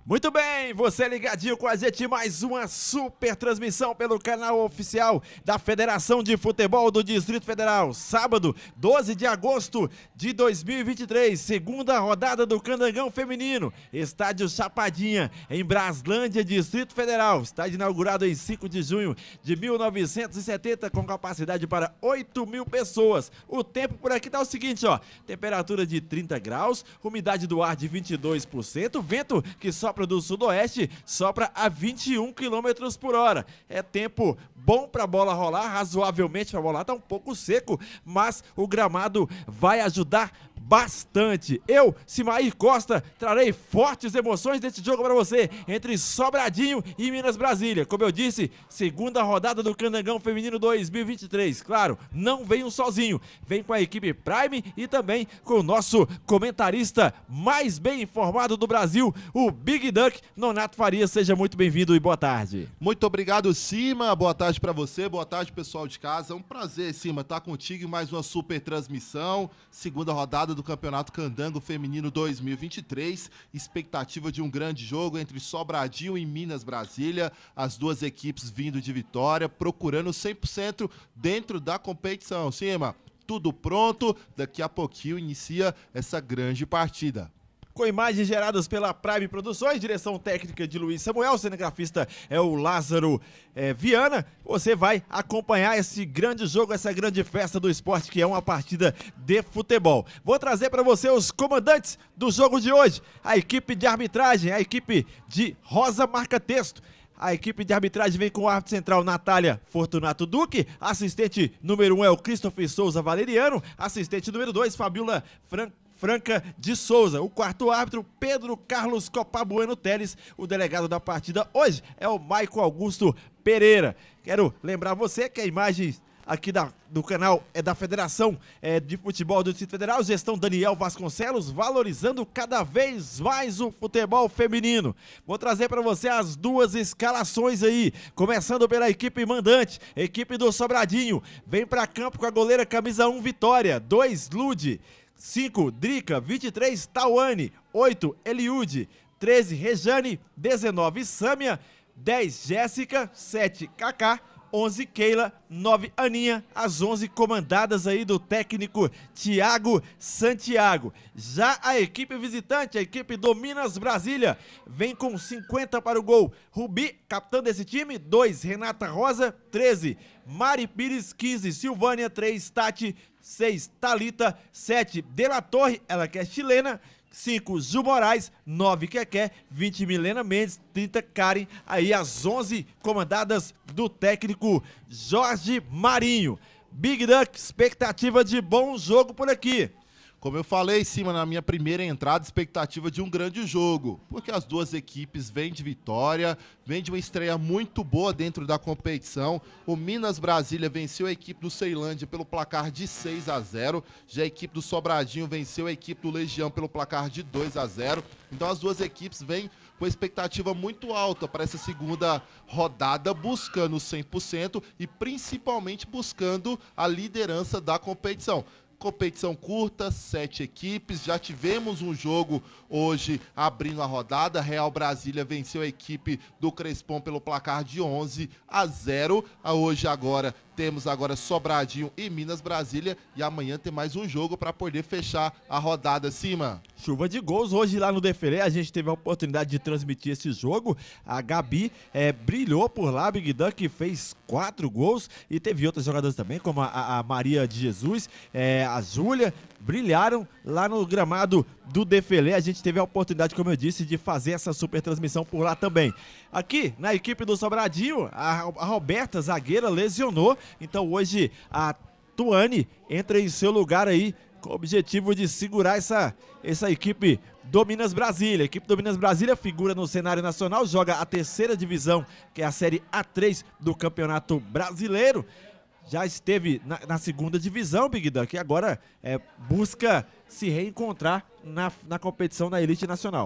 Muito bem, você ligadinho com a gente, mais uma super transmissão pelo canal oficial da Federação de Futebol do Distrito Federal. Sábado, 12 de agosto de 2023, segunda rodada do Candangão Feminino, estádio Chapadinha, em Braslândia, Distrito Federal. Estádio inaugurado em 5 de junho de 1970, com capacidade para 8.000 pessoas. O tempo por aqui tá o seguinte, ó, temperatura de 30 graus, umidade do ar de 22%, vento que sopra do sudoeste, sopra a 21 km por hora. É tempo bom para a bola rolar, razoavelmente para a bola rolar, tá um pouco seco, mas o gramado vai ajudar bastante. Eu, Simair Costa, trarei fortes emoções desse jogo para você, entre Sobradinho e Minas Brasília. Como eu disse, segunda rodada do Candangão Feminino 2023. Claro, não venho sozinho, vem com a equipe Prime e também com o nosso comentarista mais bem informado do Brasil, o Big Duck, Nonato Farias. Seja muito bem-vindo e boa tarde. Muito obrigado, Sima. Boa tarde para você, boa tarde, pessoal de casa. É um prazer, Sima, estar contigo em mais uma super transmissão. Segunda rodada do Campeonato Candango Feminino 2023. Expectativa de um grande jogo entre Sobradinho e Minas Brasília. As duas equipes vindo de vitória, procurando 100% dentro da competição. Sima, tudo pronto. Daqui a pouquinho inicia essa grande partida. Com imagens geradas pela Prime Produções, direção técnica de Luiz Samuel, o cinegrafista é o Lázaro Viana. Você vai acompanhar esse grande jogo, essa grande festa do esporte, que é uma partida de futebol. Vou trazer para você os comandantes do jogo de hoje. A equipe de arbitragem, a equipe de Rosa Marca-Texto. A equipe de arbitragem vem com o árbitro central Natália Fortunato Duque, assistente número 1 é o Christopher Souza Valeriano, assistente número 2, Fabiola Franca de Souza. O quarto árbitro, Pedro Carlos Copabueno Teles. O delegado da partida hoje é o Maico Augusto Pereira. Quero lembrar você que a imagem aqui do canal é da Federação de Futebol do Distrito Federal, gestão Daniel Vasconcelos, valorizando cada vez mais o futebol feminino. Vou trazer para você as duas escalações aí, começando pela equipe mandante, equipe do Sobradinho. Vem para campo com a goleira camisa 1 Vitória, 2 Lude, 5, Drica, 23, Tawane, 8, Eliude, 13, Rejane, 19, Sâmia, 10, Jéssica, 7, Cacá, 11, Keila, 9, Aninha, as 11 comandadas aí do técnico Thiago Santiago. Já a equipe visitante, a equipe do Minas Brasília, vem com 50 para o gol. Rubi, capitã desse time, 2, Renata Rosa, 13, Mari Pires, 15, Silvânia, 3, Tati, 6, Thalita, 7, De La Torre, ela que é chilena, 5, Ju Moraes, 9, Keké, 20, Milena Mendes, 30, Karen, aí as 11 comandadas do técnico Jorge Marinho. Big Duck, expectativa de bom jogo por aqui. Como eu falei, Sima, na minha primeira entrada, expectativa de um grande jogo, porque as duas equipes vêm de vitória, vêm de uma estreia muito boa dentro da competição. O Minas Brasília venceu a equipe do Ceilândia pelo placar de 6-0, já a equipe do Sobradinho venceu a equipe do Legião pelo placar de 2-0. Então as duas equipes vêm com expectativa muito alta para essa segunda rodada, buscando 100% e principalmente buscando a liderança da competição. Competição curta, 7 equipes, já tivemos um jogo hoje abrindo a rodada, Real Brasília venceu a equipe do Crespom pelo placar de 11-0, hoje agora temos Sobradinho e Minas Brasília e amanhã tem mais um jogo para poder fechar a rodada, Sima. Chuva de gols hoje lá no Defere, a gente teve a oportunidade de transmitir esse jogo. A Gabi brilhou por lá, Big Duck fez 4 gols e teve outras jogadoras também, como a Maria de Jesus, a Júlia, brilharam lá no gramado do Defele. A gente teve a oportunidade, como eu disse, de fazer essa super transmissão por lá também. Aqui, na equipe do Sobradinho, a Roberta, zagueira, lesionou. Então hoje a Tuane entra em seu lugar aí, com o objetivo de segurar essa equipe do Minas Brasília. A equipe do Minas Brasília figura no cenário nacional, joga a terceira divisão, que é a Série A3 do Campeonato Brasileiro. Já esteve na segunda divisão, Big Duck, e agora busca se reencontrar na competição na elite nacional.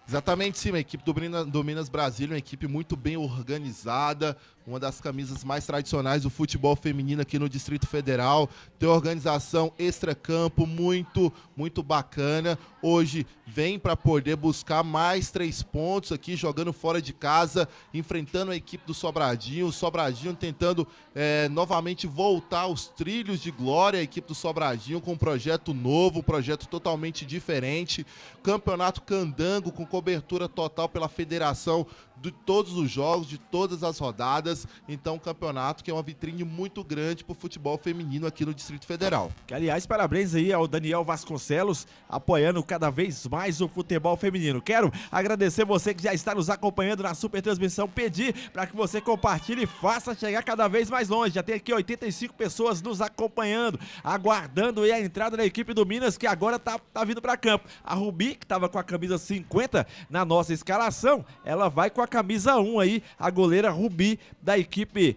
Exatamente, sim. A equipe do Minas Brasília é uma equipe muito bem organizada, uma das camisas mais tradicionais do futebol feminino aqui no Distrito Federal. Tem organização extracampo muito bacana. Hoje vem para poder buscar mais 3 pontos aqui, jogando fora de casa, enfrentando a equipe do Sobradinho. O Sobradinho tentando novamente voltar aos trilhos de glória. A equipe do Sobradinho com um projeto novo, um projeto totalmente diferente. Campeonato Candango com cobertura total pela federação de todos os jogos, de todas as rodadas. Então, um campeonato que é uma vitrine muito grande para o futebol feminino aqui no Distrito Federal. Que, aliás, parabéns aí ao Daniel Vasconcelos, apoiando cada vez mais o futebol feminino. Quero agradecer você que já está nos acompanhando na super transmissão, pedir para que você compartilhe e faça chegar cada vez mais longe. Já tem aqui 85 pessoas nos acompanhando, aguardando aí a entrada da equipe do Minas, que agora tá vindo para campo. A Rubi, que estava com a camisa 50 na nossa escalação, ela vai com a camisa 1 aí, a goleira Rubi da equipe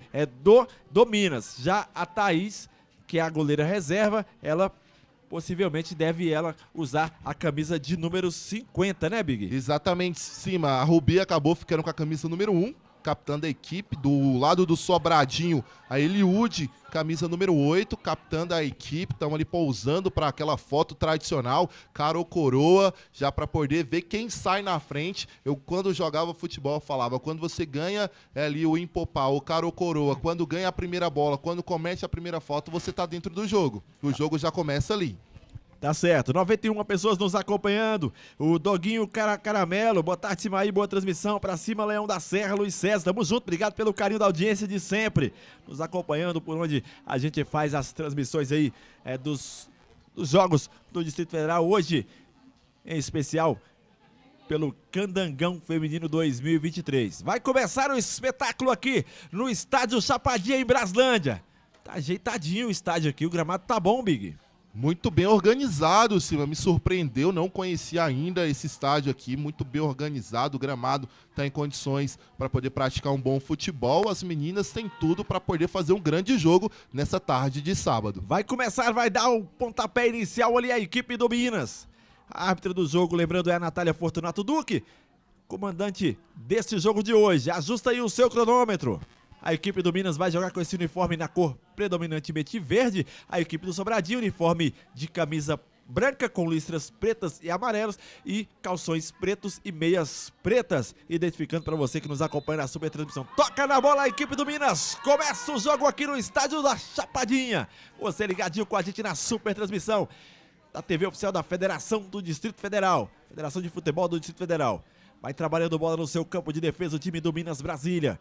do Minas. Já a Thaís, que é a goleira reserva, ela possivelmente deve usar a camisa de número 50, né, Big? Exatamente, sim. A Rubi acabou ficando com a camisa número 1, capitã da equipe. Do lado do Sobradinho, a Eliude, camisa número 8, capitã da equipe. Estão ali pousando para aquela foto tradicional, cara ou coroa, já para poder ver quem sai na frente. Eu, quando jogava futebol, falava, quando você ganha ali o impopar, o cara ou coroa, quando ganha a primeira bola, quando comete a primeira foto, você tá dentro do jogo. O jogo já começa ali. Tá certo, 91 pessoas nos acompanhando, o Doguinho Caramelo, boa tarde, cima aí, boa transmissão, pra cima, Leão da Serra, Luiz César, tamo junto, obrigado pelo carinho da audiência de sempre, nos acompanhando por onde a gente faz as transmissões aí dos jogos do Distrito Federal, hoje, em especial, pelo Candangão Feminino 2023. Vai começar o espetáculo aqui no Estádio Chapadinha, em Braslândia. Tá ajeitadinho o estádio aqui, o gramado tá bom, Big. Muito bem organizado, Silva, me surpreendeu, não conhecia ainda esse estádio aqui, muito bem organizado, o gramado está em condições para poder praticar um bom futebol, as meninas têm tudo para poder fazer um grande jogo nessa tarde de sábado. Vai começar, vai dar o pontapé inicial ali a equipe do Minas. A árbitra do jogo, lembrando, é a Natália Fortunato Duque, comandante deste jogo de hoje. Ajusta aí o seu cronômetro. A equipe do Minas vai jogar com esse uniforme na cor predominantemente verde. A equipe do Sobradinho, uniforme de camisa branca com listras pretas e amarelas e calções pretos e meias pretas. Identificando para você que nos acompanha na super transmissão. Toca na bola a equipe do Minas. Começa o jogo aqui no estádio da Chapadinha. Você ligadinho com a gente na super transmissão da TV oficial da Federação do Distrito Federal. Federação de Futebol do Distrito Federal. Vai trabalhando bola no seu campo de defesa o time do Minas Brasília.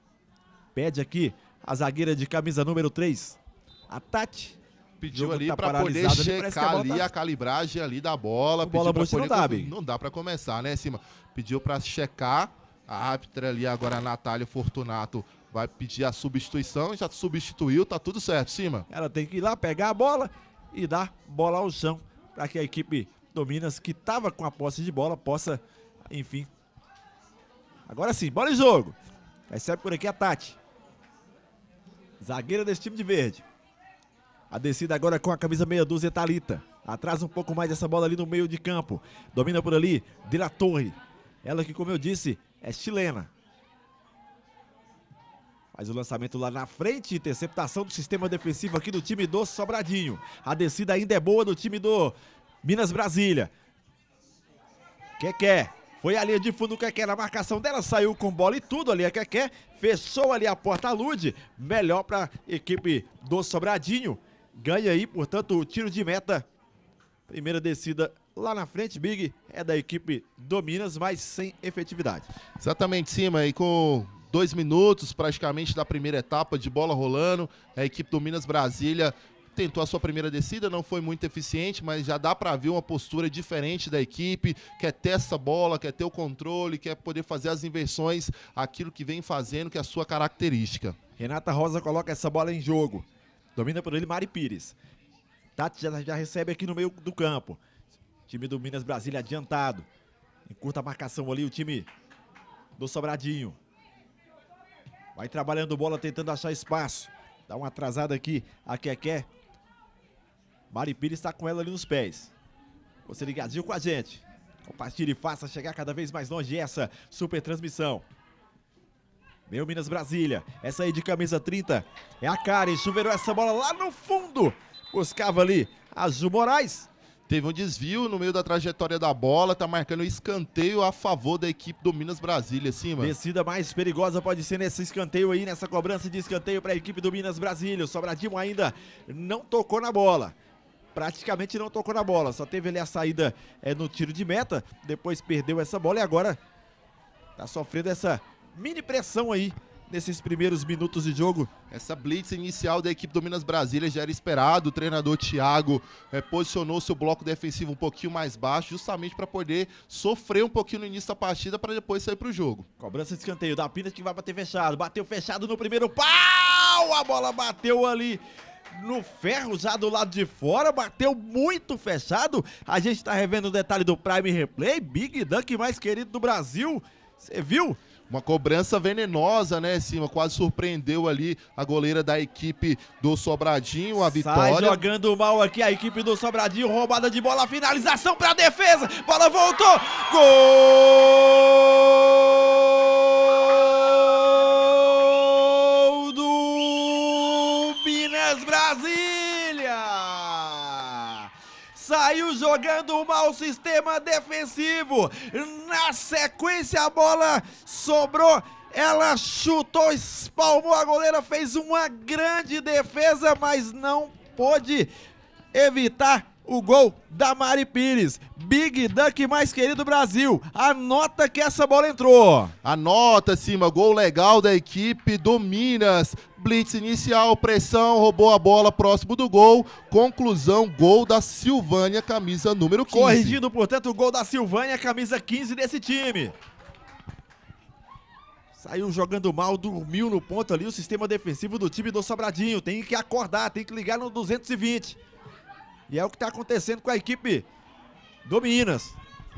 Pede aqui a zagueira de camisa número 3, a Tati. Pediu ali tá para poder checar ali a calibragem ali da bola. Bola não dá para começar, né, Cima? Pediu para checar. A árbitra ali agora, a Natália Fortunato, vai pedir a substituição. Já substituiu, tá tudo certo, Cima. Ela tem que ir lá pegar a bola e dar bola ao chão para que a equipe do Minas, que estava com a posse de bola, possa, enfim. Agora sim, bola em jogo. Recebe por aqui a Tati, zagueira desse time de verde. A descida agora com a camisa meia dúzia, Thalita. Atrasa um pouco mais essa bola ali no meio de campo. Domina por ali, De La Torre. Ela que, como eu disse, é chilena. Faz o lançamento lá na frente. Interceptação do sistema defensivo aqui do time do Sobradinho. A descida ainda é boa do time do Minas Brasília. Keké. Foi a linha de fundo, o Keké na marcação dela, saiu com bola e tudo ali, a Keké fechou ali a porta-alude, melhor para a equipe do Sobradinho, ganha aí, portanto, o tiro de meta, primeira descida lá na frente, Big, é da equipe do Minas, mas sem efetividade. Exatamente, Cima, e com 2 minutos praticamente da primeira etapa de bola rolando, a equipe do Minas Brasília tentou a sua primeira descida, não foi muito eficiente, mas já dá para ver uma postura diferente da equipe, quer ter essa bola, quer ter o controle, quer poder fazer as inversões, aquilo que vem fazendo, que é a sua característica. Renata Rosa coloca essa bola em jogo, domina por ele Mari Pires. Tati já recebe aqui no meio do campo, time do Minas Brasília adiantado, em curta marcação ali o time do Sobradinho. Vai trabalhando bola, tentando achar espaço, dá uma atrasada aqui, a Keké. Mari Pires está com ela ali nos pés. Você ligadinho com a gente. Compartilhe e faça chegar cada vez mais longe essa super transmissão. Meu Minas Brasília, essa aí de camisa 30 é a Karen, chuveirou essa bola lá no fundo. Buscava ali a Ju Moraes. Teve um desvio no meio da trajetória da bola, tá marcando escanteio a favor da equipe do Minas Brasília, cima. Descida mais perigosa pode ser nesse escanteio aí, nessa cobrança de escanteio para a equipe do Minas Brasília. O Sobradinho ainda não tocou na bola. Praticamente não tocou na bola, só teve ali a saída no tiro de meta, depois perdeu essa bola e agora tá sofrendo essa mini pressão aí nesses primeiros minutos de jogo. Essa blitz inicial da equipe do Minas Brasília já era esperado, o treinador Thiago posicionou seu bloco defensivo um pouquinho mais baixo, justamente para poder sofrer um pouquinho no início da partida para depois sair para o jogo. Cobrança de escanteio da Pinas que vai bater fechado, bateu fechado no primeiro pau, a bola bateu ali no ferro já do lado de fora, bateu muito fechado. A gente tá revendo o detalhe do Prime Replay. Big Dunk mais querido do Brasil, você viu? Uma cobrança venenosa, né, Cima? Quase surpreendeu ali a goleira da equipe do Sobradinho, a vitória. Sai jogando mal aqui a equipe do Sobradinho, roubada de bola, finalização pra defesa, bola voltou, gol do Minas Brasília! Saiu jogando mal o sistema defensivo. Na sequência a bola sobrou. Ela chutou, espalmou a goleira, fez uma grande defesa, mas não pôde evitar o gol da Mari Pires. Big Dunk mais querido Brasil. Anota que essa bola entrou. Anota, Cima. Gol legal da equipe do Minas. Blitz inicial, pressão, roubou a bola próximo do gol. Conclusão, gol da Silvânia, camisa número 15. Corrigindo, portanto, o gol da Silvânia, camisa 15 desse time. Saiu jogando mal, dormiu no ponto ali o sistema defensivo do time do Sobradinho. Tem que acordar, tem que ligar no 220. E é o que está acontecendo com a equipe do Minas.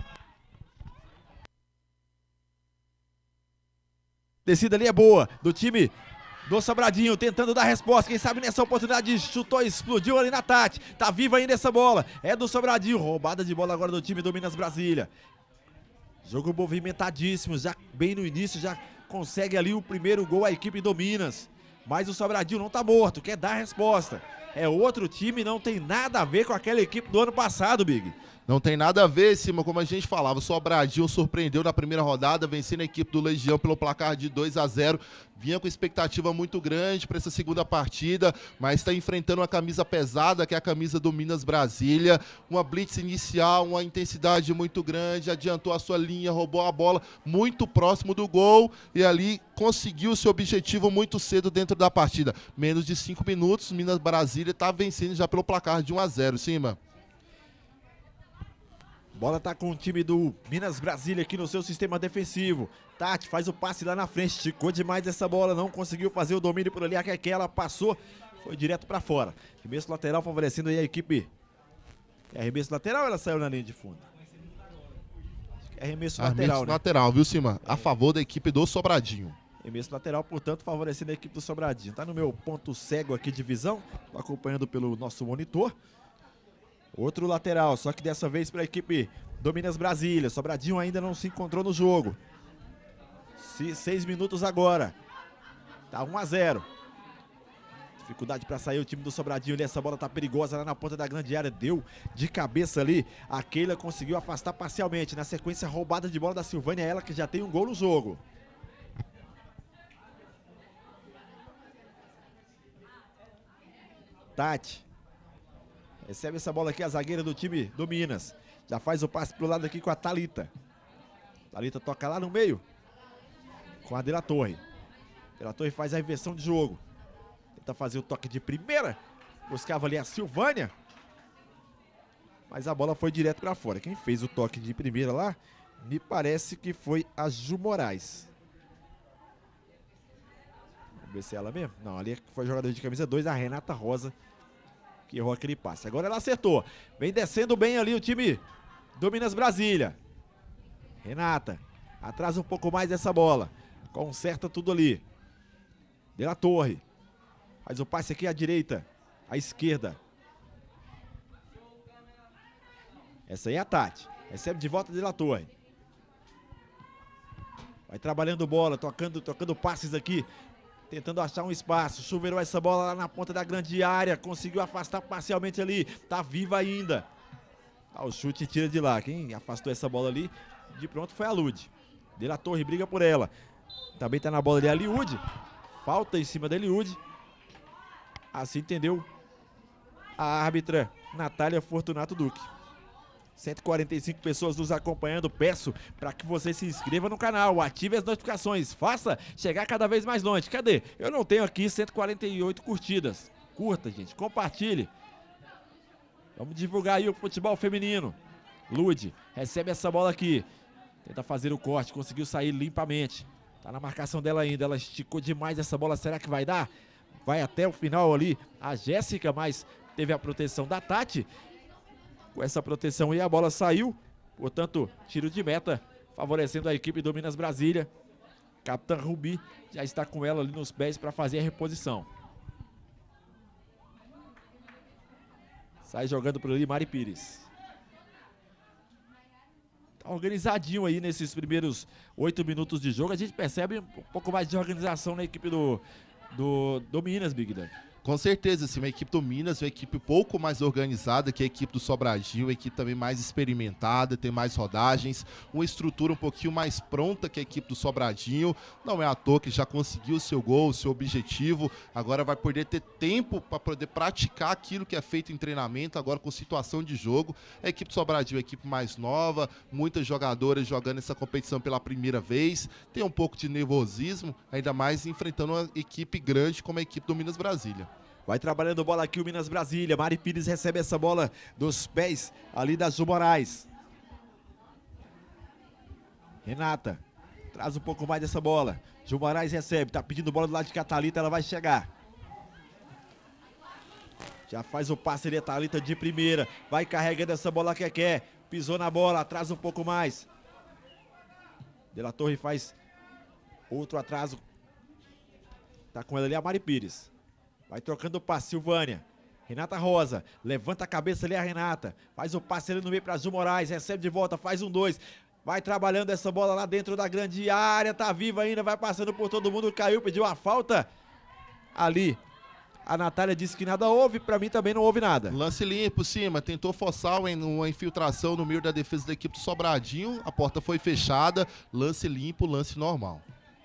Descida ali é boa, do time do Sobradinho, tentando dar resposta. Quem sabe nessa oportunidade chutou, explodiu ali na Tati. Tá viva ainda essa bola, é do Sobradinho. Roubada de bola agora do time do Minas Brasília. Jogo movimentadíssimo, já bem no início, já consegue ali o primeiro gol a equipe do Minas. Mas o Sobradinho não tá morto, quer dar resposta. É outro time, não tem nada a ver com aquela equipe do ano passado, Big. Não tem nada a ver, Cima, como a gente falava, o Sobradinho surpreendeu na primeira rodada, vencendo a equipe do Legião pelo placar de 2-0. Vinha com expectativa muito grande para essa segunda partida, mas está enfrentando uma camisa pesada, que é a camisa do Minas Brasília. Uma blitz inicial, uma intensidade muito grande, adiantou a sua linha, roubou a bola muito próximo do gol e ali conseguiu seu objetivo muito cedo dentro da partida. Menos de 5 minutos, Minas Brasília está vencendo já pelo placar de 1-0, Cima. Bola tá com o time do Minas Brasília aqui no seu sistema defensivo. Tati faz o passe lá na frente, esticou demais essa bola, não conseguiu fazer o domínio por ali. A ela passou, foi direto pra fora. Arremesso lateral favorecendo aí a equipe. É arremesso lateral ou ela saiu na linha de fundo? Acho que é arremesso lateral, né? Lateral, viu, Cima? A favor da equipe do Sobradinho. Arremesso lateral, portanto, favorecendo a equipe do Sobradinho. Tá no meu ponto cego aqui de visão, tô acompanhando pelo nosso monitor. Outro lateral, só que dessa vez para a equipe do Minas Brasília. Sobradinho ainda não se encontrou no jogo. 6 minutos agora. Tá 1-0. Dificuldade para sair o time do Sobradinho ali. Essa bola tá perigosa lá na ponta da grande área. Deu de cabeça ali. A Keila conseguiu afastar parcialmente. Na sequência, roubada de bola da Silvânia. Ela que já tem um gol no jogo. Tati. Recebe essa bola aqui, a zagueira do time do Minas. Já faz o passe pro lado aqui com a Thalita. Thalita toca lá no meio. Com a De La Torre. De La Torre faz a inversão de jogo. Tenta fazer o toque de primeira. Buscava ali a Silvânia. Mas a bola foi direto pra fora. Quem fez o toque de primeira lá, me parece que foi a Ju Moraes. Vamos ver se é ela mesmo. Não, ali foi jogador de camisa 2, a Renata Rosa, que errou aquele passe. Agora ela acertou. Vem descendo bem ali o time do Minas Brasília. Renata atrasa um pouco mais essa bola. Conserta tudo ali. De La Torre. Faz o passe aqui à direita. À esquerda. Essa aí é a Tati. Recebe de volta De La Torre. Vai trabalhando bola, tocando passes aqui. Tentando achar um espaço. Chuveirou essa bola lá na ponta da grande área. Conseguiu afastar parcialmente ali. Tá viva ainda. O chute e tira de lá. Quem afastou essa bola ali, de pronto, foi a Lud. De La Torre briga por ela. Também tá na bola ali a Liud. Falta em cima da Liud. Assim entendeu a árbitra Natália Fortunato Duque. 145 pessoas nos acompanhando. Peço para que você se inscreva no canal, ative as notificações, faça chegar cada vez mais longe. Cadê? Eu não tenho aqui 148 curtidas. Curta, gente, compartilhe. Vamos divulgar aí o futebol feminino. Lud recebe essa bola aqui. Tenta fazer o corte, conseguiu sair limpamente. Tá na marcação dela ainda, ela esticou demais essa bola, será que vai dar? Vai até o final ali a Jéssica, mas teve a proteção da Tati. Com essa proteção aí a bola saiu, portanto, tiro de meta, favorecendo a equipe do Minas Brasília. Capitã Rubi já está com ela ali nos pés para fazer a reposição. Sai jogando por ali Mari Pires. Tá organizadinho aí nesses primeiros 8 minutos de jogo. A gente percebe um pouco mais de organização na equipe do Minas, Big Dan. Com certeza, sim, uma equipe do Minas, uma equipe um pouco mais organizada que a equipe do Sobradinho, uma equipe também mais experimentada, tem mais rodagens, uma estrutura um pouquinho mais pronta que a equipe do Sobradinho. Não é à toa que já conseguiu o seu gol, o seu objetivo, agora vai poder ter tempo para poder praticar aquilo que é feito em treinamento, agora com situação de jogo. A equipe do Sobradinho é uma equipe mais nova, muitas jogadoras jogando essa competição pela primeira vez, tem um pouco de nervosismo, ainda mais enfrentando uma equipe grande como a equipe do Minas Brasília. Vai trabalhando bola aqui o Minas Brasília. Mari Pires recebe essa bola dos pés ali da Ju Moraes. Renata traz um pouco mais dessa bola. Ju Moraes recebe, tá pedindo bola do lado de Catalita, ela vai chegar. Já faz o passe ali a Thalita de primeira. Vai carregando essa bola que quer. Pisou na bola, atrasa um pouco mais. De La Torre faz outro atraso. Tá com ela ali a Mari Pires. Vai trocando o passe, Silvânia. Renata Rosa, levanta a cabeça ali a Renata. Faz o passe ali no meio para Ju Moraes, recebe de volta, faz 1-2. Vai trabalhando essa bola lá dentro da grande área, tá viva ainda, vai passando por todo mundo, caiu, pediu a falta. Ali, a Natália disse que nada houve, pra mim também não houve nada. Lance limpo, cima, tentou forçar uma infiltração no meio da defesa da equipe do Sobradinho, a porta foi fechada, lance limpo, lance normal.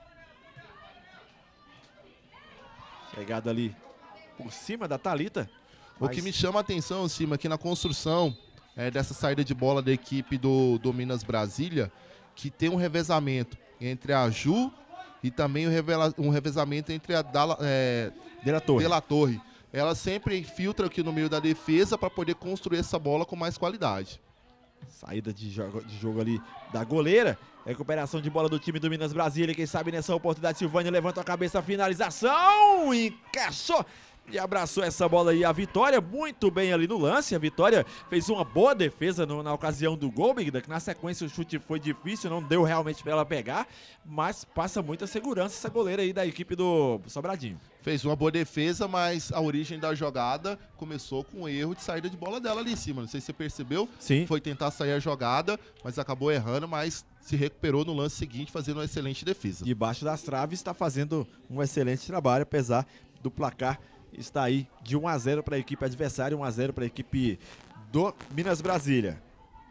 Chegada ali por cima da Thalita. O que me chama a atenção, cima, aqui na construção dessa saída de bola da equipe do Minas Brasília, que tem um revezamento entre a Ju e também um revezamento entre a De La Torre. Ela sempre infiltra aqui no meio da defesa para poder construir essa bola com mais qualidade. Saída de jogo ali da goleira. Recuperação de bola do time do Minas Brasília. Quem sabe nessa oportunidade, Silvânia levanta a cabeça, finalização. Encaixou e abraçou essa bola aí a Vitória. Muito bem ali no lance. A Vitória fez uma boa defesa na ocasião do gol, Big Dan, que na sequência o chute foi difícil, não deu realmente para ela pegar. Mas passa muita segurança essa goleira aí da equipe do Sobradinho. Fez uma boa defesa, mas a origem da jogada começou com um erro de saída de bola dela ali em cima. Não sei se você percebeu. Sim. Foi tentar sair a jogada, mas acabou errando, mas se recuperou no lance seguinte, fazendo uma excelente defesa. Debaixo das traves está fazendo um excelente trabalho, apesar do placar está aí de 1-0 para a equipe adversária, 1-0 para a equipe do Minas Brasília.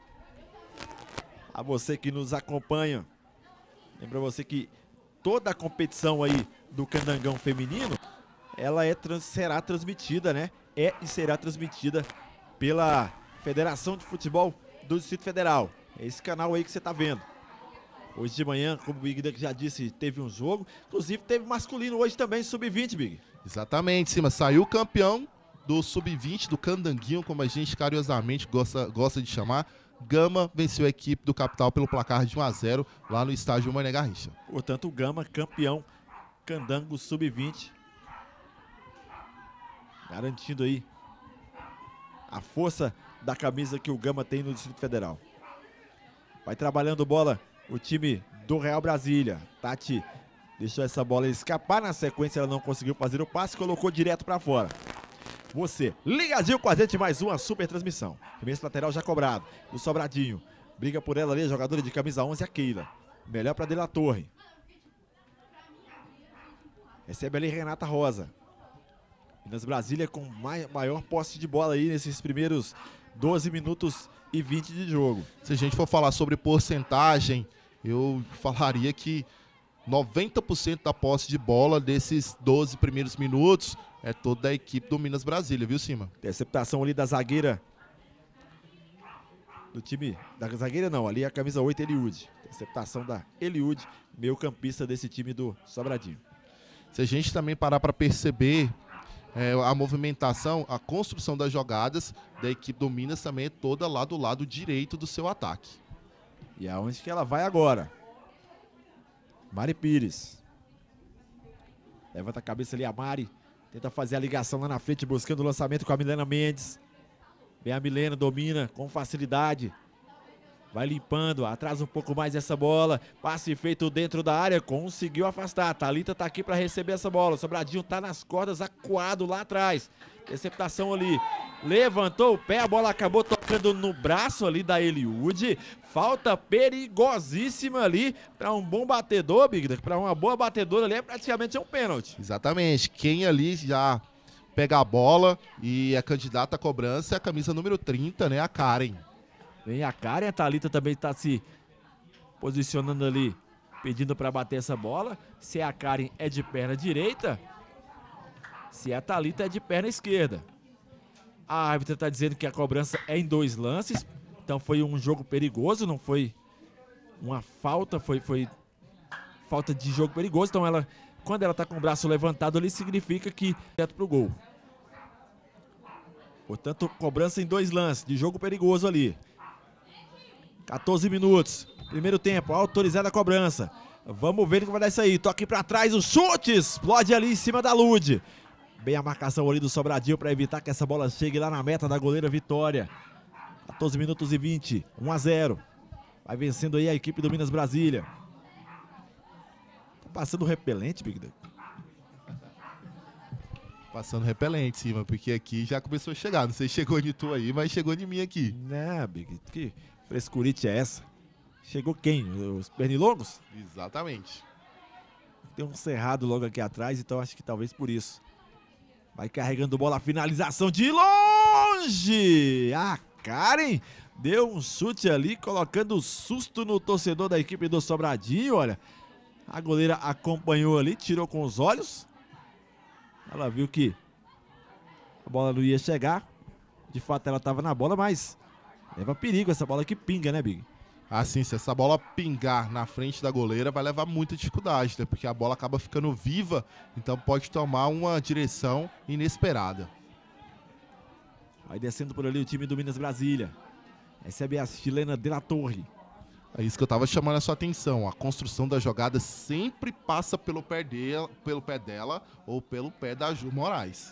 A você que nos acompanha, lembra você que toda a competição aí do Candangão feminino, ela será transmitida, né? E será transmitida pela Federação de Futebol do Distrito Federal. É esse canal aí que você está vendo. Hoje de manhã, como o Big Dan já disse, teve um jogo. Inclusive teve masculino hoje também, sub-20, Big. Exatamente, cima. Saiu o campeão do sub-20, do Candanguinho, como a gente carinhosamente gosta de chamar. Gama venceu a equipe do Capital pelo placar de 1-0 lá no estádio Mané Garrincha. Portanto, o Gama campeão Candango sub-20. Garantindo aí a força da camisa que o Gama tem no Distrito Federal. Vai trabalhando bola o time do Real Brasília. Tati deixou essa bola escapar, na sequência ela não conseguiu fazer o passe, colocou direto para fora. Você ligadinho com a gente, mais uma super transmissão. Arremesso lateral já cobrado, do Sobradinho. Briga por ela ali, a jogadora de camisa 11, a Keila. Melhor para De La Torre. Recebe ali Renata Rosa. Minas Brasília com maior posse de bola aí nesses primeiros 12 minutos e 20 de jogo. Se a gente for falar sobre porcentagem, eu falaria que 90% da posse de bola desses 12 primeiros minutos é toda da equipe do Minas Brasília, viu, Cima? Interceptação ali da zagueira. Do time, da zagueira não, ali é a camisa 8, Eliude. Interceptação da Eliude, meio campista desse time do Sobradinho. Se a gente também parar para perceber a movimentação, a construção das jogadas da equipe do Minas também é toda lá do lado direito do seu ataque. E aonde que ela vai agora? Mari Pires. Levanta a cabeça ali a Mari. Tenta fazer a ligação lá na frente, buscando o lançamento com a Milena Mendes. Vem a Milena, domina com facilidade. Vai limpando, atrasa um pouco mais essa bola. Passe feito dentro da área, conseguiu afastar. Thalita tá aqui para receber essa bola. O Sobradinho tá nas cordas, acuado lá atrás. Interceptação ali. Levantou o pé, a bola acabou tocando no braço ali da Eliude. Falta perigosíssima ali para um bom batedor, Big. Para uma boa batedora ali é praticamente um pênalti. Exatamente. Quem ali já pega a bola e é candidata à cobrança é a camisa número 30, né? A Karen. Vem a Karen, a Thalita também está se posicionando ali, pedindo para bater essa bola. Se a Karen é de perna direita, se a Thalita é de perna esquerda. A árbitra está dizendo que a cobrança é em 2 lances, então foi um jogo perigoso, não foi uma falta, foi falta de jogo perigoso. Então quando ela está com o braço levantado ali, significa que direto para o gol. Portanto, cobrança em 2 lances, de jogo perigoso ali. 14 minutos, primeiro tempo, autorizada a cobrança. Vamos ver o que vai dar isso aí. Toque pra trás, o chute explode ali em cima da Lude. Bem a marcação ali do Sobradinho para evitar que essa bola chegue lá na meta da goleira Vitória. 14 minutos e 20, 1-0. Vai vencendo aí a equipe do Minas Brasília. Tá passando repelente, Big Duck? Passando repelente, Cima, porque aqui já começou a chegar. Não sei se chegou de tu aí, mas chegou de mim aqui. Né, Big? Que frescurite é essa? Chegou quem? Os pernilongos? Exatamente. Tem um cerrado logo aqui atrás, então acho que talvez por isso. Vai carregando bola, finalização de longe! A Karen deu um chute ali, colocando susto no torcedor da equipe do Sobradinho, olha. A goleira acompanhou ali, tirou com os olhos. Ela viu que a bola não ia chegar. De fato ela estava na bola, mas leva perigo essa bola que pinga, né, Big? Assim, se essa bola pingar na frente da goleira, vai levar muita dificuldade, né? Porque a bola acaba ficando viva, então pode tomar uma direção inesperada. Vai descendo por ali o time do Minas Brasília. Recebe a chilena De La Torre. É isso que eu estava chamando a sua atenção. A construção da jogada sempre passa pelo pé dela ou pelo pé da Ju Moraes.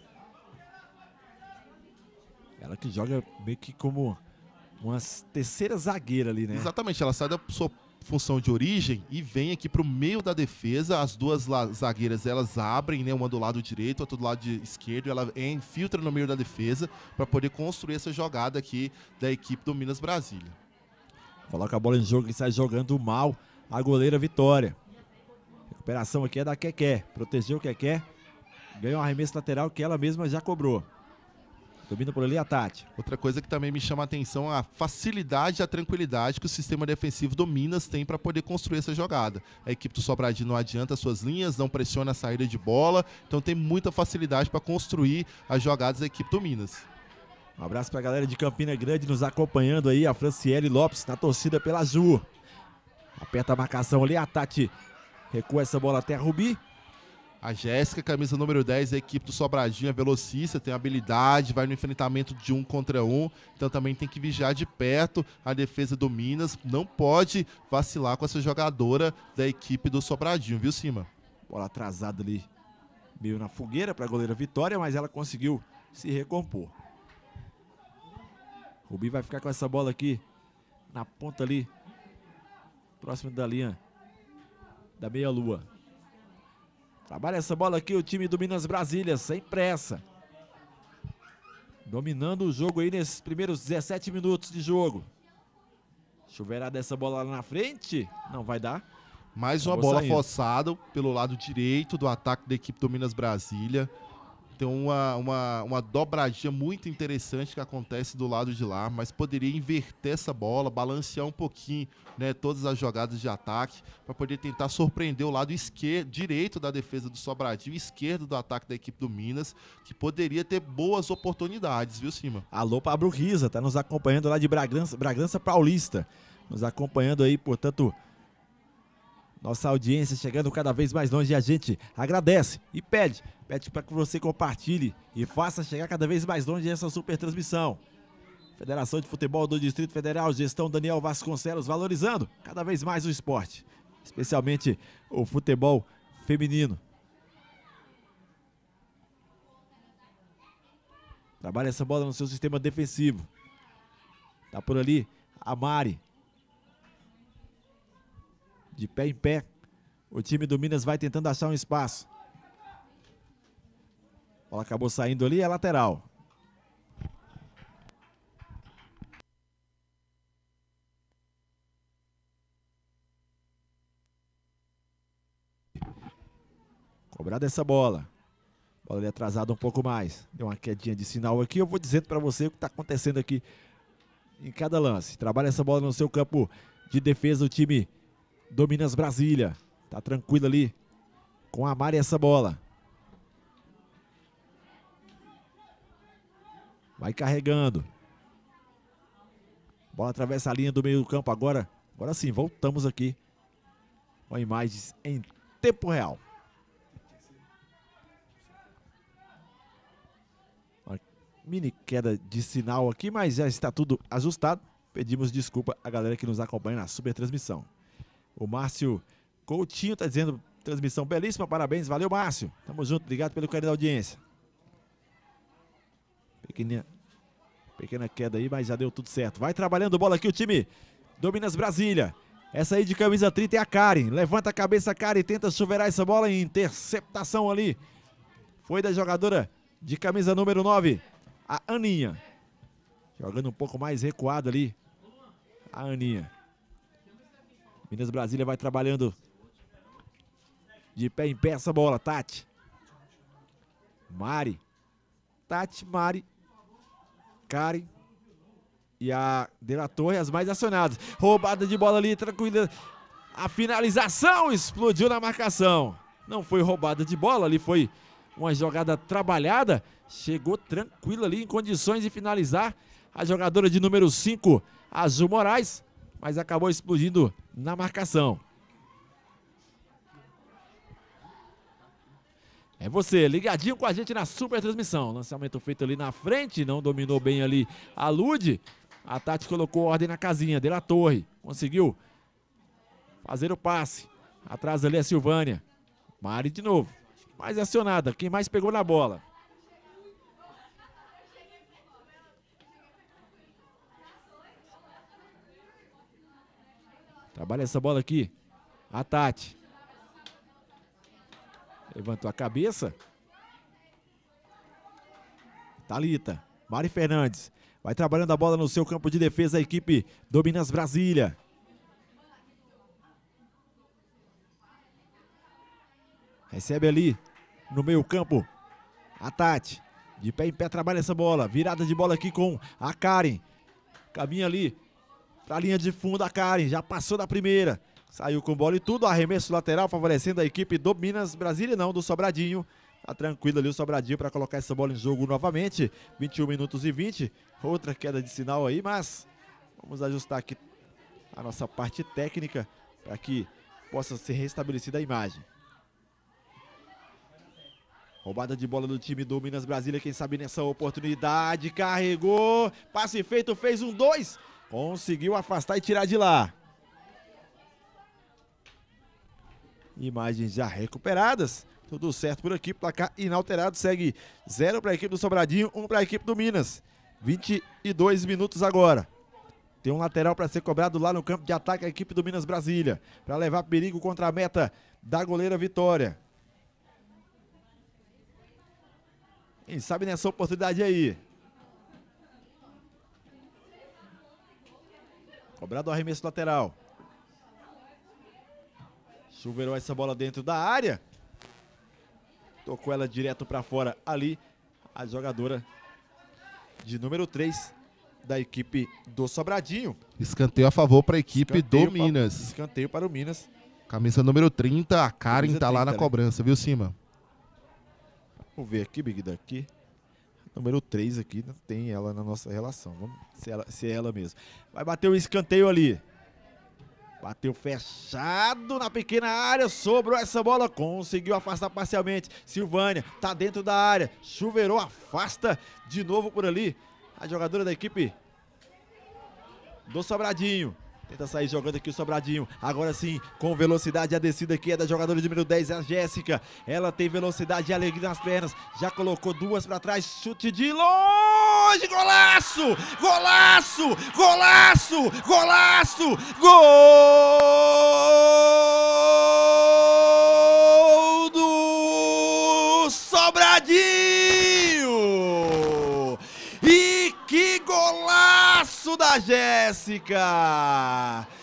Ela que joga meio que como uma terceira zagueira ali, né? Exatamente, ela sai da sua função de origem e vem aqui para o meio da defesa. As duas zagueiras, elas abrem, né? Uma do lado direito, outra do lado esquerdo. Ela infiltra no meio da defesa para poder construir essa jogada aqui da equipe do Minas Brasília. Coloca a bola em jogo e sai jogando mal a goleira Vitória. Recuperação aqui é da Keké. Protegeu o Keké. Ganhou um arremesso lateral que ela mesma já cobrou. Domina por ali a Tati. Outra coisa que também me chama a atenção é a facilidade e a tranquilidade que o sistema defensivo do Minas tem para poder construir essa jogada. A equipe do Sobradinho não adianta suas linhas, não pressiona a saída de bola, então tem muita facilidade para construir as jogadas da equipe do Minas. Um abraço para a galera de Campina Grande nos acompanhando aí, a Franciele Lopes na torcida pela Ju. Aperta a marcação ali, a Tati recua essa bola até a Rubi. A Jéssica, camisa número 10, a equipe do Sobradinho é velocista, tem habilidade, vai no enfrentamento de 1 contra 1, então também tem que vigiar de perto a defesa do Minas, não pode vacilar com essa jogadora da equipe do Sobradinho, viu, Cima? Bola atrasada ali, meio na fogueira para a goleira Vitória, mas ela conseguiu se recompor. Rubi vai ficar com essa bola aqui na ponta ali, próximo da linha da meia-lua. Trabalha essa bola aqui o time do Minas Brasília, sem pressa. Dominando o jogo aí nesses primeiros 17 minutos de jogo. Chuveirada dessa bola lá na frente. Não vai dar. Mais uma bola forçada pelo lado direito do ataque da equipe do Minas Brasília. Tem uma dobradinha muito interessante que acontece do lado de lá, mas poderia inverter essa bola, balancear um pouquinho, né, todas as jogadas de ataque, para poder tentar surpreender o lado direito da defesa do Sobradinho, esquerdo do ataque da equipe do Minas, que poderia ter boas oportunidades, viu, Cima? Alô, Pablo Riza, tá nos acompanhando lá de Bragança Paulista. Nos acompanhando aí, portanto, nossa audiência chegando cada vez mais longe, e a gente agradece e pede para que você compartilhe e faça chegar cada vez mais longe essa super transmissão. Federação de Futebol do Distrito Federal, gestão Daniel Vasconcelos, valorizando cada vez mais o esporte, especialmente o futebol feminino. Trabalha essa bola no seu sistema defensivo. Tá por ali a Mari. De pé em pé, o time do Minas vai tentando achar um espaço. A bola acabou saindo ali, é lateral. Cobrada essa bola. Bola ali atrasada um pouco mais. Deu uma quedinha de sinal aqui. Eu vou dizendo para você o que está acontecendo aqui em cada lance. Trabalha essa bola no seu campo de defesa, o time do Minas Brasília. Tá tranquilo ali com a Mari essa bola. Vai carregando. Bola atravessa a linha do meio do campo agora. Agora sim, voltamos aqui com imagens em tempo real. Uma mini queda de sinal aqui, mas já está tudo ajustado. Pedimos desculpa à galera que nos acompanha na super transmissão. O Márcio Coutinho está dizendo, transmissão belíssima, parabéns, valeu Márcio. Tamo junto, obrigado pelo carinho da audiência. Pequena queda aí, mas já deu tudo certo. Vai trabalhando bola aqui o time do Minas Brasília. Essa aí de camisa 30 é a Karen. Levanta a cabeça, Karen, tenta chuveirar essa bola em interceptação ali. Foi da jogadora de camisa número 9, a Aninha. Jogando um pouco mais recuado ali, a Aninha. Minas Brasília vai trabalhando de pé em pé essa bola, Tati. Mari. Tati, Mari. Karen e a De La Torre, as mais acionadas. Roubada de bola ali, tranquila. A finalização explodiu na marcação. Não foi roubada de bola, ali foi uma jogada trabalhada. Chegou tranquila ali, em condições de finalizar. A jogadora de número 5, a Ju Moraes, mas acabou explodindo na marcação. É você, ligadinho com a gente na super transmissão. Lançamento feito ali na frente, não dominou bem ali a Lud. A Tati colocou ordem na casinha, De La Torre. Conseguiu fazer o passe. Atrás ali a Silvânia. Mari de novo. Mais acionada, quem mais pegou na bola. Trabalha essa bola aqui. A Tati. Levantou a cabeça. Thalita. Mari Fernandes. Vai trabalhando a bola no seu campo de defesa a equipe do Minas Brasília. Recebe ali no meio campo a Tati. De pé em pé trabalha essa bola. Virada de bola aqui com a Karen. Caminha ali para a linha de fundo a Karen. Já passou da primeira. Saiu com bola e tudo, arremesso lateral favorecendo a equipe do Minas Brasília, não, do Sobradinho. Tá tranquilo ali o Sobradinho para colocar essa bola em jogo novamente. 21 minutos e 20. Outra queda de sinal aí, mas vamos ajustar aqui a nossa parte técnica para que possa ser restabelecida a imagem. Roubada de bola do time do Minas Brasília, quem sabe nessa oportunidade. Carregou, passe feito, fez 1-2. Conseguiu afastar e tirar de lá. Imagens já recuperadas. Tudo certo por aqui. Placar inalterado. Segue 0 para a equipe do Sobradinho, 1 para a equipe do Minas. 22 minutos agora. Tem um lateral para ser cobrado lá no campo de ataque a equipe do Minas Brasília. Para levar perigo contra a meta da goleira Vitória. Quem sabe nessa oportunidade aí. Cobrado o arremesso lateral. Chuveirou essa bola dentro da área. Tocou ela direto para fora ali. A jogadora de número 3 da equipe do Sobradinho. Escanteio a favor para a equipe do Minas. Escanteio para o Minas. Camisa número 30, a Karen Camisa tá lá 30, na né? cobrança, viu, Cima? Vamos ver aqui, Big daqui. Número 3 aqui, não tem ela na nossa relação. Vamos se é ela mesmo. Vai bater o escanteio ali. Bateu fechado na pequena área, sobrou essa bola, conseguiu afastar parcialmente. Silvânia tá dentro da área, chuveirou, afasta de novo por ali. A jogadora da equipe do Sobradinho. Tenta sair jogando aqui o Sobradinho. Agora sim, com velocidade, a descida aqui é da jogadora de número 10, a Jéssica. Ela tem velocidade e alegria nas pernas. Já colocou duas para trás, chute de longe, golaço! Golaço! Golaço! Golaço! Gol do Sobradinho! E que golaço da Jéssica!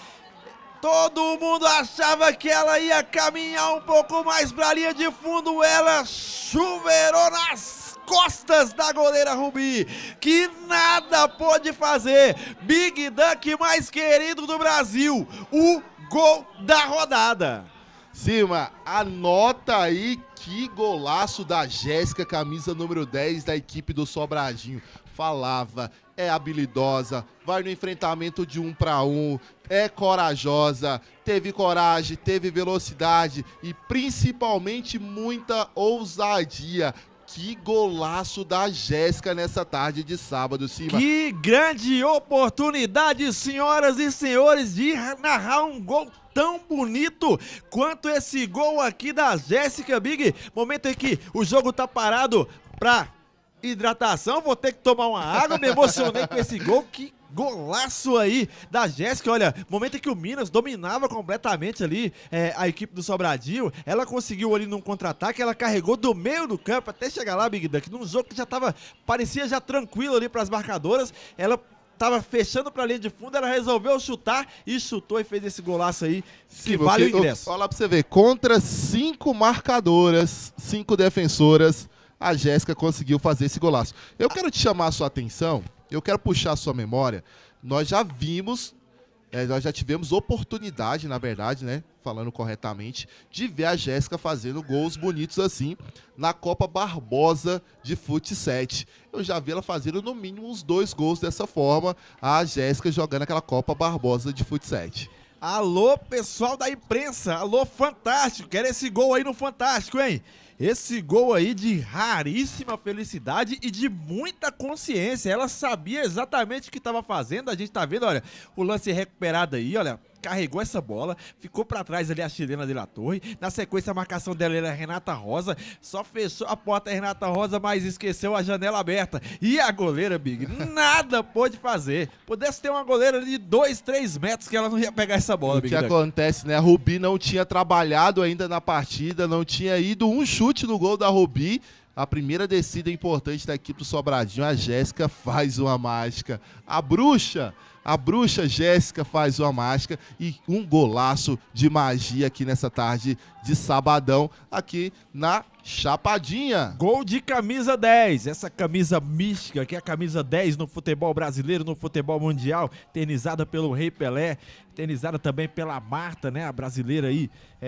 Todo mundo achava que ela ia caminhar um pouco mais para a linha de fundo. Ela chuveirou nas costas da goleira Rubi, que nada pôde fazer. Big Duck mais querido do Brasil, o gol da rodada. Cima, anota aí que golaço da Jéssica, camisa número 10 da equipe do Sobradinho. Falava, é habilidosa, vai no enfrentamento de 1 para 1, é corajosa, teve coragem, teve velocidade e principalmente muita ousadia. Que golaço da Jéssica nessa tarde de sábado, Cima. Que grande oportunidade, senhoras e senhores, de narrar um gol tão bonito quanto esse gol aqui da Jéssica, Big. Momento em que o jogo tá parado pra hidratação, vou ter que tomar uma água, me emocionei com esse gol, que golaço aí da Jéssica. Olha, momento em que o Minas dominava completamente ali a equipe do Sobradinho, ela conseguiu ali num contra-ataque, ela carregou do meio do campo até chegar lá, Big Duck, num jogo que já tava, parecia já tranquilo ali pras marcadoras, ela tava fechando pra linha de fundo, ela resolveu chutar e chutou e fez esse golaço aí, que vale o ingresso. Olha lá pra você ver, contra 5 marcadoras, 5 defensoras, a Jéssica conseguiu fazer esse golaço. Eu quero te chamar a sua atenção, eu quero puxar a sua memória. Nós já vimos, nós já tivemos oportunidade, na verdade, né, falando corretamente, de ver a Jéssica fazendo gols bonitos assim na Copa Barbosa de Fut 7. Eu já vi ela fazendo no mínimo uns 2 gols dessa forma, a Jéssica jogando aquela Copa Barbosa de Fut 7. Alô, pessoal da imprensa, alô, Fantástico, quero esse gol aí no Fantástico, hein? Esse gol aí de raríssima felicidade e de muita consciência. Ela sabia exatamente o que estava fazendo. A gente tá vendo, olha, o lance recuperado aí, olha. Carregou essa bola, ficou pra trás ali a chilena de La Torre. Na sequência, a marcação dela era a Renata Rosa. Só fechou a porta a Renata Rosa, mas esqueceu a janela aberta. E a goleira, Big, nada pôde fazer. Pudesse ter uma goleira ali de 2, 3 metros que ela não ia pegar essa bola, O Big que Duck. acontece, né? A Rubi não tinha trabalhado ainda na partida, não tinha ido um chute no gol da Rubi. A primeira descida importante da equipe do Sobradinho, a Jéssica faz uma mágica. A bruxa Jéssica faz uma mágica e um golaço de magia aqui nessa tarde de sabadão, aqui na Chapadinha. Gol de camisa 10, essa camisa mística, que é a camisa 10 no futebol brasileiro, no futebol mundial, eternizada pelo Rei Pelé, eternizada também pela Marta, né, a brasileira aí,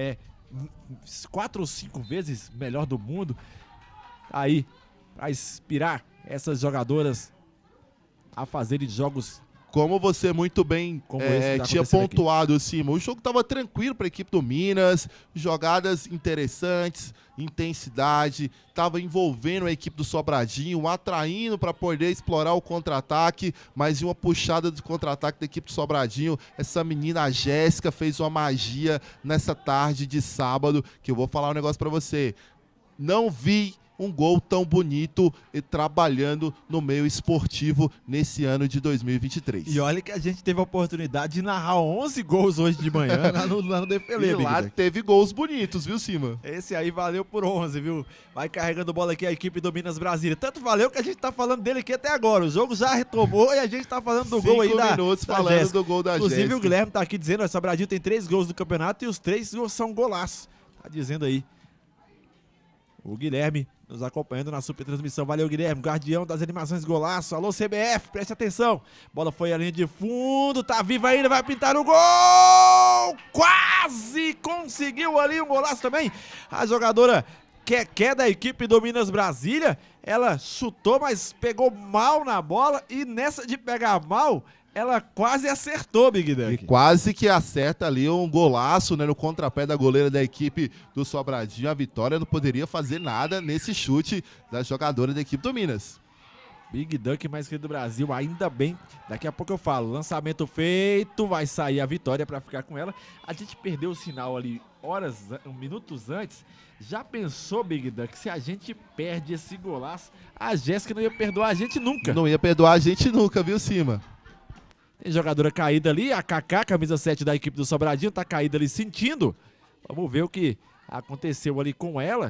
4 ou 5 vezes melhor do mundo. Aí, para inspirar essas jogadoras a fazerem jogos como você muito bem tinha pontuado, Cima, o jogo estava tranquilo para a equipe do Minas, jogadas interessantes, intensidade, estava envolvendo a equipe do Sobradinho, atraindo para poder explorar o contra-ataque, mas em uma puxada de contra-ataque da equipe do Sobradinho, essa menina, a Jéssica, fez uma magia nessa tarde de sábado, que eu vou falar um negócio para você. Não vi um gol tão bonito e trabalhando no meio esportivo nesse ano de 2023. E olha que a gente teve a oportunidade de narrar 11 gols hoje de manhã lá no Defele. E lá teve gols bonitos, viu, Cima? Esse aí valeu por 11, viu? Vai carregando bola aqui a equipe do Minas Brasília. Tanto valeu que a gente tá falando dele aqui até agora. O jogo já retomou e a gente tá falando do gol aí 5 minutos falando Jéssica. do gol da Jéssica. Inclusive o Guilherme tá aqui dizendo, o Sobradinho tem 3 gols no campeonato e os 3 gols são golaços. Tá dizendo aí. O Guilherme nos acompanhando na super transmissão. Valeu, Guilherme, guardião das animações golaço. Alô, CBF, preste atenção. Bola foi à linha de fundo, tá viva ainda, vai pintar o gol! Quase conseguiu ali um golaço também. A jogadora Keké da equipe do Minas Brasília, ela chutou, mas pegou mal na bola e nessa de pegar mal, ela quase acertou, Big Duck. E quase que acerta ali um golaço, né, no contrapé da goleira da equipe do Sobradinho. A Vitória não poderia fazer nada nesse chute da jogadora da equipe do Minas. Big Duck, mais querido do Brasil, ainda bem. Daqui a pouco eu falo, lançamento feito, vai sair a Vitória para ficar com ela. A gente perdeu o sinal ali minutos antes. Já pensou, Big Duck, se a gente perde esse golaço, a Jéssica não ia perdoar a gente nunca. Não ia perdoar a gente nunca, viu, Cima? Tem jogadora caída ali, a Kaká, camisa 7 da equipe do Sobradinho, tá caída ali sentindo. Vamos ver o que aconteceu ali com ela.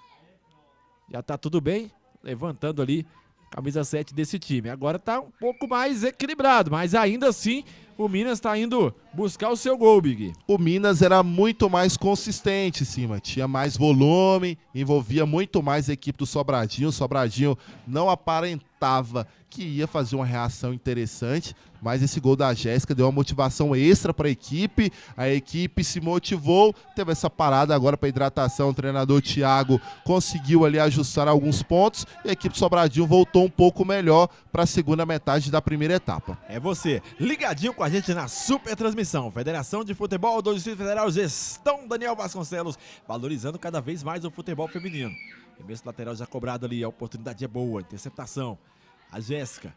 Já tá tudo bem, levantando ali, camisa 7 desse time. Agora tá um pouco mais equilibrado, mas ainda assim o Minas tá indo buscar o seu gol, Big. O Minas era muito mais consistente, Cima. Tinha mais volume, envolvia muito mais a equipe do Sobradinho. O Sobradinho não aparentava que ia fazer uma reação interessante, mas esse gol da Jéssica deu uma motivação extra para a equipe se motivou, teve essa parada agora para hidratação, o treinador Thiago conseguiu ali ajustar alguns pontos e a equipe Sobradinho voltou um pouco melhor para a segunda metade da primeira etapa. É você, ligadinho com a gente na super transmissão, Federação de Futebol do Distrito Federal, gestão Daniel Vasconcelos, valorizando cada vez mais o futebol feminino. Remesso lateral já cobrado ali, a oportunidade é boa, interceptação. A Jéssica,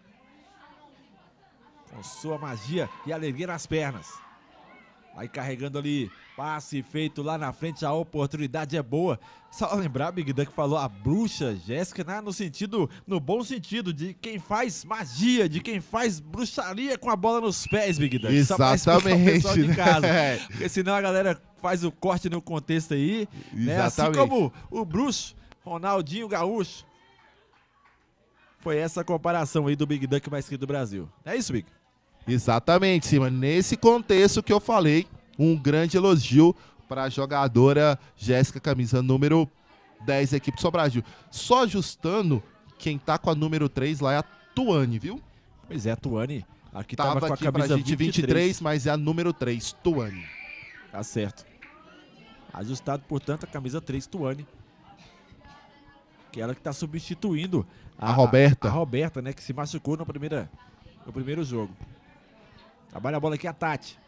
com sua magia e alegria nas pernas, vai carregando ali, passe feito lá na frente, a oportunidade é boa. Só lembrar, Big Duck falou a bruxa Jéssica, né, no bom sentido, de quem faz magia, de quem faz bruxaria com a bola nos pés, Big Duck. Exatamente. Só pra explicar o pessoal de casa, porque senão a galera faz o corte no contexto aí, né, assim como o bruxo Ronaldinho Gaúcho. Foi essa comparação aí do Big Duck mais querido do Brasil. É isso, Big? Exatamente, Cima. Nesse contexto que eu falei, um grande elogio para a jogadora Jéssica, camisa número 10 da equipe do Sobradinho. Só ajustando, quem tá com a número 3 lá é a Tuane, viu? Pois é, a Tuane. Aqui tava com a aqui camisa pra gente 23, mas é a número 3, Tuane. Tá certo. Ajustado, portanto, a camisa 3, Tuane. Que é ela que tá substituindo a Roberta. A Roberta, né, que se machucou no primeiro jogo. Trabalha a bola aqui a Tati.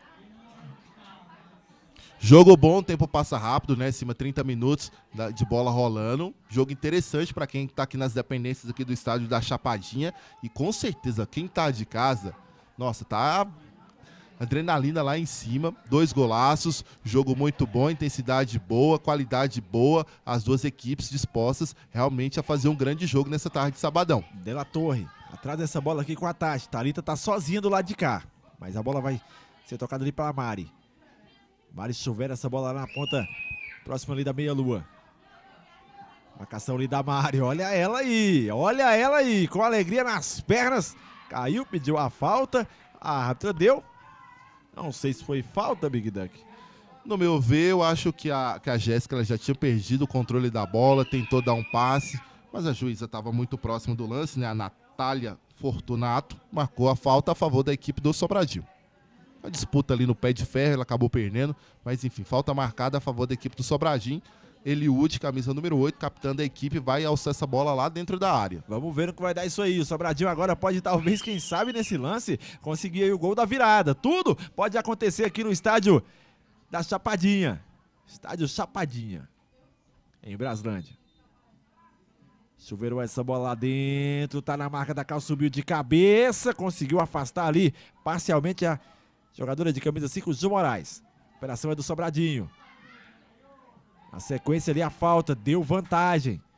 Jogo bom, tempo passa rápido, né? Cima 30 minutos de bola rolando. Jogo interessante para quem tá aqui nas dependências aqui do estádio da Chapadinha. E com certeza, quem tá de casa, nossa, tá adrenalina lá em cima. 2 golaços, jogo muito bom, intensidade boa, qualidade boa. As duas equipes dispostas realmente a fazer um grande jogo nessa tarde de sabadão. De La Torre, atrás dessa bola aqui com a Tati. Thalita tá sozinha do lado de cá. Mas a bola vai ser tocada ali para Mari. Mari chover essa bola lá na ponta, próximo ali da meia-lua. Marcação ali da Mari, olha ela aí, com alegria nas pernas. Caiu, pediu a falta, a árbitra deu. Não sei se foi falta, Big Duck. No meu ver, eu acho que a Jéssica ela já tinha perdido o controle da bola, tentou dar um passe, mas a juíza estava muito próximo do lance, né? A Natália Fortunato marcou a falta a favor da equipe do Sobradinho. A disputa ali no pé de ferro, ela acabou perdendo, mas enfim, falta marcada a favor da equipe do Sobradinho. Eliud, camisa número 8, capitão da equipe, vai alçar essa bola lá dentro da área. Vamos ver o que vai dar isso aí. O Sobradinho agora pode, talvez, quem sabe, nesse lance, conseguir aí o gol da virada. Tudo pode acontecer aqui no estádio da Chapadinha. Estádio Chapadinha, em Braslândia. Chuveirou essa bola lá dentro, tá na marca da Cal, subiu de cabeça, conseguiu afastar ali parcialmente a jogadora de camisa 5, Ju Moraes. A operação é do Sobradinho. Na sequência ali a falta, deu vantagem.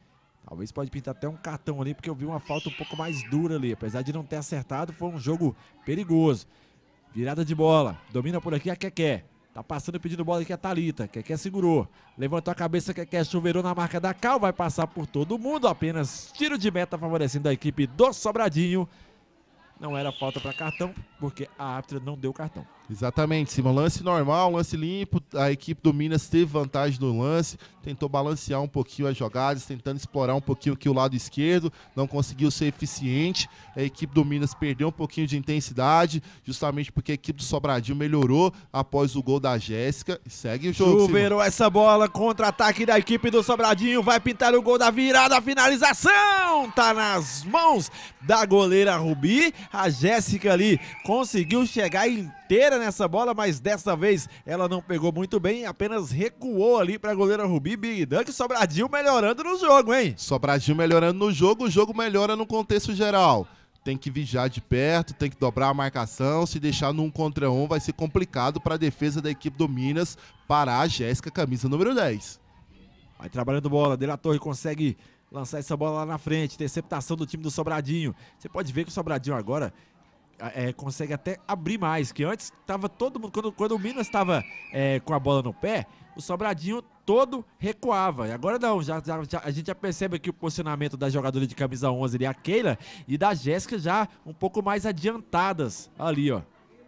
Talvez pode pintar até um cartão ali, porque eu vi uma falta um pouco mais dura ali. Apesar de não ter acertado, foi um jogo perigoso. Virada de bola. Domina por aqui a Keké. Tá passando pedindo bola aqui a Thalita. Keké segurou. Levantou a cabeça, Keké chuveirou na marca da Cal. Vai passar por todo mundo. Apenas tiro de meta favorecendo a equipe do Sobradinho. Não era falta para cartão, porque a árbitra não deu cartão. Exatamente, Simão. Lance normal, lance limpo. A equipe do Minas teve vantagem no lance. Tentou balancear um pouquinho as jogadas, tentando explorar um pouquinho aqui o lado esquerdo. Não conseguiu ser eficiente. A equipe do Minas perdeu um pouquinho de intensidade, justamente porque a equipe do Sobradinho melhorou após o gol da Jéssica. E segue o jogo, Chuveirou essa bola, contra-ataque da equipe do Sobradinho. Vai pintar o gol da virada, a finalização. Tá nas mãos da goleira Rubi. A Jéssica ali conseguiu chegar inteira nessa bola, mas dessa vez ela não pegou muito bem, apenas recuou ali para a goleira Rubi. Big Dunk, Sobradinho melhorando no jogo, hein? Sobradinho melhorando no jogo, o jogo melhora no contexto geral. Tem que vigiar de perto, tem que dobrar a marcação. Se deixar no 1 contra 1 vai ser complicado para a defesa da equipe do Minas parar a Jéssica, camisa número 10. Vai trabalhando bola, De La Torre consegue lançar essa bola lá na frente, interceptação do time do Sobradinho. Você pode ver que o Sobradinho agora consegue até abrir mais, que antes estava todo mundo, quando o Minas estava com a bola no pé, o Sobradinho todo recuava. E agora não, a gente já percebe aqui o posicionamento da jogadora de camisa 11 ali, a Keila, e da Jéssica já um pouco mais adiantadas ali, ó.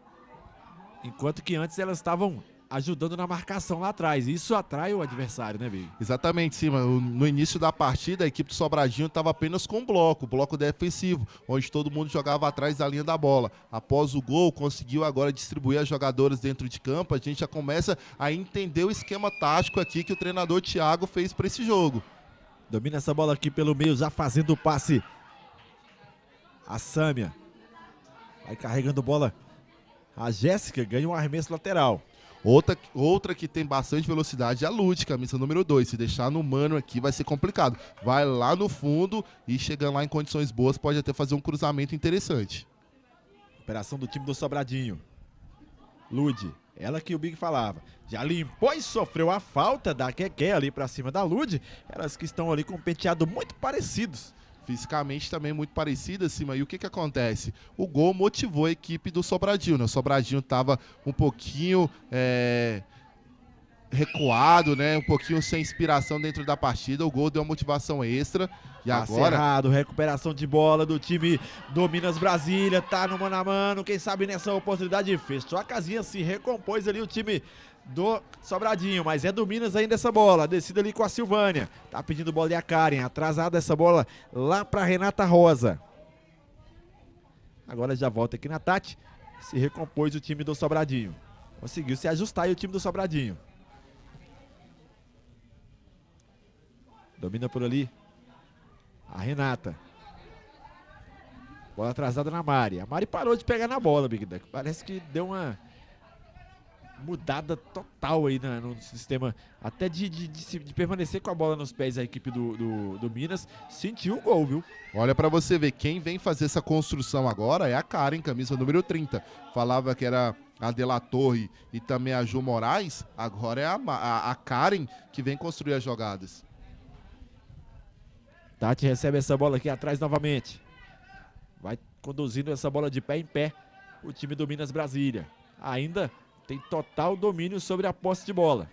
Enquanto que antes elas estavam ajudando na marcação lá atrás. Isso atrai o adversário, né, Big? Exatamente, sim, mano. No início da partida, a equipe do Sobradinho estava apenas com bloco defensivo, onde todo mundo jogava atrás da linha da bola. Após o gol, conseguiu agora distribuir as jogadoras dentro de campo. A gente já começa a entender o esquema tático aqui que o treinador Thiago fez para esse jogo. Domina essa bola aqui pelo meio, já fazendo o passe. A Sâmia. Vai carregando bola. A Jéssica ganha um arremesso lateral. Outra que tem bastante velocidade é a Lud, camisa número 2. Se deixar no mano aqui vai ser complicado. Vai lá no fundo e chegando lá em condições boas pode até fazer um cruzamento interessante. Operação do time do Sobradinho. Lud, ela que o Big falava. Já limpou e sofreu a falta da Keké ali pra cima da Lud. Elas que estão ali com um penteado muito parecidos. Fisicamente também muito parecida, Cima. E o que acontece? O gol motivou a equipe do Sobradinho, né? O Sobradinho estava um pouquinho recuado, né? Um pouquinho sem inspiração dentro da partida. O gol deu uma motivação extra. E agora... Errado, recuperação de bola do time do Minas Brasília. Tá no mano a mano. Quem sabe nessa oportunidade fechou a casinha, se recompôs ali o time do Sobradinho, mas é do Minas ainda essa bola, descida ali com a Silvânia, tá pedindo bola e a Karen, atrasada essa bola lá pra Renata Rosa. Agora já volta aqui na Tati, se recompôs o time do Sobradinho, conseguiu se ajustar aí o time do Sobradinho. Domina por ali a Renata, bola atrasada na Mari, a Mari parou de pegar na bola, Big Duck, parece que deu uma mudada total aí no sistema, até de permanecer com a bola nos pés. A equipe do Minas sentiu o gol, viu? Olha pra você ver, quem vem fazer essa construção agora é a Karen, camisa número 30. Falava que era a De La Torre e também a Ju Moraes, agora é a Karen que vem construir as jogadas. Tati recebe essa bola aqui atrás novamente. Vai conduzindo essa bola de pé em pé o time do Minas Brasília. Ainda tem total domínio sobre a posse de bola.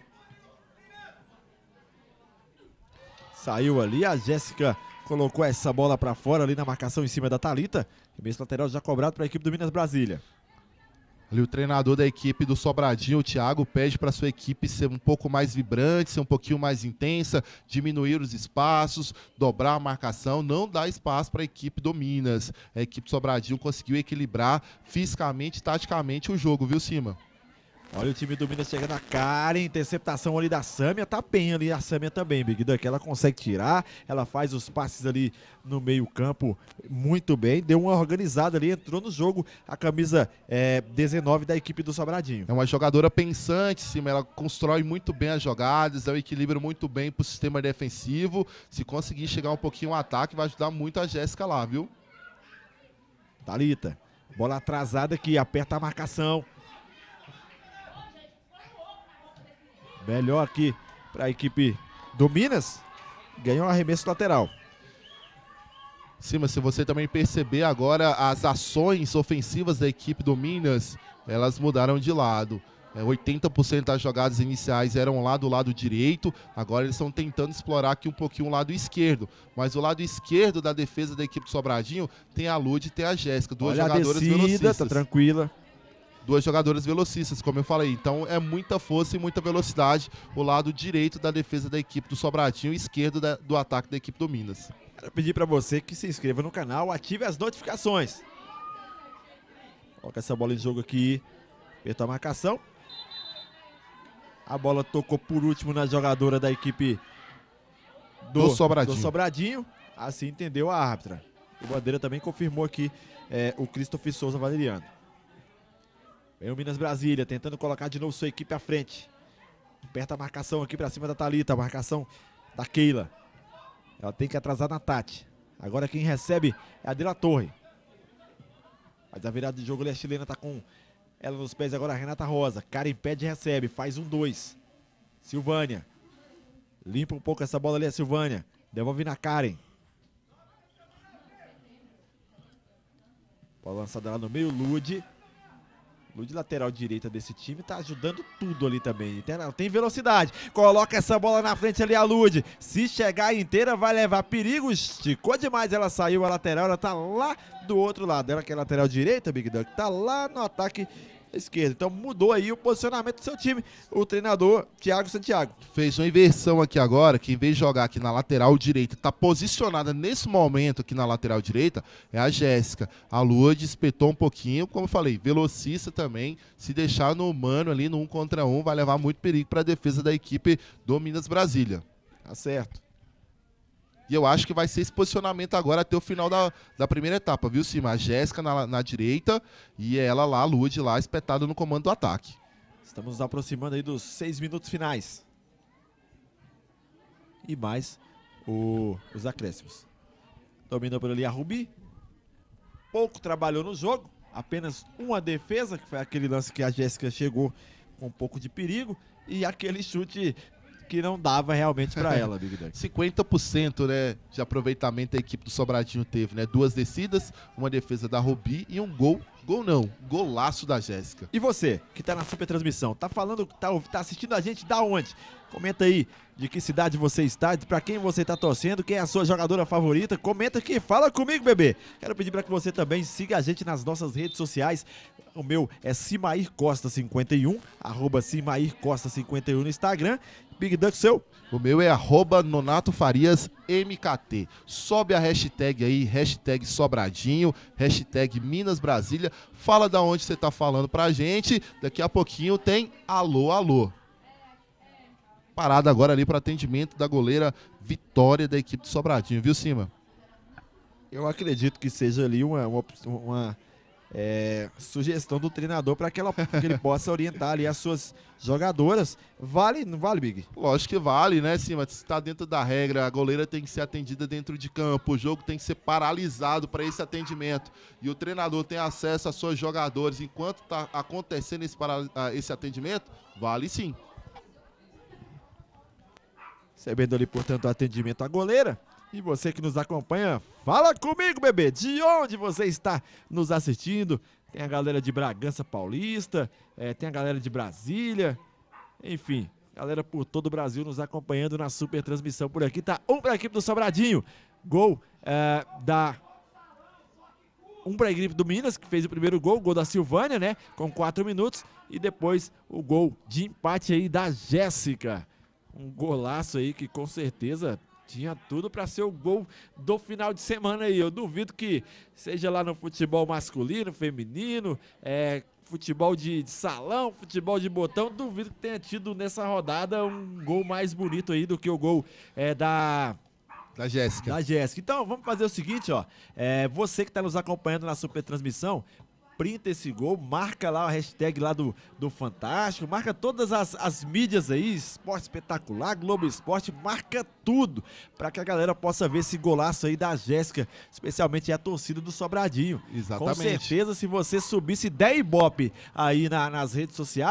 Saiu ali, a Jéssica colocou essa bola para fora ali na marcação em cima da Thalita. Arremesso lateral já cobrado para a equipe do Minas Brasília. Ali o treinador da equipe do Sobradinho, o Thiago, pede para sua equipe ser um pouco mais vibrante, ser um pouquinho mais intensa, diminuir os espaços, dobrar a marcação, não dar espaço para a equipe do Minas. A equipe do Sobradinho conseguiu equilibrar fisicamente e taticamente o jogo, viu, Cima? Olha o time do Minas chegando, a Karen, interceptação ali da Sâmia, tá bem ali a Sâmia também, Big Duck, ela consegue tirar, ela faz os passes ali no meio campo muito bem, deu uma organizada ali, entrou no jogo a camisa 19 da equipe do Sobradinho. É uma jogadora pensante, Cima, ela constrói muito bem as jogadas, é um equilíbrio muito bem pro sistema defensivo, se conseguir chegar um pouquinho ao ataque vai ajudar muito a Jéssica lá, viu? Thalita, bola atrasada aqui, aperta a marcação. Melhor aqui para a equipe do Minas. Ganhou um arremesso lateral. Sim, mas se você também perceber agora, as ações ofensivas da equipe do Minas, elas mudaram de lado. 80% das jogadas iniciais eram lá do lado direito, agora eles estão tentando explorar aqui um pouquinho o lado esquerdo. Mas o lado esquerdo da defesa da equipe do Sobradinho tem a Lud e tem a Jéssica, duas jogadoras velocistas. Tá tranquila. Duas jogadoras velocistas, como eu falei. Então é muita força e muita velocidade o lado direito da defesa da equipe do Sobradinho e esquerdo do ataque da equipe do Minas. Quero pedir para você que se inscreva no canal, ative as notificações. Coloca essa bola em jogo aqui, apertou a marcação. A bola tocou por último na jogadora da equipe do Sobradinho. Assim entendeu a árbitra. O Bandeira também confirmou aqui o Christopher Souza Valeriano. Vem o Minas Brasília tentando colocar de novo sua equipe à frente. Aperta a marcação aqui para cima da Thalita, a marcação da Keila. Ela tem que atrasar na Tati. Agora quem recebe é a De La Torre. Mas a virada de jogo ali, a chilena tá com ela nos pés agora, a Renata Rosa. Karen pede e recebe, faz 1-2. Silvânia. Limpa um pouco essa bola ali, a Silvânia. Devolve na Karen. Bola lançada lá no meio, Lud. Lud, lateral direita desse time, tá ajudando tudo ali também. Tem velocidade. Coloca essa bola na frente ali, a Lud. Se chegar inteira, vai levar perigo. Esticou demais, ela saiu a lateral. Ela tá lá do outro lado. Ela que é lateral direita, Big Duck, tá lá no ataque esquerdo. Então mudou aí o posicionamento do seu time. O treinador, Thiago Santiago. Fez uma inversão aqui agora, que em vez de jogar aqui na lateral direita, tá posicionada nesse momento aqui na lateral direita, é a Jéssica. A Lud espetou um pouquinho, como eu falei, velocista também. Se deixar no mano ali, no 1 contra 1, vai levar muito perigo para a defesa da equipe do Minas Brasília. Tá certo. E eu acho que vai ser esse posicionamento agora até o final da primeira etapa, viu, Cima? A Jéssica na direita e ela lá, a Lud, lá, espetada no comando do ataque. Estamos nos aproximando aí dos 6 minutos finais. E mais os acréscimos. Dominou por ali a Rubi. Pouco trabalhou no jogo. Apenas uma defesa, que foi aquele lance que a Jéssica chegou com um pouco de perigo. E aquele chute que não dava realmente para ela, Big Duck. 50%, né, de aproveitamento a equipe do Sobradinho teve, né? 2 descidas, uma defesa da Rubi e um gol. Gol não, golaço da Jéssica. E você, que tá na super transmissão, tá falando, tá assistindo a gente da onde? Comenta aí de que cidade você está, para quem você tá torcendo, quem é a sua jogadora favorita. Comenta aqui, fala comigo, bebê. Quero pedir para que você também siga a gente nas nossas redes sociais. O meu é Simair Costa 51, @SimairCosta51 no Instagram. Big Duck, seu? O meu é @NonatoFariasMKT. Sobe a hashtag aí, hashtag Sobradinho, hashtag Minas Brasília. Fala da onde você tá falando pra gente. Daqui a pouquinho tem alô, alô. Parada agora ali para atendimento da goleira Vitória da equipe do Sobradinho, viu, Cima? Eu acredito que seja ali uma sugestão do treinador para que ele possa orientar ali as suas jogadoras. Vale, não vale, Big? Lógico que vale, né, Cima? Se está dentro da regra, a goleira tem que ser atendida dentro de campo, o jogo tem que ser paralisado para esse atendimento. E o treinador tem acesso às suas jogadoras enquanto está acontecendo esse atendimento, vale sim. Recebendo ali, portanto, o atendimento à goleira. E você que nos acompanha, fala comigo, bebê, de onde você está nos assistindo? Tem a galera de Bragança Paulista, tem a galera de Brasília, enfim, galera por todo o Brasil nos acompanhando na super transmissão. Por aqui tá para a equipe do Sobradinho, gol para a equipe do Minas, que fez o primeiro gol da Silvânia, né, com 4 minutos, e depois o gol de empate aí da Jéssica. Um golaço aí que com certeza tinha tudo para ser o gol do final de semana aí. Eu duvido que seja lá no futebol masculino, feminino, futebol de salão, futebol de botão. Duvido que tenha tido nessa rodada um gol mais bonito aí do que o gol da Jéssica. Então vamos fazer o seguinte, ó. Você que está nos acompanhando na super transmissão, printa esse gol, marca lá a hashtag lá do Fantástico, marca todas as mídias aí, Esporte Espetacular, Globo Esporte, marca tudo, para que a galera possa ver esse golaço aí da Jéssica, especialmente a torcida do Sobradinho. Exatamente. Com certeza, se você subisse 10 Ibope aí nas redes sociais,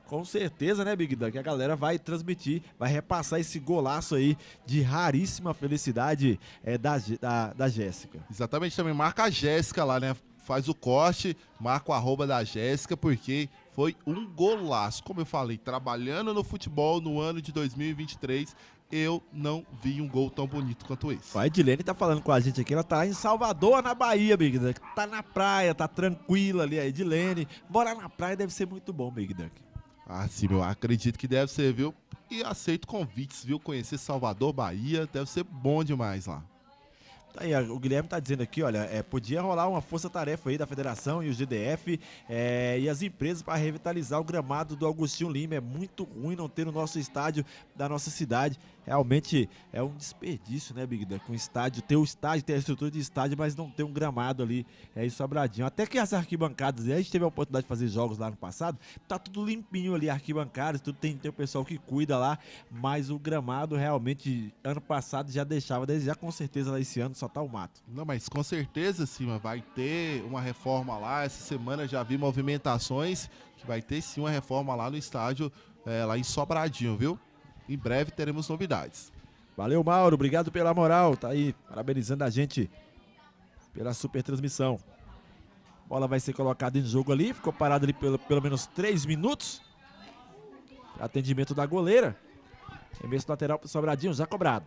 Com certeza, né, Big Dan, que a galera vai transmitir, vai repassar esse golaço aí de raríssima felicidade da Jéssica. Exatamente, também marca a Jéssica lá, né? Faz o corte, marca o arroba da Jéssica, porque foi um golaço. Como eu falei, trabalhando no futebol no ano de 2023, eu não vi um gol tão bonito quanto esse. A Edilene tá falando com a gente aqui, ela tá em Salvador, na Bahia, Big Dan. Tá na praia, tá tranquila ali, a Edilene. Morar na praia deve ser muito bom, Big Dan. Ah, sim, eu acredito que deve ser, viu? E aceito convites, viu? Conhecer Salvador, Bahia, deve ser bom demais lá. Aí, o Guilherme tá dizendo aqui, olha, podia rolar uma força-tarefa aí da federação e o GDF e as empresas para revitalizar o gramado do Augustinho Lima. É muito ruim não ter o nosso estádio da nossa cidade. Realmente é um desperdício, né, Big Dan? Com o estádio, ter o estádio, ter a estrutura de estádio, mas não ter um gramado ali em Sobradinho. Até que as arquibancadas, a gente teve a oportunidade de fazer jogos lá no passado, tá tudo limpinho ali, arquibancadas, tudo tem o pessoal que cuida lá, mas o gramado realmente, ano passado já deixava, já com certeza lá esse ano só tá o mato. Não, mas com certeza, sim, vai ter uma reforma lá. Essa semana já vi movimentações que vai ter sim uma reforma lá no estádio, lá em Sobradinho, viu? Em breve teremos novidades. Valeu, Mauro, obrigado pela moral, tá aí parabenizando a gente pela super transmissão. Bola vai ser colocada em jogo ali, ficou parada ali pelo menos 3 minutos. Atendimento da goleira. Arremesso lateral pro Sobradinho, já cobrado.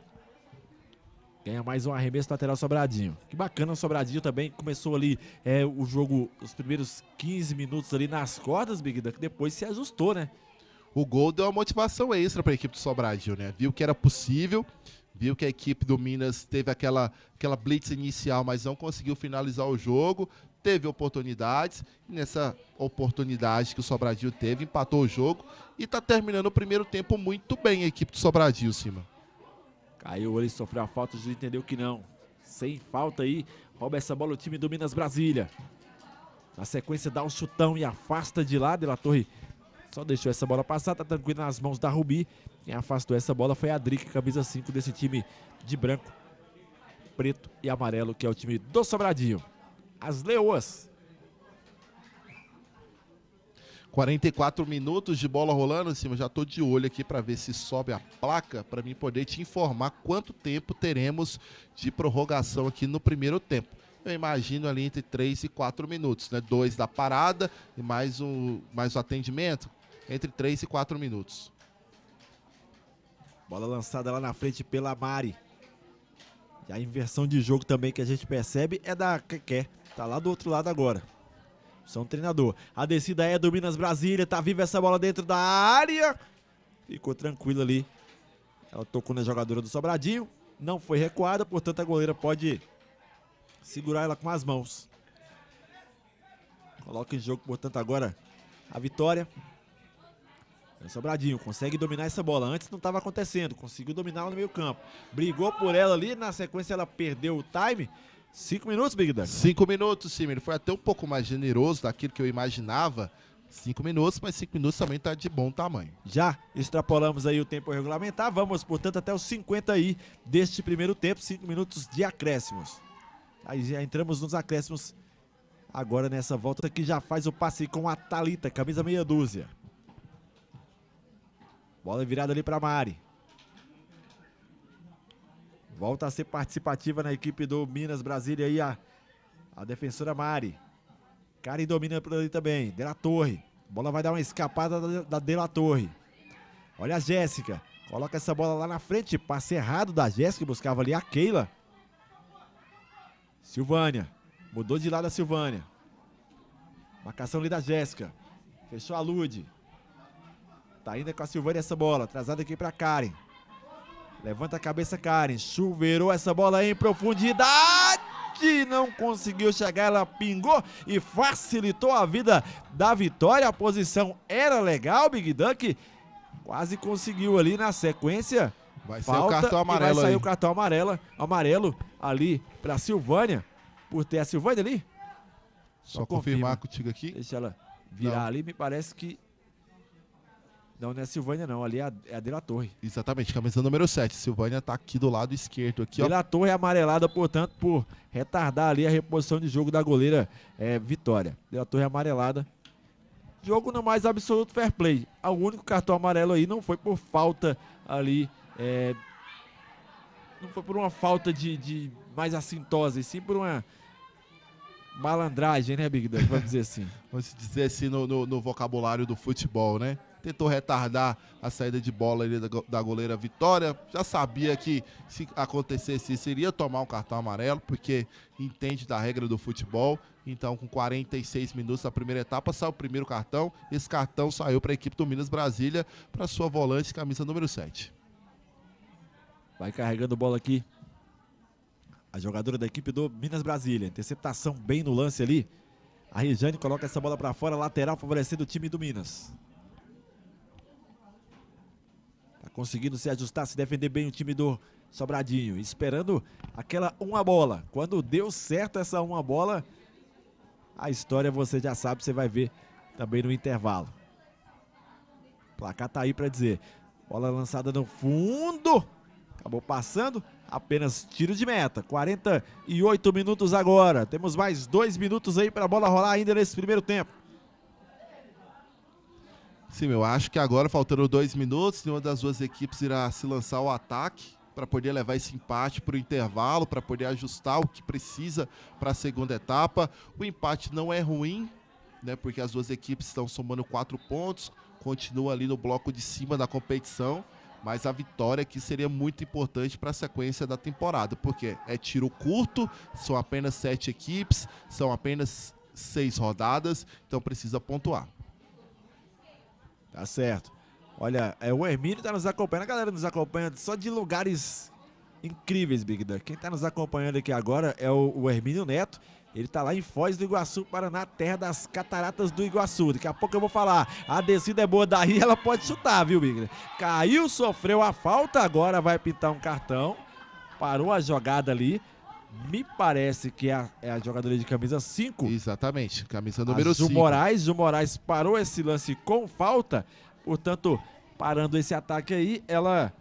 Ganha mais um arremesso lateral Sobradinho. Que bacana o Sobradinho também. Começou ali o jogo, os primeiros 15 minutos ali nas cordas, Big Dan, que depois se ajustou, né? O gol deu uma motivação extra para a equipe do Sobradinho, né? Viu que era possível, viu que a equipe do Minas teve aquela blitz inicial, mas não conseguiu finalizar o jogo. Teve oportunidades, e nessa oportunidade que o Sobradinho teve, empatou o jogo e está terminando o primeiro tempo muito bem a equipe do Sobradinho, Cima. Caiu ele, sofreu a falta, o juiz entendeu que não. Sem falta aí, rouba essa bola o time do Minas Brasília. Na sequência dá um chutão e afasta de lá, De La Torre só deixou essa bola passar, tá tranquilo nas mãos da Rubi. Quem afastou essa bola foi a Drica, camisa 5 desse time de branco, preto e amarelo, que é o time do Sobradinho. As Leoas. 44 minutos de bola rolando, Cima. Já tô de olho aqui para ver se sobe a placa, para mim poder te informar quanto tempo teremos de prorrogação aqui no primeiro tempo. Eu imagino ali entre 3 e 4 minutos, né? 2 da parada e mais o atendimento, entre 3 e 4 minutos. Bola lançada lá na frente pela Mari. E a inversão de jogo também que a gente percebe é da Keké. Tá lá do outro lado agora. São treinador. A descida é do Minas Brasília. Tá viva essa bola dentro da área. Ficou tranquilo ali. Ela tocou na jogadora do Sobradinho. Não foi recuada, portanto a goleira pode segurar ela com as mãos. Coloca em jogo, portanto, agora a vitória. O Sobradinho consegue dominar essa bola. Antes não estava acontecendo. Conseguiu dominar ela no meio campo. Brigou por ela ali. Na sequência ela perdeu o time. 5 minutos, Big Dan. 5 minutos, sim. Ele foi até um pouco mais generoso daquilo que eu imaginava. 5 minutos, mas 5 minutos também está de bom tamanho. Já extrapolamos aí o tempo regulamentar. Vamos, portanto, até os 50 aí deste primeiro tempo. 5 minutos de acréscimos. Aí já entramos nos acréscimos agora nessa volta que já faz o passe com a Thalita, camisa meia dúzia. Bola virada ali para Mari. Volta a ser participativa na equipe do Minas Brasília aí a defensora Mari. Karen domina por ali também. De La Torre. Bola vai dar uma escapada da De La Torre. Olha a Jéssica. Coloca essa bola lá na frente. Passe errado da Jéssica. Buscava ali a Keila. Silvânia. Mudou de lado a Silvânia. Marcação ali da Jéssica. Fechou a Lude. Tá indo com a Silvânia essa bola. Atrasada aqui pra Karen. Levanta a cabeça, Karen. Chuveirou essa bola em profundidade. Não conseguiu chegar. Ela pingou e facilitou a vida da vitória. A posição era legal. Big Duck quase conseguiu ali na sequência. Vai ser o cartão amarelo. Vai sair o cartão amarelo ali pra Silvânia. Por ter a Silvânia ali. Só confirmar contigo aqui. Deixa ela virar ali. Me parece que... Não é a Silvânia não, ali é a De La Torre. Exatamente, camisa número 7. Silvânia tá aqui do lado esquerdo. Aqui, De La Torre é amarelada, portanto, por retardar ali a reposição de jogo da goleira Vitória. De La Torre é amarelada. Jogo no mais absoluto fair play. O único cartão amarelo aí não foi por falta ali, não foi por uma falta de mais assintosa, e sim por uma malandragem, né, Big Duck? Vamos dizer assim. Vamos dizer assim no vocabulário do futebol, né? Tentou retardar a saída de bola ali da goleira Vitória. Já sabia que se acontecesse isso, iria tomar um cartão amarelo, porque entende da regra do futebol. Então, com 46 minutos da primeira etapa, saiu o primeiro cartão. Esse cartão saiu para a equipe do Minas Brasília, para sua volante, camisa número 7. Vai carregando bola aqui a jogadora da equipe do Minas Brasília. Interceptação bem no lance ali. A Rejane coloca essa bola para fora, lateral, favorecendo o time do Minas. Tá conseguindo se ajustar, se defender bem o time do Sobradinho. Esperando aquela uma bola. Quando deu certo essa uma bola, a história você já sabe, você vai ver também no intervalo. O placar tá aí para dizer. Bola lançada no fundo. Acabou passando, apenas tiro de meta. 48 minutos agora. Temos mais 2 minutos aí para a bola rolar ainda nesse primeiro tempo. Sim, eu acho que agora, faltando 2 minutos, nenhuma das duas equipes irá se lançar ao ataque para poder levar esse empate para o intervalo, para poder ajustar o que precisa para a segunda etapa. O empate não é ruim, né, porque as duas equipes estão somando 4 pontos, continua ali no bloco de cima da competição. Mas a vitória aqui seria muito importante para a sequência da temporada, porque é tiro curto, são apenas 7 equipes, são apenas 6 rodadas, então precisa pontuar. Tá certo. Olha, o Hermínio tá nos acompanhando, a galera nos acompanha só de lugares incríveis, Big Duck. Quem tá nos acompanhando aqui agora é o Hermínio Neto. Ele tá lá em Foz do Iguaçu, Paraná, terra das cataratas do Iguaçu. Daqui a pouco eu vou falar. A descida é boa daí, ela pode chutar, viu, Big? Caiu, sofreu a falta, agora vai pintar um cartão. Parou a jogada ali. Me parece que é a jogadora de camisa 5. Exatamente, camisa número 5. Ju Moraes parou esse lance com falta. Portanto, parando esse ataque aí, ela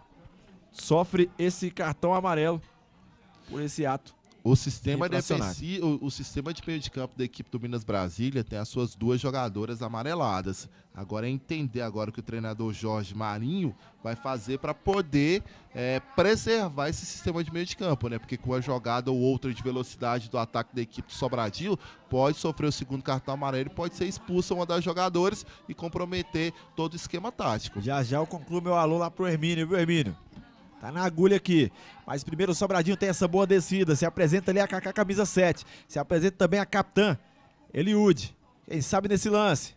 sofre esse cartão amarelo por esse ato. O sistema defensivo, o sistema de meio de campo da equipe do Minas Brasília tem as suas 2 jogadoras amareladas. Agora é entender agora o que o treinador Jorge Marinho vai fazer para poder preservar esse sistema de meio de campo, né? Porque com uma jogada ou outra de velocidade do ataque da equipe do Sobradinho, pode sofrer o segundo cartão amarelo e pode ser expulsa uma das jogadoras e comprometer todo o esquema tático. Já eu concluo meu alô lá pro Hermínio, viu, Hermínio? Tá na agulha aqui, mas primeiro o Sobradinho tem essa boa descida, se apresenta ali a Kaká camisa 7, se apresenta também a capitã Eliude, quem sabe nesse lance.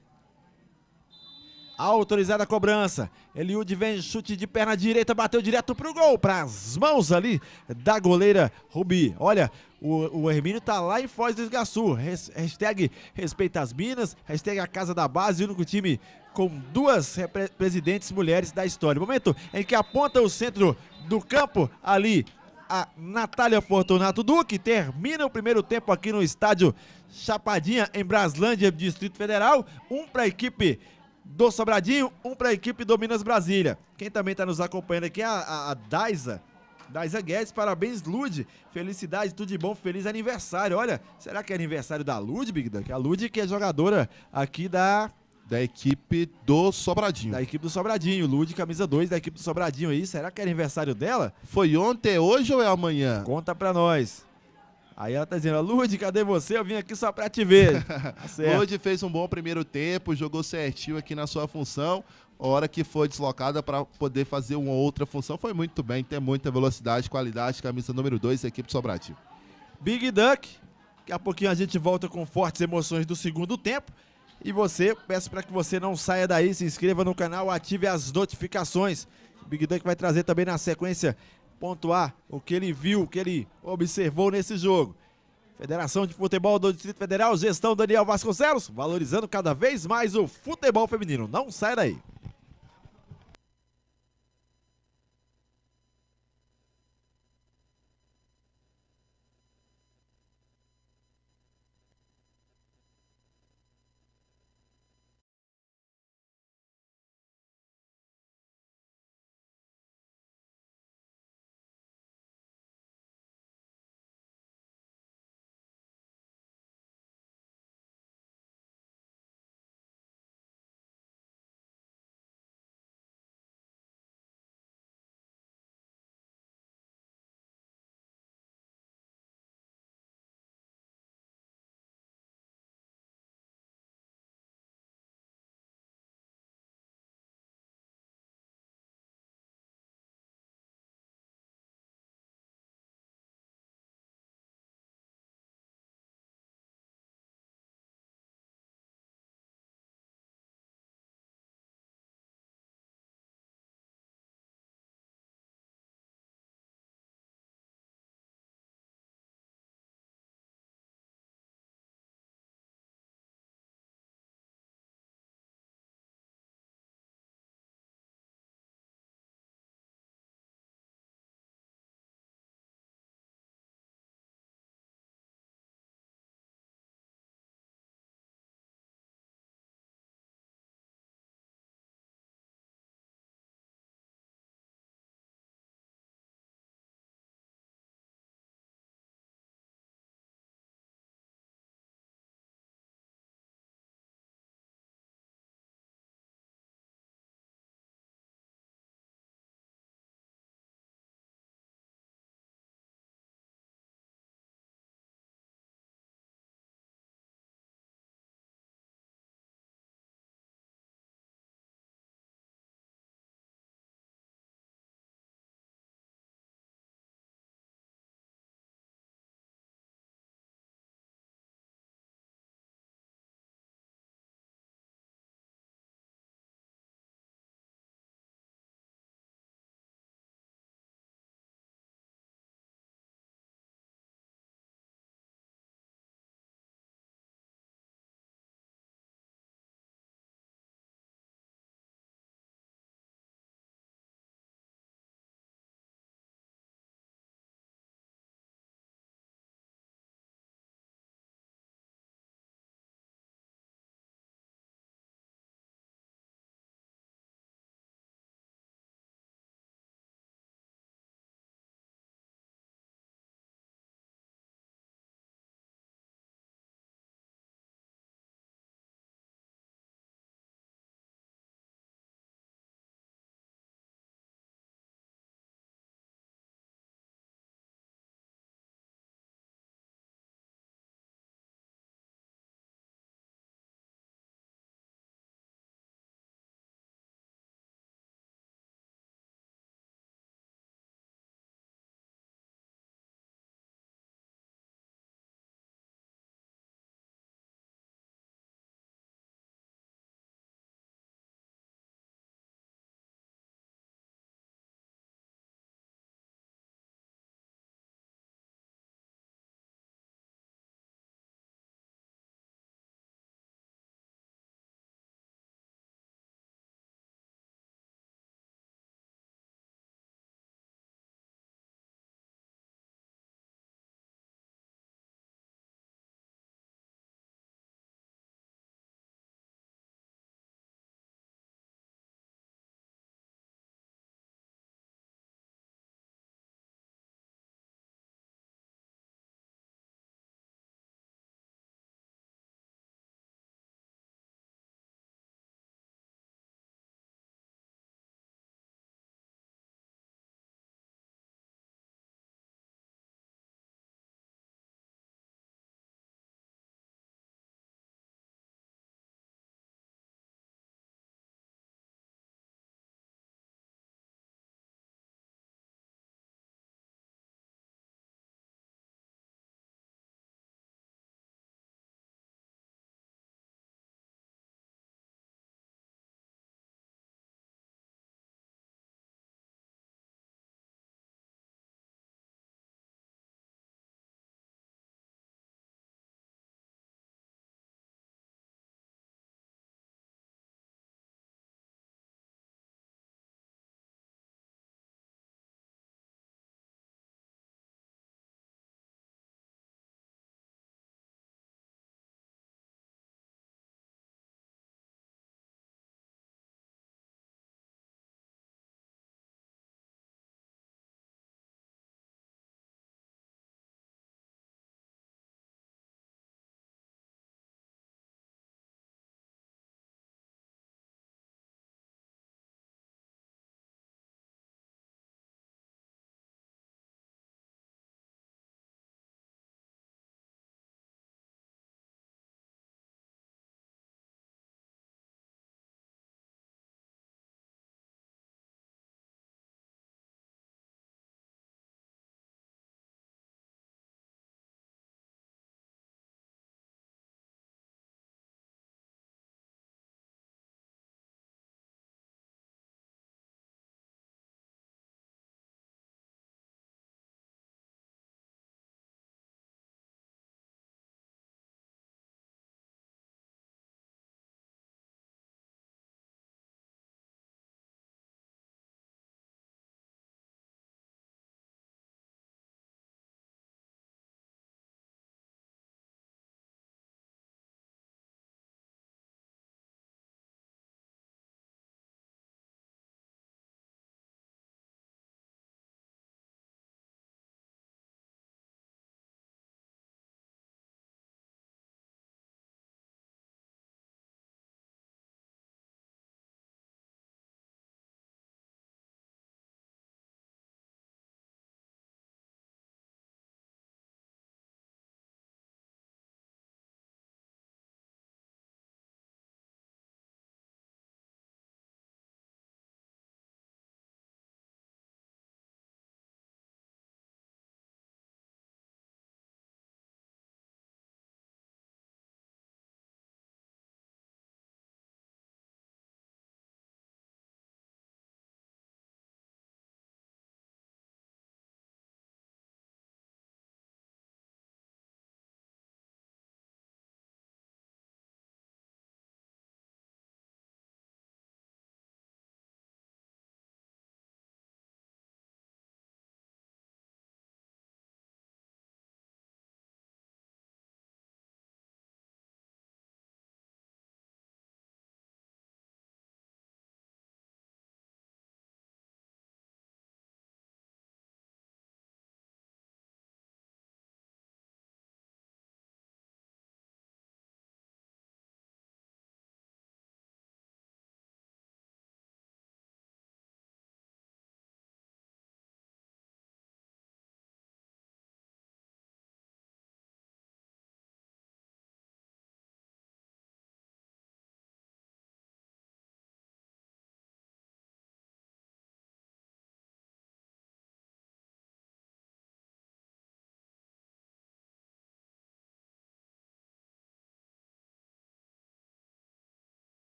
Autorizada a cobrança, Eliude vem, chute de perna direita, bateu direto pro gol, pras mãos ali da goleira Rubi. Olha, o Hermínio tá lá em Foz do Iguaçu, hashtag respeita as minas, hashtag a casa da base, o único time com 2 presidentes mulheres da história. Momento em que aponta o centro do campo ali a Natália Fortunato Duque. Termina o primeiro tempo aqui no estádio Chapadinha, em Braslândia, Distrito Federal. 1 para a equipe do Sobradinho, 1 para a equipe do Minas Brasília. Quem também está nos acompanhando aqui é a Daisa Guedes. Parabéns, Lude. Felicidade, tudo de bom, feliz aniversário. Olha, será que é aniversário da Lude, Big Duck? A Lude que é jogadora aqui da equipe do Sobradinho. Da equipe do Sobradinho, Lude, camisa 2 da equipe do Sobradinho aí. Será que é aniversário dela? Foi ontem, é hoje ou é amanhã? Conta pra nós. Aí ela tá dizendo, Lude, cadê você? Eu vim aqui só pra te ver. Tá Lude fez um bom primeiro tempo, jogou certinho aqui na sua função. A hora que foi deslocada para poder fazer uma outra função, foi muito bem, tem muita velocidade, qualidade, camisa número 2 da equipe do Sobradinho. Big Duck, daqui a pouquinho a gente volta com fortes emoções do segundo tempo. E você, peço para que você não saia daí, se inscreva no canal, ative as notificações. O Big Duck vai trazer também na sequência, pontuar o que ele viu, o que ele observou nesse jogo. Federação de Futebol do Distrito Federal, gestão Daniel Vasconcelos, valorizando cada vez mais o futebol feminino. Não saia daí.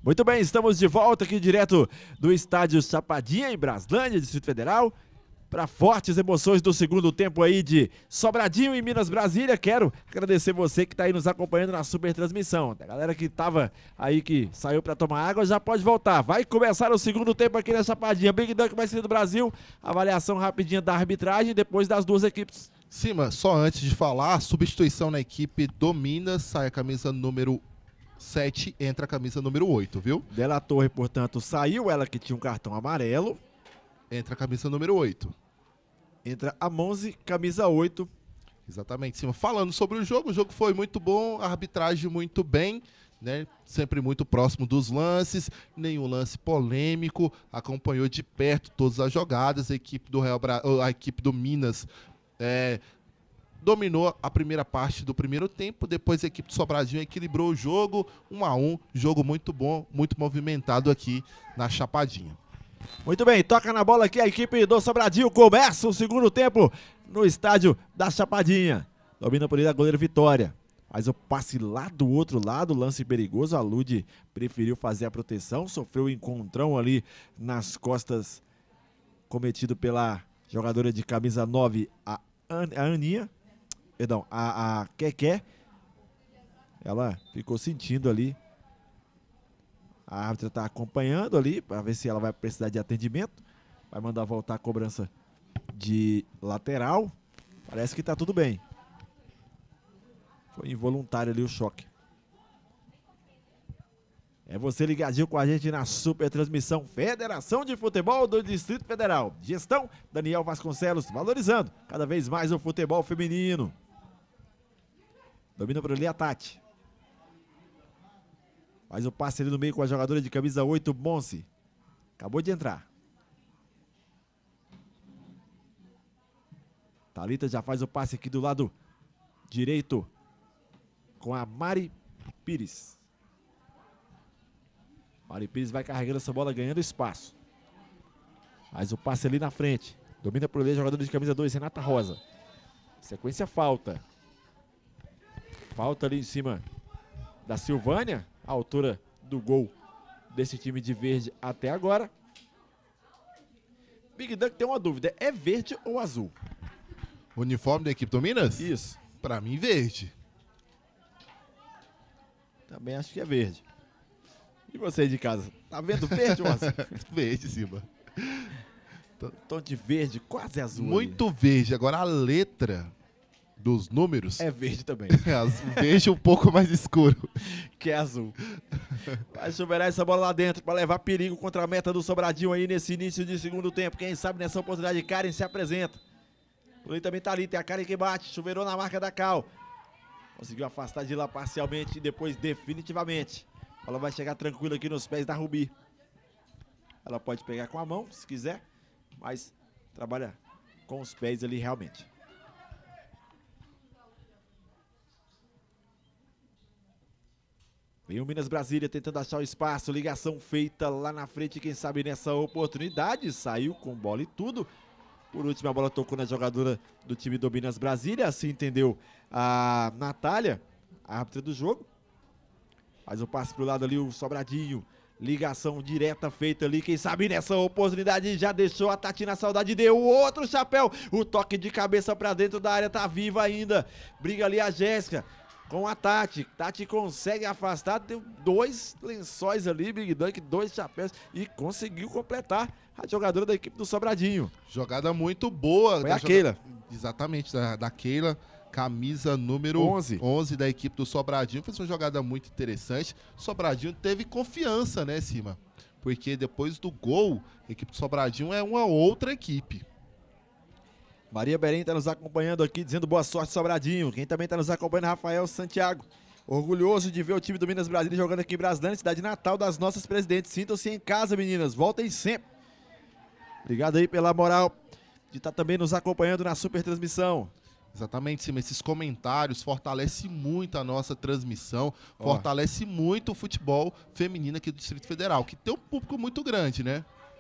Muito bem, estamos de volta aqui direto do estádio Chapadinha, em Braslândia, Distrito Federal, para fortes emoções do segundo tempo aí de Sobradinho e Minas Brasília. Quero agradecer você que está aí nos acompanhando na super transmissão. A galera que estava aí, que saiu para tomar água, já pode voltar. Vai começar o segundo tempo aqui na Chapadinha. Big Dunk mais cedo do Brasil. Avaliação rapidinha da arbitragem depois das duas equipes. Cima, só antes de falar, substituição na equipe do Minas, sai a camisa número 7, entra a camisa número 8, viu? Della Torre, portanto, saiu, ela que tinha um cartão amarelo. Entra a camisa número 8. Entra a Monzi, camisa 8. Exatamente, Cima. Falando sobre o jogo foi muito bom, a arbitragem muito bem, né? Sempre muito próximo dos lances, nenhum lance polêmico, acompanhou de perto todas as jogadas, a equipe do Minas dominou a primeira parte do primeiro tempo, depois a equipe do Sobradinho equilibrou o jogo, 1-1, jogo muito bom, muito movimentado aqui na Chapadinha. Muito bem, toca na bola aqui a equipe do Sobradinho, começa o segundo tempo no estádio da Chapadinha. Domina por ele a goleiro Vitória. Faz o passe lá do outro lado, lance perigoso, a Lud preferiu fazer a proteção, sofreu um encontrão ali nas costas cometido pela jogadora de camisa 9, a Aninha, perdão, a Keké. Ela ficou sentindo ali. A árbitra está acompanhando ali para ver se ela vai precisar de atendimento. Vai mandar voltar a cobrança de lateral. Parece que está tudo bem. Foi involuntário ali o choque. É você ligadinho com a gente na super transmissão Federação de Futebol do Distrito Federal. Gestão Daniel Vasconcelos, valorizando cada vez mais o futebol feminino. Domina por ali a Tati. Faz o passe ali no meio com a jogadora de camisa 8, Monsi. Acabou de entrar. Thalita já faz o passe aqui do lado direito com a Mari Pires. Mari Pires vai carregando essa bola, ganhando espaço. Faz o passe ali na frente. Domina por ali a jogadora de camisa 2, Renata Rosa. Sequência falta. Falta ali em cima da Silvânia. A altura do gol desse time de verde até agora. Big Dunk tem uma dúvida, é verde ou azul? O uniforme da equipe do Minas? Isso. Pra mim, verde. Também acho que é verde. E você de casa, tá vendo verde ou azul? Verde, Cima. Tom de verde, quase azul. Muito ali. Verde. Agora a letra dos números é verde também. Verde um pouco mais escuro. Que é azul. Vai chuverar essa bola lá dentro para levar perigo contra a meta do Sobradinho aí nesse início de segundo tempo. Quem sabe nessa oportunidade Karen se apresenta. Por aí também tá ali, tem a Karen que bate, chuveirou na marca da Cal. Conseguiu afastar de lá parcialmente e depois definitivamente. Ela vai chegar tranquila aqui nos pés da Rubi. Ela pode pegar com a mão, se quiser, mas trabalha com os pés ali realmente. Vem o Minas Brasília tentando achar o espaço, ligação feita lá na frente, quem sabe nessa oportunidade, saiu com bola e tudo. Por último, a bola tocou na jogadora do time do Minas Brasília, assim entendeu a Natália, a árbitra do jogo. Faz o passe pro lado ali, o Sobradinho, ligação direta feita ali, quem sabe nessa oportunidade já deixou a Tati na saudade, deu outro chapéu, o toque de cabeça pra dentro da área, tá viva ainda, briga ali a Jéssica. Com a Tati. Tati consegue afastar, tem dois lençóis ali, Big Dunk, dois chapéus e conseguiu completar a jogadora da equipe do Sobradinho. Jogada muito boa. Foi a Keila. Exatamente, da Keila, camisa número 11 da equipe do Sobradinho. Fez uma jogada muito interessante. Sobradinho teve confiança, né, Cima? Porque depois do gol, a equipe do Sobradinho é uma outra equipe. Maria Belém está nos acompanhando aqui, dizendo boa sorte, Sobradinho. Quem também está nos acompanhando é Rafael Santiago. Orgulhoso de ver o time do Minas Brasília jogando aqui em Braslândia, cidade natal das nossas presidentes. Sintam-se em casa, meninas. Voltem sempre. Obrigado aí pela moral de estar também nos acompanhando na super transmissão. Exatamente, Cima. Esses comentários fortalecem muito a nossa transmissão, fortalece muito o futebol feminino aqui do Distrito Federal, que tem um público muito grande, né?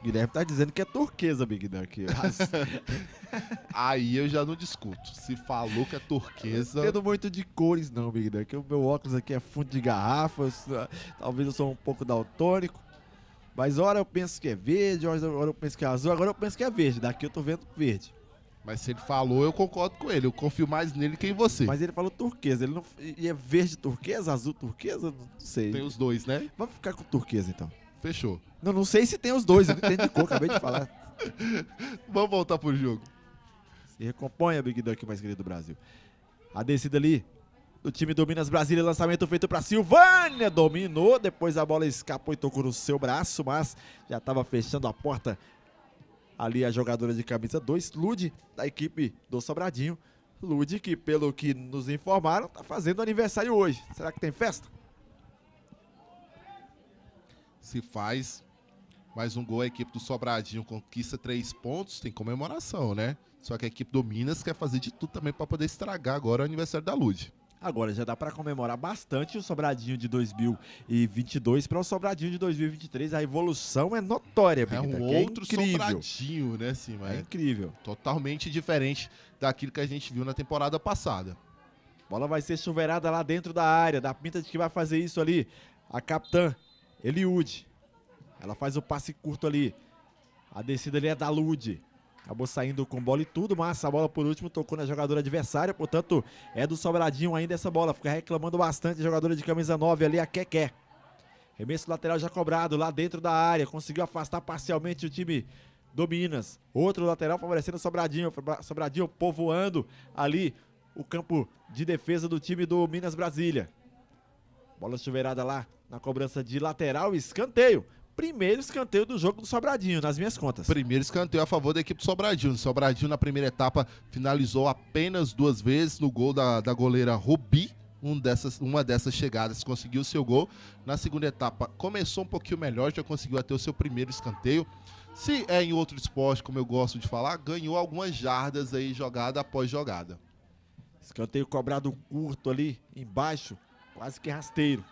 Guilherme tá dizendo que é turquesa, Big Duck. Aí eu já não discuto. Se falou que é turquesa... Não entendo muito de cores não, Big Duck. O meu óculos aqui é fundo de garrafas. Talvez eu sou um pouco daltônico. Mas hora eu penso que é verde, hora eu penso que é azul, agora eu penso que é verde. Daqui eu tô vendo verde. Mas se ele falou, eu concordo com ele. Eu confio mais nele que em você. Mas ele falou turquesa. Ele não... E é verde turquesa, azul turquesa? Não sei. Tem os dois, né? Vamos ficar com turquesa então. Fechou. Não sei se tem os dois. Eu não entendo de cor, acabei de falar. Vamos voltar pro jogo. Se recomponha, Big Duck mais querido do Brasil. A descida ali do time do Minas Brasília, lançamento feito pra Silvânia, dominou, depois a bola escapou e tocou no seu braço, mas já estava fechando a porta ali a jogadora de camisa 2, Lude, da equipe do Sobradinho. Lude, que pelo que nos informaram, tá fazendo aniversário hoje. Será que tem festa? Se faz mais um gol, a equipe do Sobradinho conquista 3 pontos, tem comemoração, né? Só que a equipe do Minas quer fazer de tudo também para poder estragar agora o aniversário da Lude. Agora já dá para comemorar bastante o Sobradinho de 2022 para o Sobradinho de 2023. A evolução é notória, É um outro Sobradinho, né, Cima? É incrível. Totalmente diferente daquilo que a gente viu na temporada passada. Bola vai ser chuveirada lá dentro da área. Dá pinta de que vai fazer isso ali a capitã Eliude. Ela faz o passe curto ali. A descida ali é da Lude. Acabou saindo com bola e tudo, mas a bola por último tocou na jogadora adversária, portanto é do Sobradinho ainda essa bola. Fica reclamando bastante a jogadora de camisa 9 ali, a Keké. Remesso lateral já cobrado lá dentro da área, conseguiu afastar parcialmente o time do Minas. Outro lateral favorecendo o Sobradinho, Sobradinho povoando ali o campo de defesa do time do Minas Brasília. Bola chuveirada lá na cobrança de lateral, escanteio. Primeiro escanteio do jogo do Sobradinho, nas minhas contas. Primeiro escanteio a favor da equipe do Sobradinho. O Sobradinho, na primeira etapa, finalizou apenas 2 vezes no gol da goleira Rubi. Uma dessas chegadas conseguiu o seu gol. Na segunda etapa, começou um pouquinho melhor, já conseguiu até o seu primeiro escanteio. Se é em outro esporte, como eu gosto de falar, ganhou algumas jardas aí, jogada após jogada. Escanteio cobrado curto ali, embaixo, quase que rasteiro.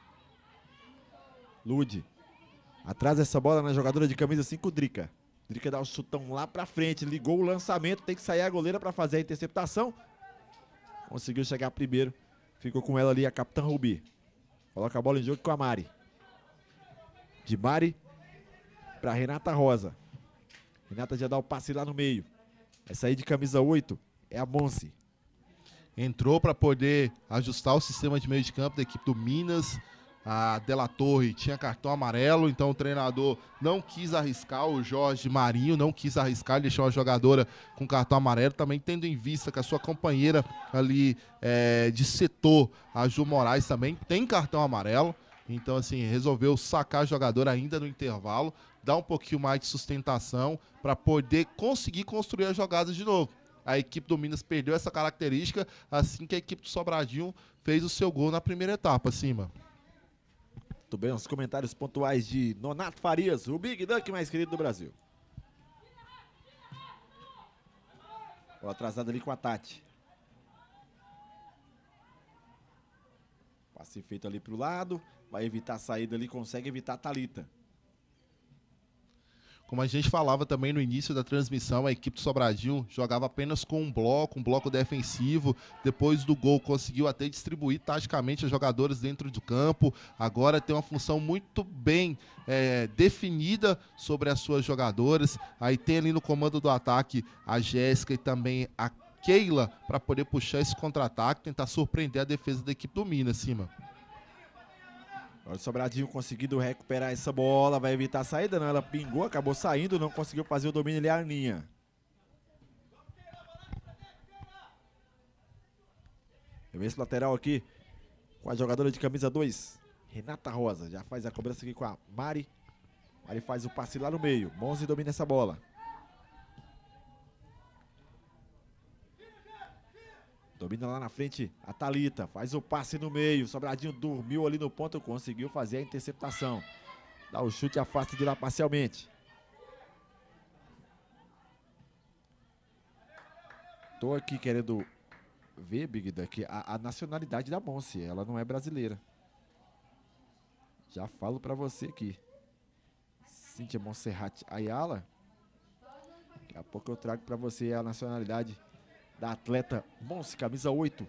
Lude. Atrás dessa bola na jogadora de camisa 5, Drica. Drica dá o chutão lá pra frente, ligou o lançamento, tem que sair a goleira pra fazer a interceptação. Conseguiu chegar primeiro, ficou com ela ali a capitã Rubi. Coloca a bola em jogo com a Mari. De Mari pra Renata Rosa. Renata já dá o passe lá no meio. Essa aí de camisa 8 é a Monse. Entrou para poder ajustar o sistema de meio de campo da equipe do Minas. A Della Torre tinha cartão amarelo, então o treinador não quis arriscar, o Jorge Marinho não quis arriscar, ele deixou a jogadora com cartão amarelo, também tendo em vista que a sua companheira ali de setor, a Ju Moraes, também tem cartão amarelo, então assim, resolveu sacar a jogadora ainda no intervalo, dar um pouquinho mais de sustentação para poder conseguir construir as jogadas de novo. A equipe do Minas perdeu essa característica assim que a equipe do Sobradinho fez o seu gol na primeira etapa, Cima. Muito bem, os comentários pontuais de Nonato Farias, o Big Duck mais querido do Brasil. Bola atrasada ali com a Tati. Passe feito ali pro lado, vai evitar a saída ali, consegue evitar a Thalita. Como a gente falava também no início da transmissão, a equipe do Sobradinho jogava apenas com um bloco defensivo. Depois do gol, conseguiu até distribuir taticamente as jogadoras dentro do campo. Agora tem uma função muito bem definida sobre as suas jogadoras. Aí tem ali no comando do ataque a Jéssica e também a Keila para poder puxar esse contra-ataque, tentar surpreender a defesa da equipe do Minas, Cima. O Sobradinho conseguindo recuperar essa bola, vai evitar a saída, não, ela pingou, acabou saindo, não conseguiu fazer o domínio ali, a Aninha. Remesso lateral aqui, com a jogadora de camisa 2, Renata Rosa, já faz a cobrança aqui com a Mari. Mari faz o passe lá no meio, Monzi domina essa bola. Domina lá na frente a Thalita, faz o passe no meio, Sobradinho dormiu ali no ponto, conseguiu fazer a interceptação. Dá o chute e afasta de lá parcialmente. Tô aqui querendo ver, Big Duck, a nacionalidade da Monse, ela não é brasileira. Já falo pra você aqui. Cíntia Monserrat Ayala. Daqui a pouco eu trago para você a nacionalidade da atleta Monse, camisa 8.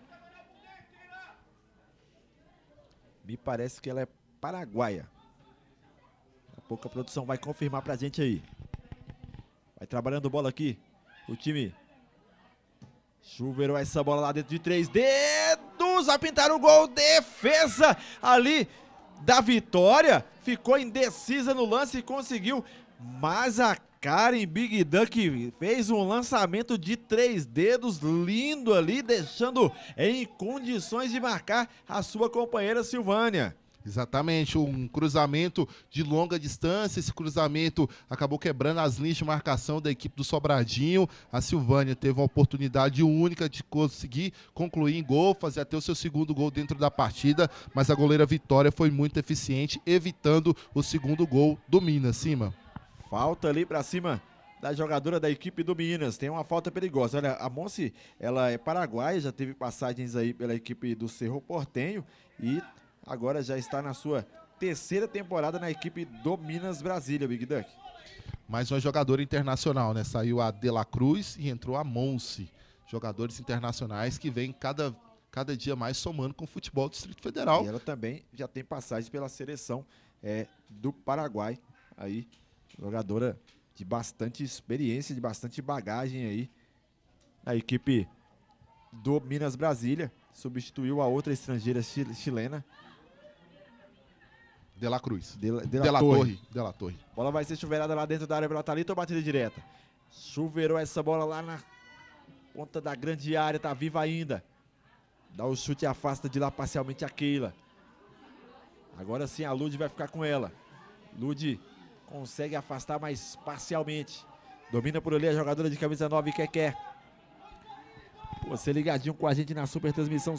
Me parece que ela é paraguaia. Daqui a pouco a produção vai confirmar pra gente aí. Vai trabalhando bola aqui. O time chuveirou essa bola lá dentro de 3 dedos. Vai pintar o gol. Defesa ali da Vitória. Ficou indecisa no lance e conseguiu. Mas a Karen Big Duck fez um lançamento de 3 dedos lindo ali, deixando em condições de marcar a sua companheira Silvânia. Exatamente, um cruzamento de longa distância. Esse cruzamento acabou quebrando as linhas de marcação da equipe do Sobradinho. A Silvânia teve uma oportunidade única de conseguir concluir em gol, fazer até o seu segundo gol dentro da partida, mas a goleira Vitória foi muito eficiente, evitando o segundo gol do Minas. Cima. Falta ali pra cima da jogadora da equipe do Minas. Tem uma falta perigosa. Olha, a Monse, ela é paraguaia, já teve passagens aí pela equipe do Cerro Porteño e agora já está na sua 3ª temporada na equipe do Minas Brasília, Big Duck. Mais uma jogadora internacional, né? Saiu a De La Cruz e entrou a Monse. Jogadores internacionais que vêm cada dia mais somando com o futebol do Distrito Federal. E ela também já tem passagem pela seleção do Paraguai. Aí, jogadora de bastante experiência, de bastante bagagem aí. A equipe do Minas Brasília substituiu a outra estrangeira chilena. De La Cruz. De La Torre. De La Torre. Bola vai ser chuveirada lá dentro da área pela Thalita ou batida direta? Chuveirou essa bola lá na ponta da grande área, tá viva ainda. Dá o chute e afasta de lá parcialmente a Keila. Agora sim a Lud vai ficar com ela. Lud consegue afastar mais parcialmente. Domina por ali a jogadora de camisa 9, Keké. Você ligadinho com a gente na super transmissão,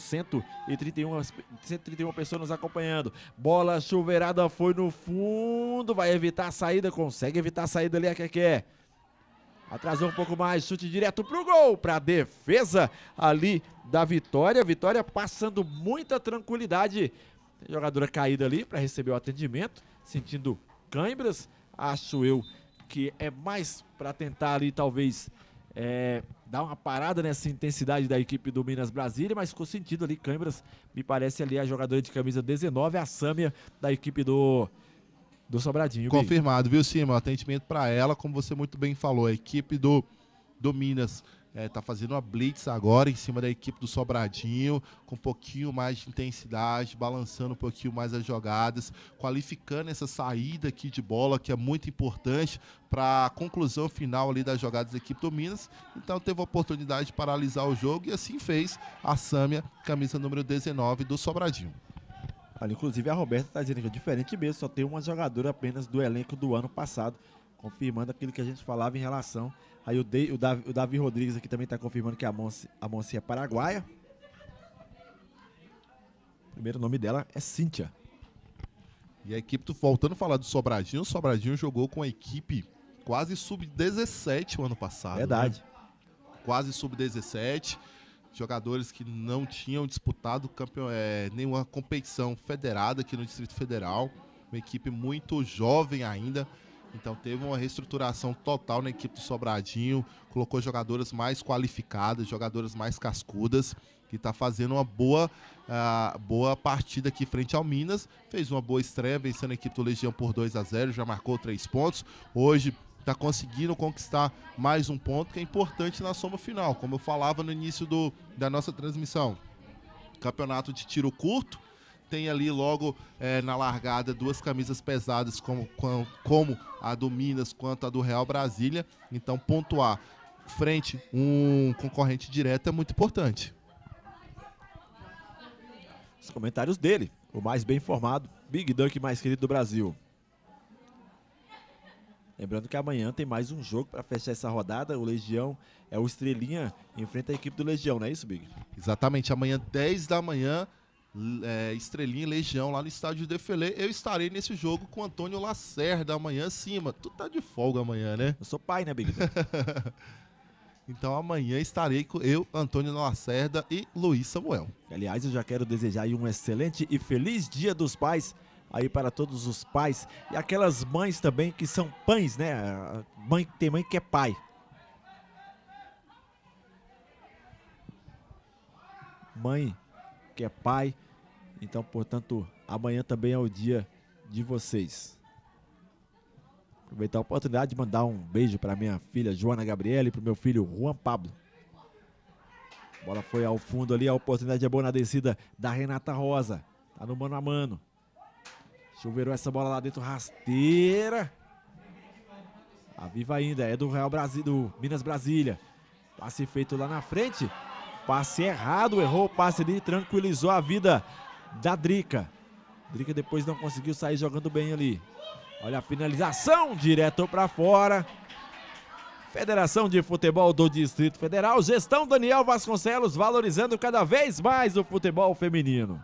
131 pessoas nos acompanhando. Bola chuveirada foi no fundo, vai evitar a saída, consegue evitar a saída ali a Keké. Atrasou um pouco mais, chute direto pro gol, pra defesa ali da Vitória. Vitória passando muita tranquilidade. Tem jogadora caída ali para receber o atendimento, sentindo cãibras. Acho eu que é mais para tentar ali talvez dar uma parada nessa intensidade da equipe do Minas Brasília, mas ficou sentido ali cãibras. Me parece ali a jogadora de camisa 19, a Sâmia da equipe do Sobradinho. Confirmado, viu, Cima? Atendimento para ela, como você muito bem falou. A equipe do Minas tá fazendo uma blitz agora em cima da equipe do Sobradinho, com um pouquinho mais de intensidade, balançando um pouquinho mais as jogadas, qualificando essa saída aqui de bola, que é muito importante para a conclusão final ali das jogadas da equipe do Minas. Então teve a oportunidade de paralisar o jogo e assim fez a Sâmia, camisa número 19 do Sobradinho. Olha, inclusive a Roberta está dizendo que é diferente mesmo, só tem uma jogadora apenas do elenco do ano passado, confirmando aquilo que a gente falava em relação. Aí o Davi Rodrigues aqui também está confirmando que a Monse é paraguaia. O primeiro nome dela é Cíntia. E a equipe, voltando a falar do Sobradinho, o Sobradinho jogou com a equipe quase sub-17 o ano passado. Verdade. Né? Quase sub-17. Jogadores que não tinham disputado nenhuma competição federada aqui no Distrito Federal. Uma equipe muito jovem ainda. Então teve uma reestruturação total na equipe do Sobradinho. Colocou jogadoras mais qualificadas, jogadoras mais cascudas. Que está fazendo uma boa partida aqui frente ao Minas. Fez uma boa estreia, vencendo a equipe do Legião por 2-0. Já marcou 3 pontos. Hoje está conseguindo conquistar mais um ponto, que é importante na soma final. Como eu falava no início da nossa transmissão. Campeonato de tiro curto. Tem ali logo na largada 2 camisas pesadas, como a do Minas quanto a do Real Brasília. Então pontuar frente um concorrente direto é muito importante. Os comentários dele, o mais bem informado, Big Duck mais querido do Brasil. Lembrando que amanhã tem mais um jogo para fechar essa rodada. O Legião o Estrelinha enfrenta a equipe do Legião, não é isso, Big? Exatamente, amanhã 10 da manhã, Estrelinha e Legião lá no estádio Defele. Eu estarei nesse jogo com Antônio Lacerda amanhã. Cima, tu tá de folga amanhã, né? Eu sou pai, né, Big? Então amanhã estarei com eu, Antônio Lacerda e Luiz Samuel. Aliás, eu já quero desejar aí um excelente e feliz Dia dos Pais aí para todos os pais e aquelas mães também que são pães, né? Tem mãe que é pai. Mãe que é pai. Então, portanto, amanhã também é o dia de vocês. Aproveitar a oportunidade de mandar um beijo para minha filha Joana Gabriela e para o meu filho Juan Pablo. A bola foi ao fundo ali, a oportunidade é boa na descida da Renata Rosa. Tá no mano a mano. Chuveirou essa bola lá dentro, rasteira. A viva ainda, é do Real Brasil, do Minas Brasília. Passe feito lá na frente. Passe errado, errou o passe ali, tranquilizou a vida da Drica. Drica depois não conseguiu sair jogando bem ali. Olha a finalização, direto para fora. Federação de Futebol do Distrito Federal, gestão Daniel Vasconcelos, valorizando cada vez mais o futebol feminino.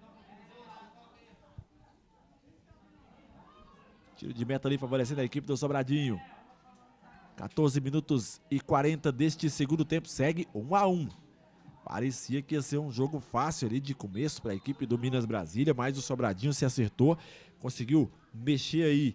Tiro de meta ali favorecendo a equipe do Sobradinho. 14 minutos e 40 deste segundo tempo, segue 1-1. Parecia que ia ser um jogo fácil ali de começo para a equipe do Minas Brasília, mas o Sobradinho se acertou, conseguiu mexer aí,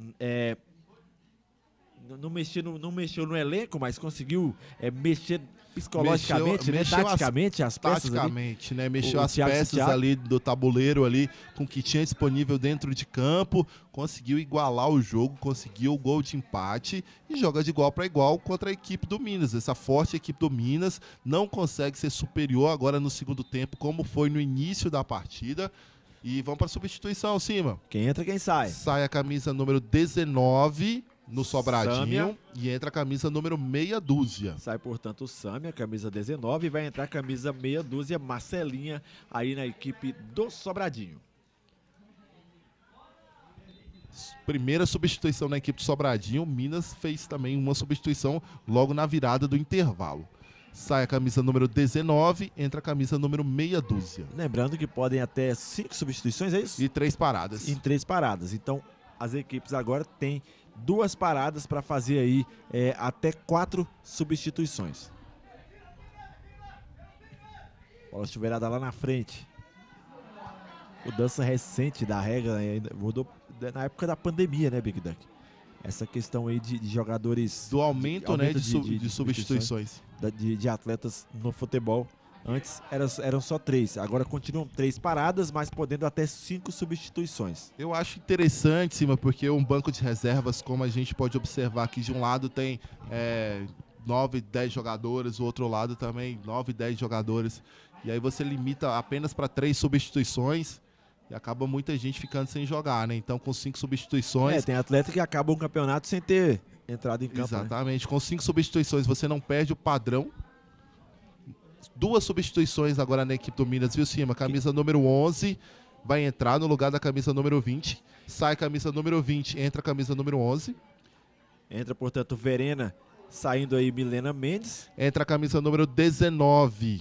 não mexeu no elenco, mas conseguiu mexer psicologicamente, taticamente as peças taticamente, ali. Né? Mexeu as peças ali do tabuleiro ali com o que tinha disponível dentro de campo, conseguiu igualar o jogo, conseguiu o gol de empate e joga de igual para igual contra a equipe do Minas. Essa forte equipe do Minas não consegue ser superior agora no segundo tempo, como foi no início da partida. E vamos para a substituição, Cima. Quem entra, quem sai? Sai a camisa número 19 no Sobradinho Sâmia. E entra a camisa número meia dúzia. Sai, portanto, o Sâmia, camisa 19, e vai entrar a camisa meia dúzia, Marcelinha, aí na equipe do Sobradinho. Primeira substituição na equipe do Sobradinho, o Minas fez também uma substituição logo na virada do intervalo. Sai a camisa número 19, entra a camisa número meia dúzia. Lembrando que podem até 5 substituições, é isso? E 3 paradas. Em 3 paradas. Então, as equipes agora têm 2 paradas para fazer aí até 4 substituições. Bola chuveirada lá na frente. Mudança recente da regra, mudou na época da pandemia, né, Big Duck? Essa questão aí de jogadores... Do aumento, de substituições. De atletas no futebol. Antes eram só 3, agora continuam 3 paradas, mas podendo até 5 substituições. Eu acho interessante, Cima, porque um banco de reservas, como a gente pode observar aqui, de um lado tem 9, 10 jogadores, o outro lado também 9, 10 jogadores. E aí você limita apenas para 3 substituições e acaba muita gente ficando sem jogar, né? Então com 5 substituições... tem atleta que acaba um campeonato sem ter entrado em campo. Exatamente, né? Com 5 substituições você não perde o padrão. 2 substituições agora na equipe do Minas, viu, Cima? Camisa número 11 vai entrar no lugar da camisa número 20. Sai a camisa número 20, entra a camisa número 11. Entra, portanto, Verena, saindo aí Milena Mendes. Entra a camisa número 19.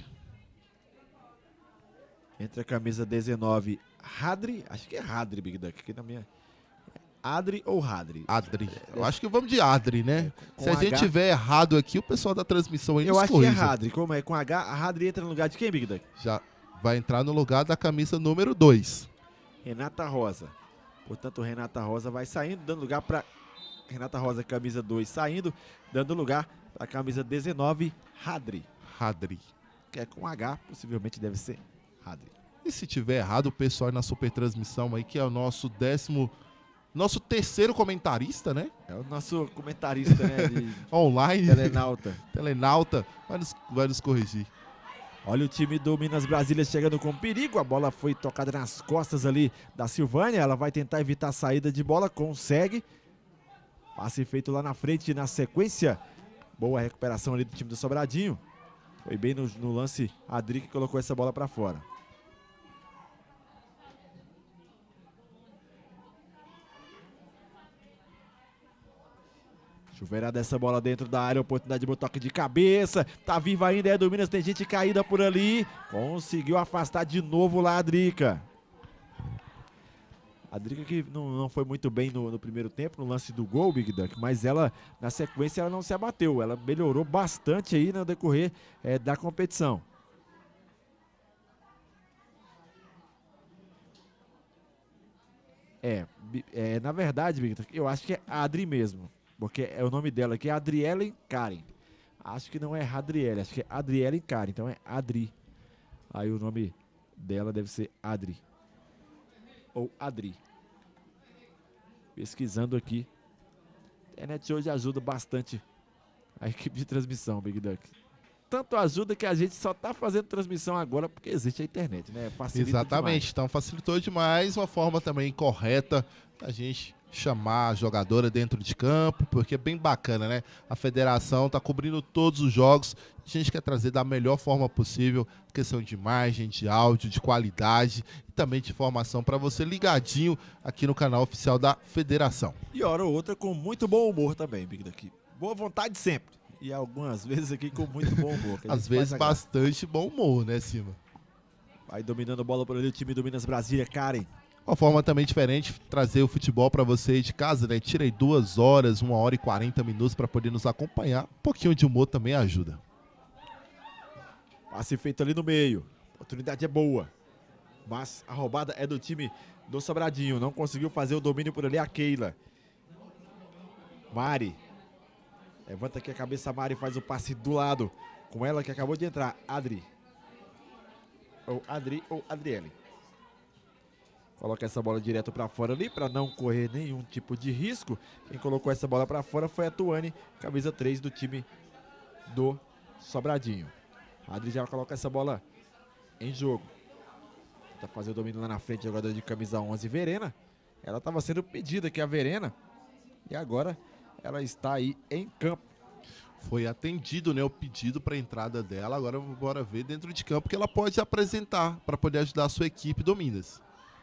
Entra a camisa 19, Hadri. Acho que é Hadri, Big Duck, aqui na minha... Adri ou Hadri? Adri. Eu acho que vamos de Adri, né? Se a H... gente tiver errado aqui, o pessoal da transmissão aí nos corrige. Eu acho que é Hadri. Como é com H, a Hadri entra no lugar de quem, Big Duck? Já vai entrar no lugar da camisa número 2. Renata Rosa. Portanto, Renata Rosa vai saindo, dando lugar para... Renata Rosa, camisa 2, saindo, dando lugar para a camisa 19, Hadri. Hadri. Que é com H, possivelmente deve ser Hadri. E se tiver errado, o pessoal aí na super transmissão aí, que é o nosso nosso terceiro comentarista, né? É o nosso comentarista, né? De online. Telenauta. Vai nos corrigir. Olha o time do Minas Brasília chegando com perigo. A bola foi tocada nas costas ali da Silvânia. Ela vai tentar evitar a saída de bola. Consegue. Passe feito lá na frente na sequência. Boa recuperação ali do time do Sobradinho. Foi bem no lance a Adri que colocou essa bola para fora. Chuveirada essa bola dentro da área, oportunidade de botar toque de cabeça. Tá viva ainda, é do Minas, tem gente caída por ali. Conseguiu afastar de novo lá a Drica. A Drica que não foi muito bem no primeiro tempo, no lance do gol, Big Duck, mas ela, na sequência, ela não se abateu. Ela melhorou bastante aí no decorrer da competição. Na verdade, Victor, eu acho que é Adri mesmo. Porque é o nome dela aqui, é Adrielen Karen. Acho que não é Radriele, acho que é Adrielen Karen, então é Adri. Aí o nome dela deve ser Adri. Ou Adri. Pesquisando aqui. A internet hoje ajuda bastante a equipe de transmissão, Big Duck. Tanto ajuda que a gente só tá fazendo transmissão agora porque existe a internet, né? Facilita Exatamente, demais. então facilitou demais, uma forma também correta da gente chamar a jogadora dentro de campo, porque é bem bacana, né? A federação tá cobrindo todos os jogos, a gente quer trazer da melhor forma possível, questão de imagem, de áudio, de qualidade e também de informação para você ligadinho aqui no canal oficial da federação. E hora ou outra com muito bom humor também, Big Duck. Boa vontade sempre. E algumas vezes aqui com muito bom humor. Às vezes bastante bom humor, né, Cima? Vai dominando a bola por ali o time do Minas Brasília, Karen. Uma forma também diferente, trazer o futebol para você aí de casa, né? Tira aí 2 horas, 1 hora e 40 minutos para poder nos acompanhar. Um pouquinho de humor também ajuda. Passe feito ali no meio. A oportunidade é boa. Mas a roubada é do time do Sobradinho. Não conseguiu fazer o domínio por ali a Keila. Mari. Levanta aqui a cabeça, a Mari faz o passe do lado. Com ela que acabou de entrar, Adri. Ou Adri ou Adriele. Coloca essa bola direto para fora ali, para não correr nenhum tipo de risco. Quem colocou essa bola para fora foi a Tuane, camisa 3 do time do Sobradinho. A Adri já coloca essa bola em jogo. Tenta fazer o domínio lá na frente, jogador de camisa 11, Verena. Ela estava sendo pedida aqui, a Verena. E agora ela está aí em campo. Foi atendido, né, o pedido para a entrada dela. Agora bora ver dentro de campo que ela pode apresentar para poder ajudar a sua equipe do Minas.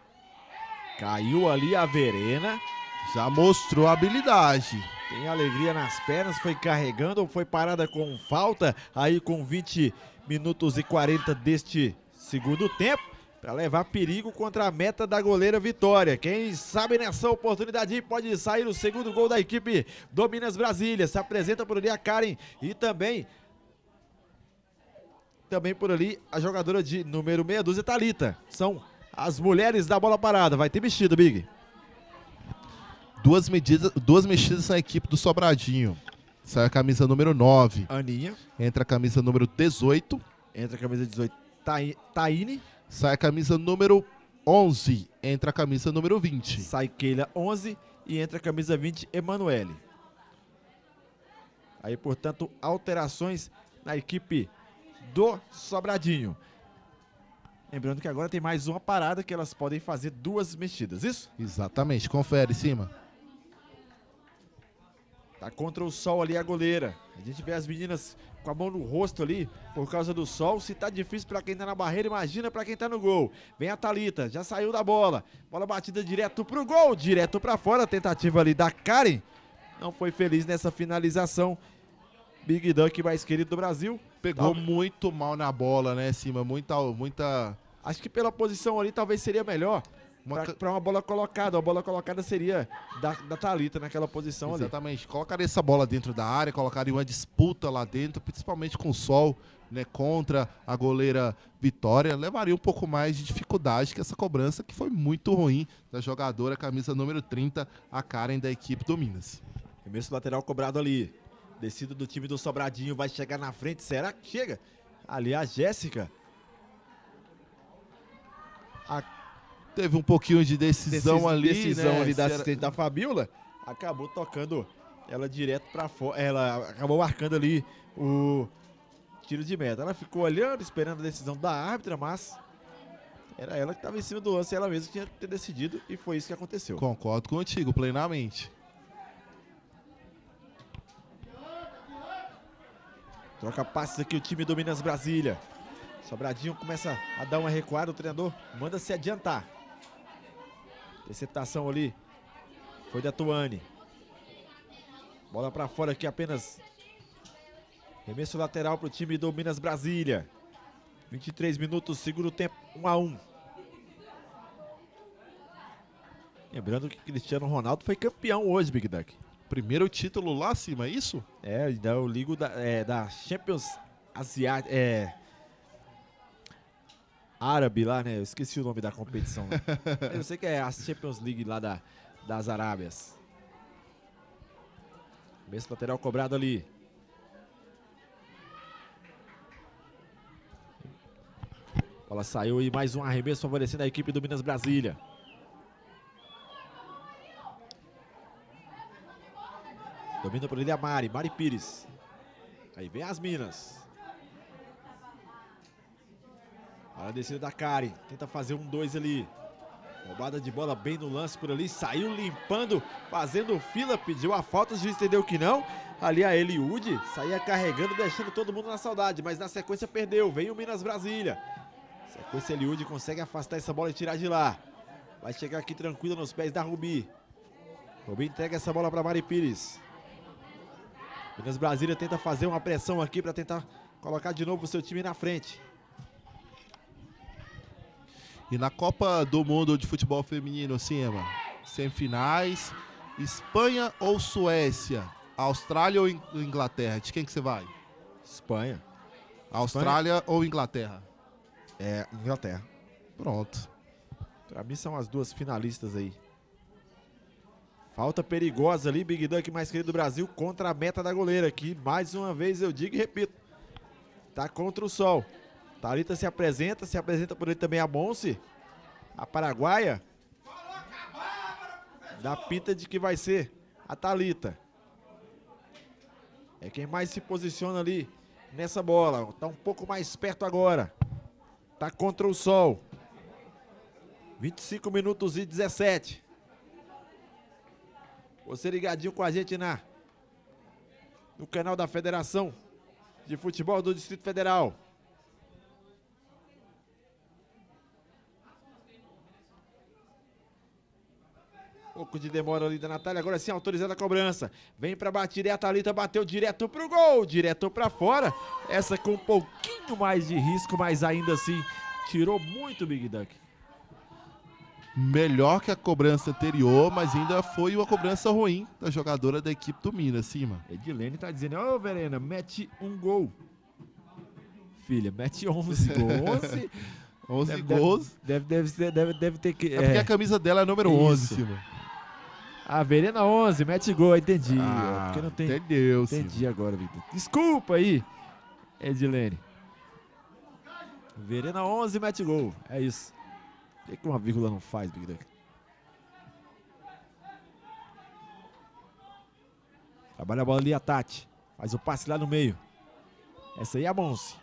Caiu ali a Verena. Já mostrou habilidade. Tem alegria nas pernas, foi carregando, foi parada com falta, aí com 20 minutos e 40 deste segundo tempo, para levar perigo contra a meta da goleira Vitória. Quem sabe nessa oportunidade pode sair o segundo gol da equipe do Minas Brasília. Se apresenta por ali a Karen e também por ali a jogadora de número meia dúzia, Thalita. São as mulheres da bola parada. Vai ter mexido, Big. Duas mexidas na equipe do Sobradinho. Sai a camisa número 9. Aninha. Entra a camisa número 18. Entra a camisa 18, Taine. Sai a camisa número 11. Entra a camisa número 20. Sai Keila, 11. E entra a camisa 20, Emanuele. Aí, portanto, alterações na equipe do Sobradinho. Lembrando que agora tem mais uma parada que elas podem fazer 2 mexidas, isso? Exatamente, confere, Cima. Tá contra o sol ali a goleira. A gente vê as meninas com a mão no rosto ali por causa do sol. Se tá difícil pra quem tá na barreira, imagina pra quem tá no gol. Vem a Thalita, já saiu da bola. Bola batida direto pro gol, direto pra fora. Tentativa ali da Karen. Não foi feliz nessa finalização. Big Duck, mais querido do Brasil. Pegou muito mal na bola, né, Cima? Muita... Acho que pela posição ali talvez seria melhor. Para uma bola colocada. A bola colocada seria da Thalita naquela posição. Exatamente. Ali. Colocaria essa bola dentro da área, colocaria uma disputa lá dentro, principalmente com o sol, né, contra a goleira Vitória. Levaria um pouco mais de dificuldade que essa cobrança, que foi muito ruim da jogadora, camisa número 30, a Karen da equipe do Minas. Remesso lateral cobrado ali. Descida do time do Sobradinho, vai chegar na frente. Será que chega? Ali a Jéssica. Teve um pouquinho de decisão ali, decisão, né? ali da assistente da Fabiola. Acabou tocando ela direto para fora. Ela acabou marcando ali o tiro de meta. Ela ficou olhando, esperando a decisão da árbitra, mas era ela que estava em cima do lance. Ela mesma que tinha que ter decidido e foi isso que aconteceu. Concordo contigo, plenamente. Troca passes aqui o time do Minas Brasília. Sobradinho começa a dar uma recuada, o treinador manda se adiantar. Interceptação ali foi da Tuane. Bola para fora aqui apenas. Remesso lateral para o time do Minas Brasília. 23 minutos, segundo tempo, 1-1. Lembrando que Cristiano Ronaldo foi campeão hoje, Big Duck. Primeiro título lá acima, é isso? É, eu ligo da Champions Asiática. árabe lá, né? Eu esqueci o nome da competição. Eu sei que é a Champions League lá das Arábias. Mesmo lateral cobrado ali. A bola saiu e mais um arremesso favorecendo a equipe do Minas Brasília. Domina por ele a Mari Pires. Aí vem as Minas. Olha a descida da Karen. Tenta fazer 1-2 ali. Roubada de bola bem no lance por ali. Saiu limpando, fazendo fila. Pediu a falta, o juiz entendeu que não. Ali a Eliude saía carregando, deixando todo mundo na saudade. Mas na sequência perdeu. Vem o Minas Brasília. Sequência Eliude consegue afastar essa bola e tirar de lá. Vai chegar aqui tranquila nos pés da Rubi. Rubi entrega essa bola para Mari Pires. Minas Brasília tenta fazer uma pressão aqui para tentar colocar de novo o seu time na frente. E na Copa do Mundo de Futebol Feminino, Cima, semifinais, Espanha ou Suécia? Austrália ou Inglaterra? De quem que você vai? Espanha. Austrália Espanha ou Inglaterra? É, Inglaterra. Pronto. Pra mim são as duas finalistas aí. Falta perigosa ali, Big Duck mais querido do Brasil, contra a meta da goleira, que mais uma vez eu digo e repito, tá contra o sol. Thalita se apresenta por ele também a Monse, a paraguaia. Dá pinta de que vai ser a Thalita. É quem mais se posiciona ali nessa bola, tá um pouco mais perto agora. Tá contra o sol. 25 minutos e 17. Você ligadinho com a gente no canal da Federação de Futebol do Distrito Federal. Pouco de demora ali da Natália, agora sim autorizada a cobrança. Vem pra batida e a Thalita bateu direto pro gol, direto pra fora. Essa com um pouquinho mais de risco, mas ainda assim tirou muito o Big Duck. Melhor que a cobrança anterior, mas ainda foi uma cobrança ruim da jogadora da equipe do Minas, Cima. Edilene tá dizendo, ô Verena, mete um gol. Filha, mete 11 gols. 11 gols. Deve ter que... É porque a camisa dela é número 11, Cima. A Verena 11, mete gol, entendi. Porque não tem... Entendeu, entendi Cima. agora, Victor. Desculpa aí, Edilene. Verena 11, mete gol, é isso. Por que uma vírgula não faz, Big Duck? Trabalha a bola ali a Tati. Faz o passe lá no meio. Essa aí é a Monse.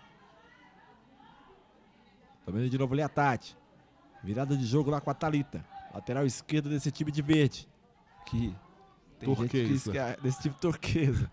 Também de novo ali a Tati. Virada de jogo lá com a Thalita. Lateral esquerdo desse time de verde. Que tem turquesa. Gente desse time turquesa.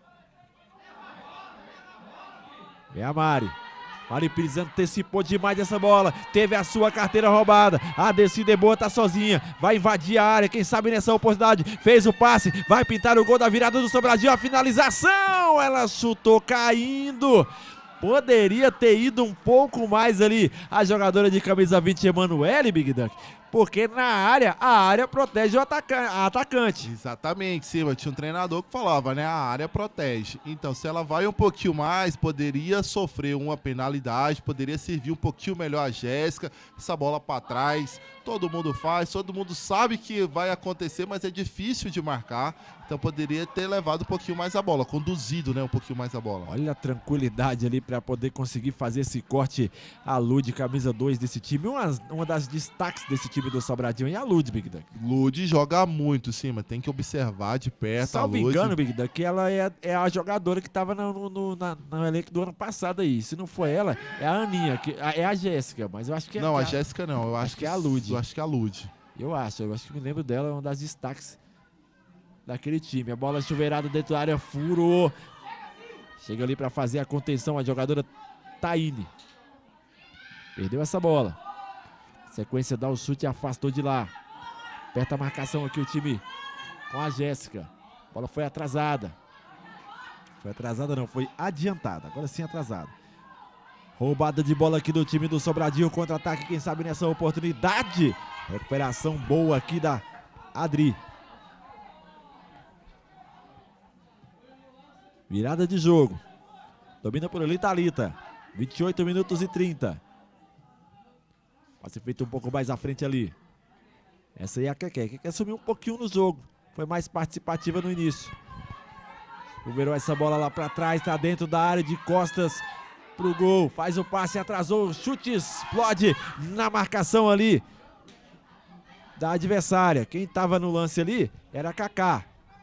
Vem a Mari. Mari Pires antecipou demais essa bola. Teve a sua carteira roubada. A descida é boa, tá sozinha. Vai invadir a área. Quem sabe nessa oportunidade. Fez o passe. Vai pintar o gol da virada do Sobradinho. A finalização. Ela chutou caindo. Poderia ter ido um pouco mais ali a jogadora de camisa 20, Emanuele, Big Duck. Porque na área, a área protege o atacante. Exatamente, Silva. Tinha um treinador que falava, né? A área protege. Então, se ela vai um pouquinho mais, poderia sofrer uma penalidade, poderia servir um pouquinho melhor a Jéssica. Essa bola para trás, todo mundo faz, todo mundo sabe que vai acontecer, mas é difícil de marcar. Então, poderia ter levado um pouquinho mais a bola, conduzido, né? Um pouquinho mais a bola. Olha a tranquilidade ali para poder conseguir fazer esse corte. A Lud, camisa 2 desse time. Uma das destaques desse time do Sobradinho e a Lud, Big Duck. Lud joga muito, Cima. Tem que observar de perto. Salvo engano, Big Duck, ela é a jogadora que estava no elenco do ano passado aí. Se não for ela, é a Aninha, é a Jéssica, mas eu acho que é. Não, a Jéssica não. Eu acho que é a Lud. Eu acho que é a Lud. Eu acho que me lembro dela, é uma das destaques daquele time. A bola chuveirada dentro da área, furou. Chega ali para fazer a contenção a jogadora Taine. Perdeu essa bola. Sequência dá o chute e afastou de lá. Aperta a marcação aqui o time com a Jéssica. A bola foi atrasada. Foi atrasada não, foi adiantada. Agora sim atrasada. Roubada de bola aqui do time do Sobradinho. Contra-ataque, quem sabe nessa oportunidade. Recuperação boa aqui da Adri. Virada de jogo. Domina por ali Thalita. 28 minutos e 30. Passe feito um pouco mais à frente ali. Essa aí é a Keké. Keké sumiu um pouquinho no jogo. Foi mais participativa no início. Overou essa bola lá pra trás. Tá dentro da área, de costas pro gol. Faz o passe, atrasou. Chute, explode na marcação ali da adversária. Quem tava no lance ali era a Kaká.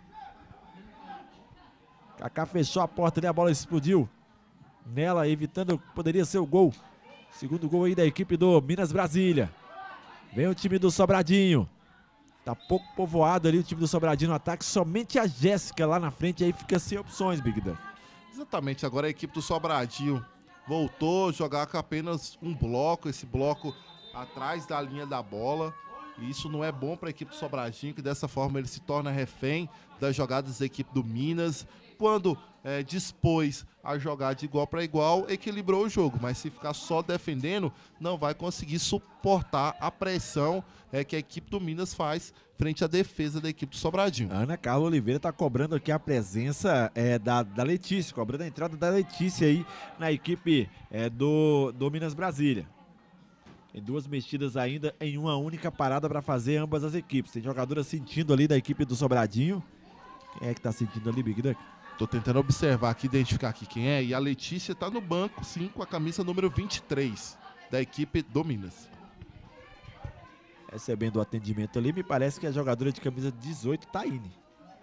Kaká fechou a porta ali, a bola explodiu nela, evitando que poderia ser o gol. Segundo gol aí da equipe do Minas Brasília. Vem o time do Sobradinho. Tá pouco povoado ali o time do Sobradinho no ataque. Somente a Jéssica lá na frente, aí fica sem opções, Big Dan. Exatamente, agora a equipe do Sobradinho voltou a jogar com apenas um bloco, esse bloco atrás da linha da bola. E isso não é bom para a equipe do Sobradinho, que dessa forma ele se torna refém das jogadas da equipe do Minas. Quando dispôs a jogar de igual para igual, equilibrou o jogo, mas se ficar só defendendo, não vai conseguir suportar a pressão que a equipe do Minas faz frente à defesa da equipe do Sobradinho. Ana Carla Oliveira está cobrando aqui a presença da Letícia, cobrando a entrada da Letícia aí na equipe do Minas Brasília. Tem duas mexidas ainda em uma única parada para fazer ambas as equipes. Tem jogadora sentindo ali da equipe do Sobradinho. Quem é que tá sentindo ali, Big Duck? Tô tentando observar aqui, identificar aqui quem é. E a Letícia tá no banco, sim, com a camisa número 23 da equipe do Minas. Recebendo o atendimento ali, me parece que é a jogadora de camisa 18, Taine.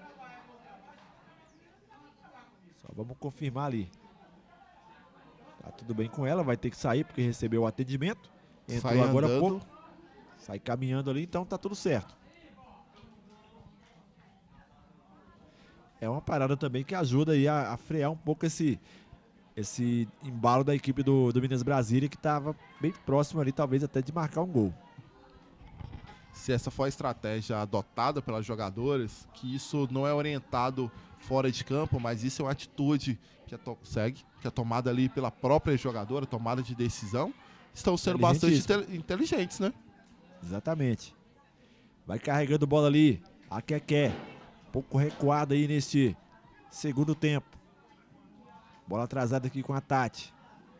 Só vamos confirmar ali. Tá tudo bem com ela, vai ter que sair porque recebeu o atendimento. Entrou Sai agora há andando. pouco. Sai caminhando ali, então tá tudo certo. É uma parada também que ajuda aí a frear um pouco esse embalo da equipe do Minas Brasília, que estava bem próximo ali, talvez até de marcar um gol. Se essa for a estratégia adotada pelas jogadoras, que isso não é orientado fora de campo, mas isso é uma atitude que é tomada ali pela própria jogadora, tomada de decisão, estão sendo bastante inteligentes, né? Exatamente. Vai carregando bola ali, a Keké. Um pouco recuada aí neste segundo tempo. Bola atrasada aqui com a Tati.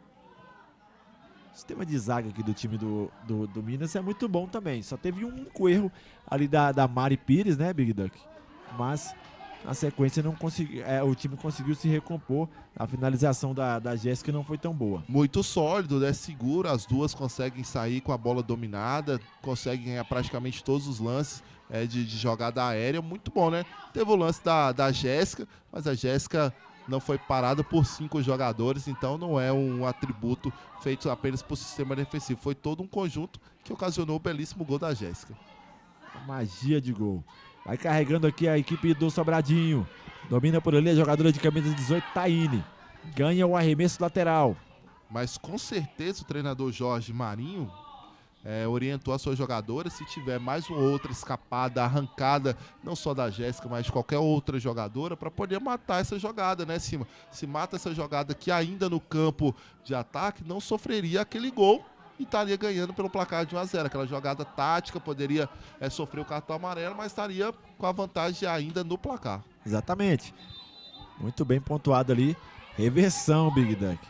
O sistema de zaga aqui do time do Minas é muito bom também. Só teve um único erro ali da Mari Pires, né, Big Duck? Mas na sequência não conseguiu, o time conseguiu se recompor. A finalização da Jéssica não foi tão boa. Muito sólido, né? Seguro. As duas conseguem sair com a bola dominada, conseguem ganhar praticamente todos os lances de jogada aérea. Muito bom, né? Teve o lance da Jéssica, mas a Jéssica não foi parada por 5 jogadores, então não é um atributo feito apenas por sistema defensivo. Foi todo um conjunto que ocasionou o belíssimo gol da Jéssica. Magia de gol. Vai carregando aqui a equipe do Sobradinho. Domina por ali a jogadora de camisa 18, Taine. Ganha o arremesso lateral. Mas com certeza o treinador Jorge Marinho orientou as suas jogadoras, se tiver mais uma outra escapada, arrancada, não só da Jéssica, mas de qualquer outra jogadora, para poder matar essa jogada, né, Cima? Se mata essa jogada que ainda no campo de ataque não sofreria aquele gol e estaria ganhando pelo placar de 1-0. Aquela jogada tática poderia sofrer o cartão amarelo, mas estaria com a vantagem ainda no placar. Exatamente. Muito bem pontuado ali. Reversão, Big Duck.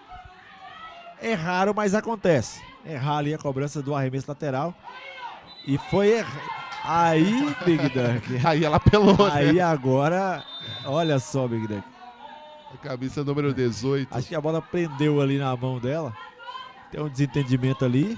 É raro, mas acontece. Errar ali a cobrança do arremesso lateral. E foi aí, Big Duck. Aí ela pelou, Aí né? agora, olha só, Big Duck. A camisa número 18. Acho que a bola prendeu ali na mão dela. Tem um desentendimento ali.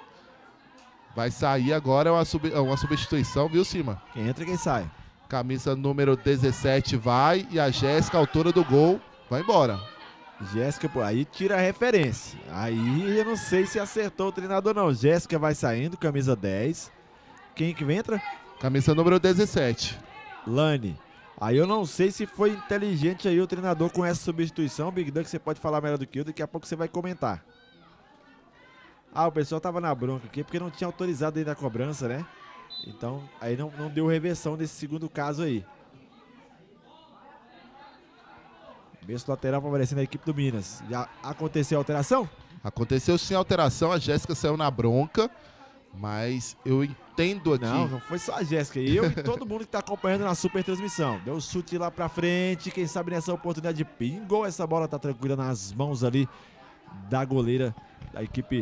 Vai sair agora uma substituição, viu, Cima? Quem entra, quem sai. Camisa número 17 vai e a Jéssica, autora do gol, vai embora. Jéssica, pô, aí tira a referência. Aí eu não sei se acertou o treinador não. Jéssica vai saindo, camisa 10. Quem que entra? Camisa número 17. Lani. Aí eu não sei se foi inteligente aí o treinador com essa substituição. Big Duck, você pode falar melhor do que eu, daqui a pouco você vai comentar. Ah, o pessoal tava na bronca aqui porque não tinha autorizado ainda a cobrança, né? Então, aí não deu reversão nesse segundo caso aí. Mesmo lateral favorecendo a equipe do Minas. Já aconteceu a alteração? Aconteceu sim a alteração, a Jéssica saiu na bronca, mas eu entendo aqui... Não foi só a Jéssica, eu e todo mundo que tá acompanhando na super transmissão. Deu chute lá pra frente, quem sabe nessa oportunidade pingou essa bola, tá tranquila nas mãos ali da goleira da equipe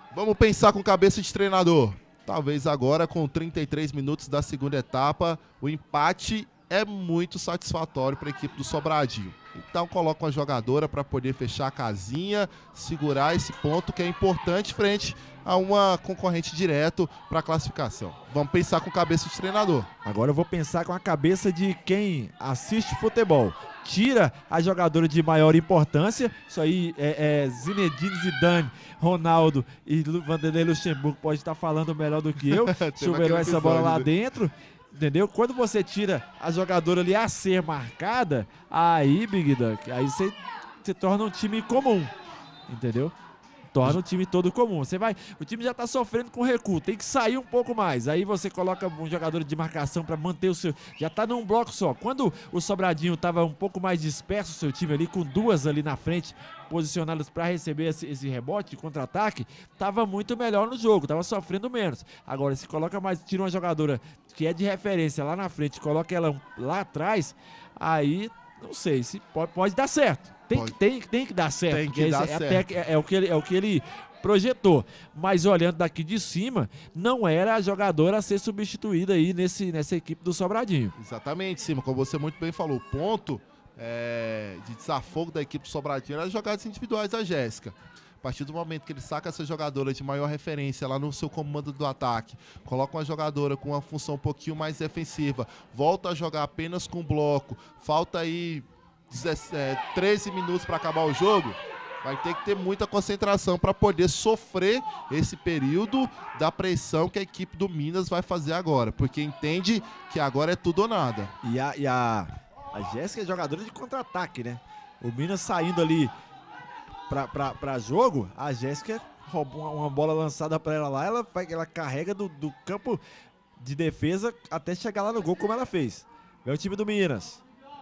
Vamos pensar com cabeça de treinador. Talvez agora, com 33 minutos da segunda etapa, o empate é muito satisfatório para a equipe do Sobradinho. Então coloca uma jogadora para poder fechar a casinha, segurar esse ponto que é importante frente a uma concorrente direto para a classificação. Vamos pensar com cabeça de treinador. Agora eu vou pensar com a cabeça de quem assiste futebol. Tira a jogadora de maior importância. Isso aí é Zinedine Zidane, Ronaldo e Vanderlei Luxemburgo pode estar falando melhor do que eu. Chuveirou essa bola lá dentro. Entendeu? Quando você tira a jogadora ali a ser marcada, aí, Big Duck, aí você torna um time comum. Entendeu? Torna o time todo comum. O time já tá sofrendo com recuo, tem que sair um pouco mais. Aí você coloca um jogador de marcação para manter o seu. Já tá num bloco só. Quando o Sobradinho tava um pouco mais disperso, o seu time ali, com duas ali na frente, posicionadas para receber esse rebote de contra-ataque, tava muito melhor no jogo, tava sofrendo menos. Agora, se coloca mais, tira uma jogadora que é de referência lá na frente, coloca ela lá atrás, aí não sei se pode dar certo. Tem que dar certo. Tem que dar certo. É o que ele projetou. Mas olhando daqui de cima, não era a jogadora a ser substituída aí nessa equipe do Sobradinho. Exatamente, Cima. Como você muito bem falou, o ponto de desafogo da equipe do Sobradinho era as jogadas individuais da Jéssica. A partir do momento que ele saca essa jogadora de maior referência lá no seu comando do ataque, coloca uma jogadora com uma função um pouquinho mais defensiva, volta a jogar apenas com bloco, falta aí 13 minutos para acabar o jogo, vai ter que ter muita concentração para poder sofrer esse período da pressão que a equipe do Minas vai fazer agora, porque entende que agora é tudo ou nada. E a Jéssica é jogadora de contra-ataque, né? O Minas saindo ali para jogo, a Jéssica roubou uma bola lançada para ela lá, ela carrega do campo de defesa até chegar lá no gol, como ela fez. É o time do Minas.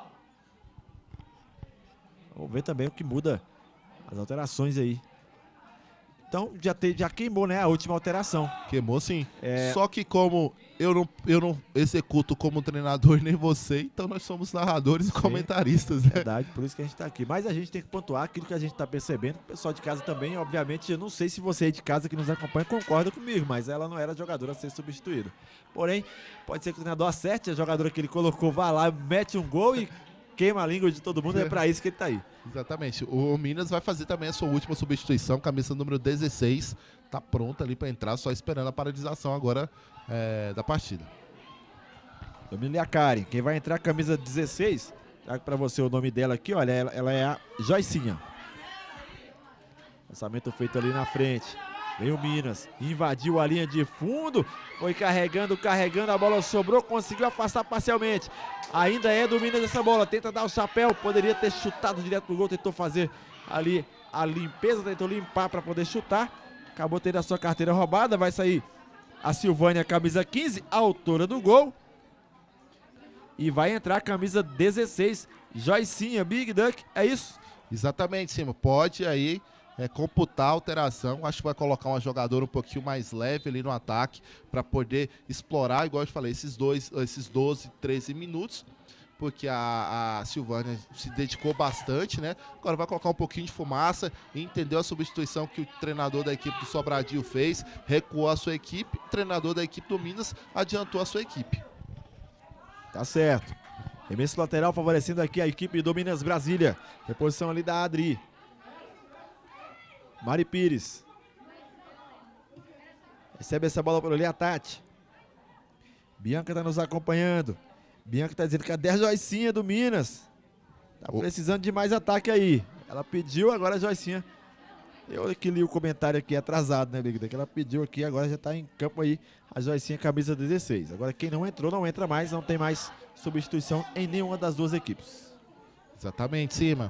Vamos ver também o que muda as alterações aí. Então já queimou, né, a última alteração. Queimou sim. Só que como eu não executo como treinador nem você, então nós somos narradores e comentaristas, né? Verdade, por isso que a gente tá aqui. Mas a gente tem que pontuar aquilo que a gente tá percebendo. O pessoal de casa também, obviamente, eu não sei se você aí de casa que nos acompanha concorda comigo, mas ela não era jogadora a ser substituída. Porém, pode ser que o treinador acerte a jogadora que ele colocou, vá lá, mete um gol e queima a língua de todo mundo, é pra isso que ele tá aí. Exatamente. O Minas vai fazer também a sua última substituição, camisa número 16, tá pronta ali para entrar, só esperando a paralisação agora da partida. Domínio Karen, quem vai entrar, camisa 16, trago para você o nome dela aqui, olha, ela é a Joicinha. Lançamento feito ali na frente. Vem o Minas, invadiu a linha de fundo, foi carregando, a bola sobrou, conseguiu afastar parcialmente. Ainda é do Minas essa bola, tenta dar o chapéu, poderia ter chutado direto pro gol, tentou fazer ali a limpeza, tentou limpar para poder chutar. Acabou tendo a sua carteira roubada, vai sair a Silvânia, camisa 15, autora do gol. E vai entrar a camisa 16, Joicinha, Big Duck, é isso? Exatamente, Cima, pode aí computar a alteração, acho que vai colocar uma jogadora um pouquinho mais leve ali no ataque para poder explorar, igual eu falei, esses 12, 13 minutos, porque a Silvânia se dedicou bastante, né? Agora vai colocar um pouquinho de fumaça, entendeu a substituição que o treinador da equipe do Sobradinho fez, recuou a sua equipe, o treinador da equipe do Minas adiantou a sua equipe. Tá certo. Remesso lateral favorecendo aqui a equipe do Minas Brasília. Reposição ali da Adri. Mari Pires. Recebe essa bola por ali a Tati. Bianca tá nos acompanhando. Bianca tá dizendo, cadê a Joicinha do Minas? Tá precisando de mais ataque aí. Ela pediu, agora a Joicinha. Eu que li o comentário aqui atrasado, né, Big? Que ela pediu aqui, agora já tá em campo aí a Joicinha, camisa 16. Agora quem não entrou, não entra mais, não tem mais substituição em nenhuma das duas equipes. Exatamente, Cima.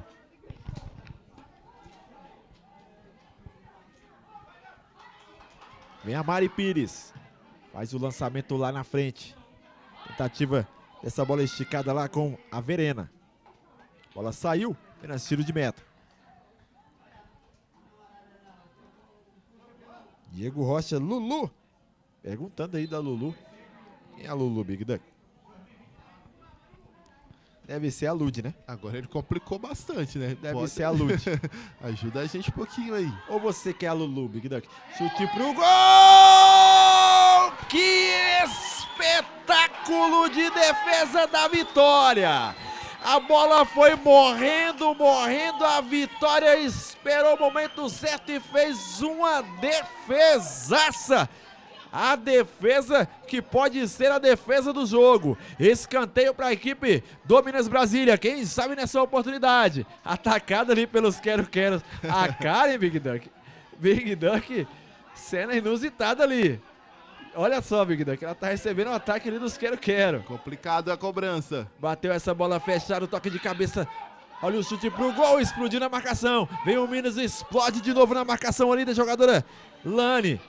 Vem a Mari Pires. Faz o lançamento lá na frente. Tentativa dessa bola esticada lá com a Verena. Bola saiu, apenas tiro de meta. Diego Rocha, Lulu. Perguntando aí da Lulu. Quem é a Lulu, Big Duck? Deve ser a Lud, né? Agora ele complicou bastante, né? Deve ser a Lud. Ajuda a gente um pouquinho aí. Ou você quer a Lulu, Big Duck? Chute pro gol! Que espetáculo de defesa da Vitória! A bola foi morrendo, a Vitória esperou o momento certo e fez uma defesaça. A defesa que pode ser a defesa do jogo. Escanteio para a equipe do Minas Brasília. Quem sabe nessa oportunidade. Atacada ali pelos quero-queros. A Karen, Big Duck. Big Duck, cena inusitada ali. Olha só, Big Duck, ela tá recebendo um ataque ali dos quero-quero. Complicado a cobrança. Bateu essa bola fechada, o toque de cabeça. Olha o chute pro gol, explodiu na marcação. Vem o Minas, explode de novo na marcação ali da jogadora Lani.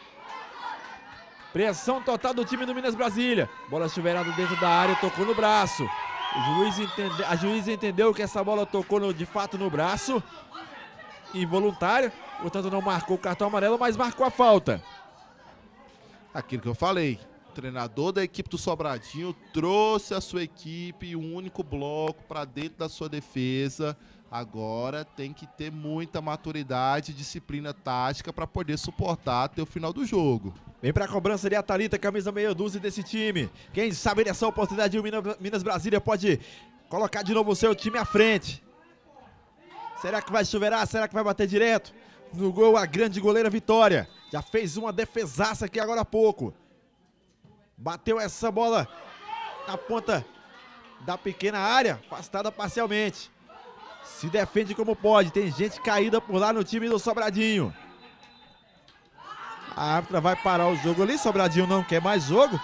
Pressão total do time do Minas Brasília. Bola chuveirada dentro da área, tocou no braço. A juiz entendeu que essa bola tocou de fato no braço. Involuntária, portanto não marcou o cartão amarelo, mas marcou a falta. Aquilo que eu falei, o treinador da equipe do Sobradinho trouxe a sua equipe um único bloco para dentro da sua defesa. Agora tem que ter muita maturidade e disciplina tática para poder suportar até o final do jogo. Vem pra cobrança ali a Thalita, camisa meia dúzia desse time. Quem sabe nessa oportunidade o Minas Brasília pode colocar de novo o seu time à frente. Será que vai chuveirar? Será que vai bater direto? No gol, a grande goleira Vitória. Já fez uma defesaça aqui agora há pouco. Bateu essa bola na ponta da pequena área, afastada parcialmente. Se defende como pode. Tem gente caída por lá no time do Sobradinho. A árbitra vai parar o jogo ali. Sobradinho não quer mais jogo.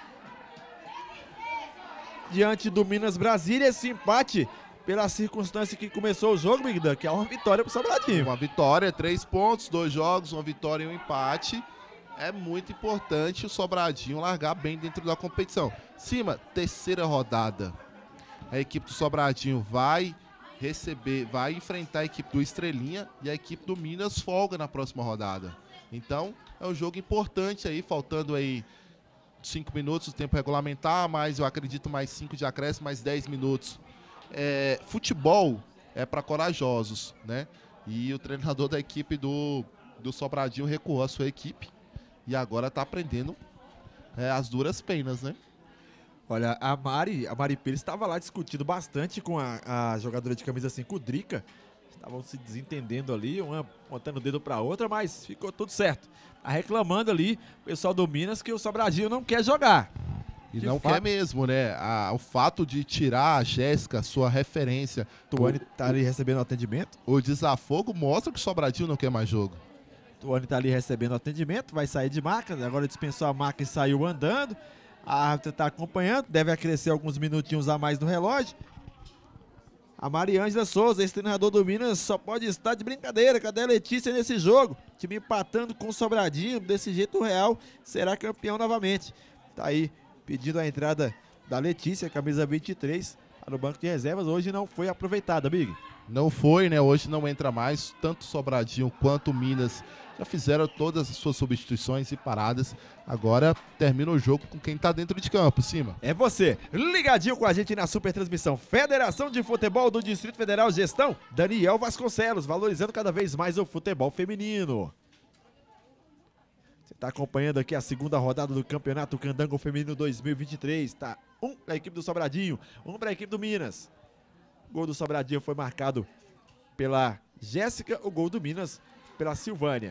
Diante do Minas Brasília, esse empate, pela circunstância que começou o jogo, Big Duck, é uma vitória pro Sobradinho. Uma vitória, 3 pontos, 2 jogos, uma vitória e um empate. É muito importante o Sobradinho largar bem dentro da competição. Cima, terceira rodada. A equipe do Sobradinho vai enfrentar a equipe do Estrelinha e a equipe do Minas folga na próxima rodada. Então, é um jogo importante aí, faltando aí 5 minutos do tempo regulamentar, mas eu acredito mais 5 de acréscimo, mais 10 minutos. Futebol é para corajosos, né? E o treinador da equipe do Sobradinho recuou a sua equipe e agora está aprendendo as duras penas, né? Olha, a Mari Pires estava lá discutindo bastante com a jogadora de camisa 5, Drica. Estavam se desentendendo ali, uma apontando o dedo para a outra, mas ficou tudo certo. Tá reclamando ali o pessoal do Minas que o Sobradinho não quer jogar. E não quer mesmo, né? O fato de tirar a Jéssica, sua referência. Tuane tá ali recebendo atendimento. O desafogo mostra que o Sobradinho não quer mais jogo. Tuane tá ali recebendo atendimento, vai sair de maca, agora dispensou a maca e saiu andando. A árbitra tá acompanhando, deve acrescer alguns minutinhos a mais no relógio. A Mariângela Souza, esse treinador do Minas, só pode estar de brincadeira. Cadê a Letícia nesse jogo? Time empatando com o Sobradinho, desse jeito o Real será campeão novamente. Tá aí pedindo a entrada da Letícia, camisa 23, para o banco de reservas. Hoje não foi aproveitada, Big. Não foi, né? Hoje não entra mais. Tanto Sobradinho quanto Minas já fizeram todas as suas substituições e paradas. Agora termina o jogo com quem tá dentro de campo, Cima. É você, ligadinho com a gente na super transmissão. Federação de Futebol do Distrito Federal, gestão Daniel Vasconcelos, valorizando cada vez mais o futebol feminino. Você está acompanhando aqui a segunda rodada do Campeonato Candango Feminino 2023. Tá 1 para a equipe do Sobradinho, 1 para a equipe do Minas. O gol do Sobradinho foi marcado pela Jéssica, o gol do Minas pela Silvânia.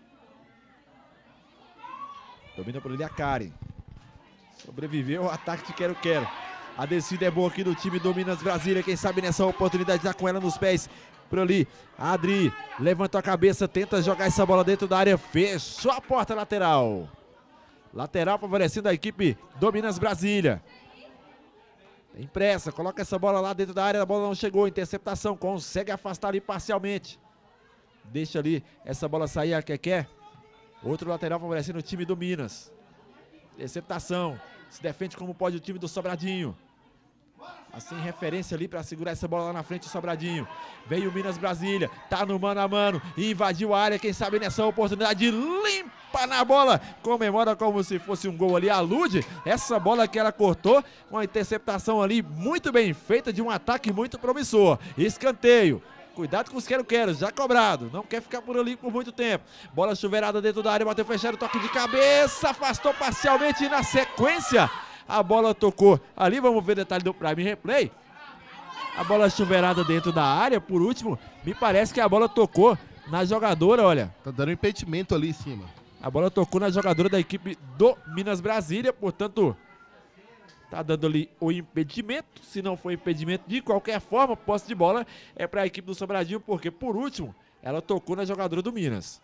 Domina por ali a Karen. Sobreviveu o ataque de quero-quero. A descida é boa aqui do time do Minas Brasília. Quem sabe nessa oportunidade tá com ela nos pés. Por ali, a Adri levantou a cabeça, tenta jogar essa bola dentro da área. Fechou a porta lateral. Lateral favorecendo a equipe do Minas Brasília. Tem pressa, coloca essa bola lá dentro da área. A bola não chegou, interceptação. Consegue afastar ali parcialmente. Deixa ali essa bola sair a Keké. Outro lateral favorecendo o time do Minas. Interceptação. Se defende como pode o time do Sobradinho. Assim, referência ali para segurar essa bola lá na frente do Sobradinho. Veio o Minas Brasília. Tá no mano a mano. Invadiu a área. Quem sabe nessa oportunidade limpa. topa na bola, comemora como se fosse um gol ali, alude essa bola que ela cortou, uma interceptação ali muito bem feita de um ataque muito promissor. Escanteio. Cuidado com os quero-queros, já cobrado. Não quer ficar por ali por muito tempo. Bola chuveirada dentro da área, bateu fechado, toque de cabeça, afastou parcialmente e na sequência a bola tocou ali. Vamos ver o detalhe do Prime Replay. A bola chuveirada dentro da área, por último, me parece que a bola tocou na jogadora, olha. Tá dando impedimento ali em cima. A bola tocou na jogadora da equipe do Minas Brasília, portanto... Tá dando ali o impedimento. Se não for impedimento, de qualquer forma, posse de bola é para a equipe do Sobradinho, porque, por último, ela tocou na jogadora do Minas.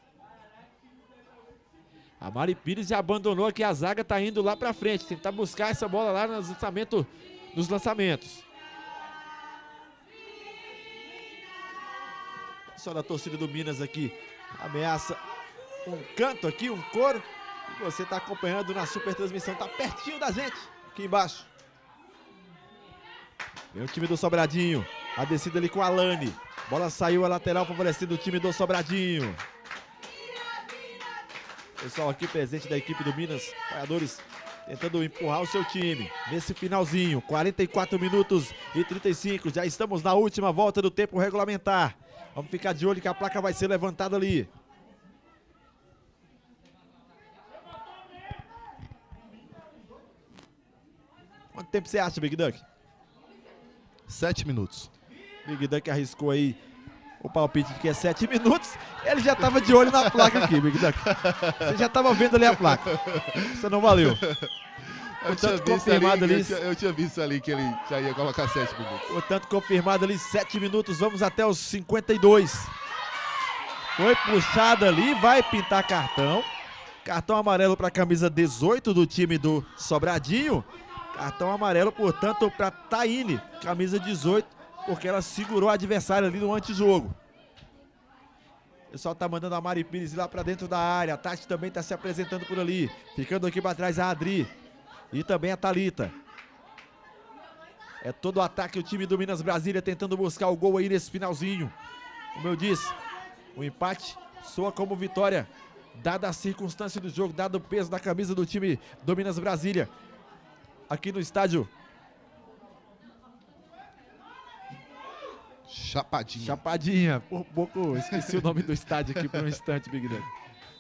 A Mari Pires já abandonou aqui a zaga, tá indo lá para frente, tentar buscar essa bola lá nos lançamentos. Só da torcida do Minas aqui, ameaça um canto aqui, um coro. E você tá acompanhando na super transmissão, tá pertinho da gente. Aqui embaixo. Vem o time do Sobradinho. A descida ali com a Alane. Bola saiu a lateral favorecendo o time do Sobradinho. Pessoal aqui presente da equipe do Minas, apoiadores, tentando empurrar o seu time. Nesse finalzinho, 44 minutos e 35. Já estamos na última volta do tempo regulamentar. Vamos ficar de olho que a placa vai ser levantada ali. Quanto tempo você acha, Big Duck? 7 minutos. Big Duck arriscou aí o palpite de que é 7 minutos. Ele já estava de olho na placa aqui, Big Duck. Você já estava vendo ali a placa. Isso não valeu. Portanto, confirmado ali. Eu tinha visto ali que ele já ia colocar 7 minutos. Portanto, confirmado ali 7 minutos. Vamos até os 52. Foi puxado ali, vai pintar cartão. Cartão amarelo para a camisa 18 do time do Sobradinho. Cartão amarelo, portanto, para Taine, camisa 18, porque ela segurou a adversária ali no antijogo. O pessoal tá mandando a Mari Pires lá para dentro da área. A Tati também tá se apresentando por ali. Ficando aqui para trás a Adri e também a Thalita. É todo o ataque o time do Minas Brasília tentando buscar o gol aí nesse finalzinho. Como eu disse, o empate soa como vitória, dada a circunstância do jogo, dado o peso da camisa do time do Minas Brasília. Aqui no estádio Chapadinha. Chapadinha. Por pouco esqueci o nome do estádio aqui por um instante, Big Duck.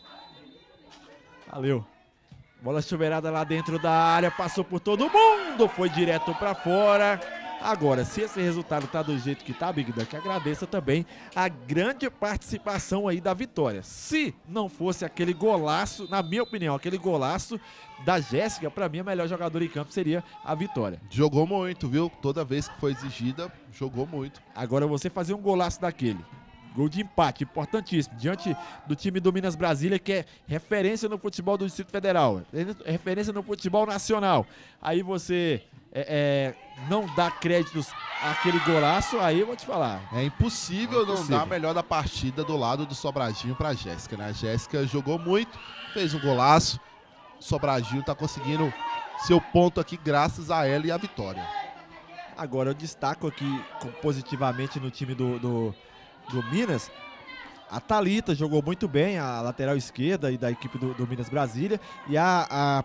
Valeu. Bola chuveirada lá dentro da área, passou por todo mundo, foi direto pra fora. Agora, se esse resultado tá do jeito que tá, Big Duck, agradeça também a grande participação aí da vitória. Se não fosse aquele golaço, na minha opinião, aquele golaço da Jéssica, pra mim a melhor jogadora em campo seria a Vitória. Jogou muito, viu? Toda vez que foi exigida, jogou muito. Agora você fazer um golaço daquele, gol de empate, importantíssimo, diante do time do Minas Brasília, que é referência no futebol do Distrito Federal, referência no futebol nacional. Aí você não dá créditos àquele golaço, aí eu vou te falar. É impossível não dar a melhor da partida do lado do Sobradinho pra Jéssica, né? A Jéssica jogou muito, fez um golaço. O Sobradinho tá conseguindo seu ponto aqui graças a ela e a vitória. Agora eu destaco aqui positivamente no time do Minas, a Thalita jogou muito bem, a lateral esquerda e da equipe do Minas Brasília, e a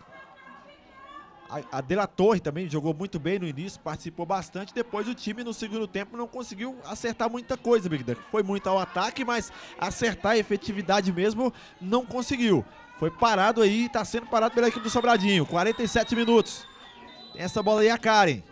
De La Torre também jogou muito bem no início, participou bastante. Depois o time no segundo tempo não conseguiu acertar muita coisa, Big Duck. Foi muito ao ataque, mas acertar a efetividade mesmo não conseguiu. Foi parado aí, tá sendo parado pela equipe do Sobradinho. 47 minutos. Tem essa bola aí a Karen.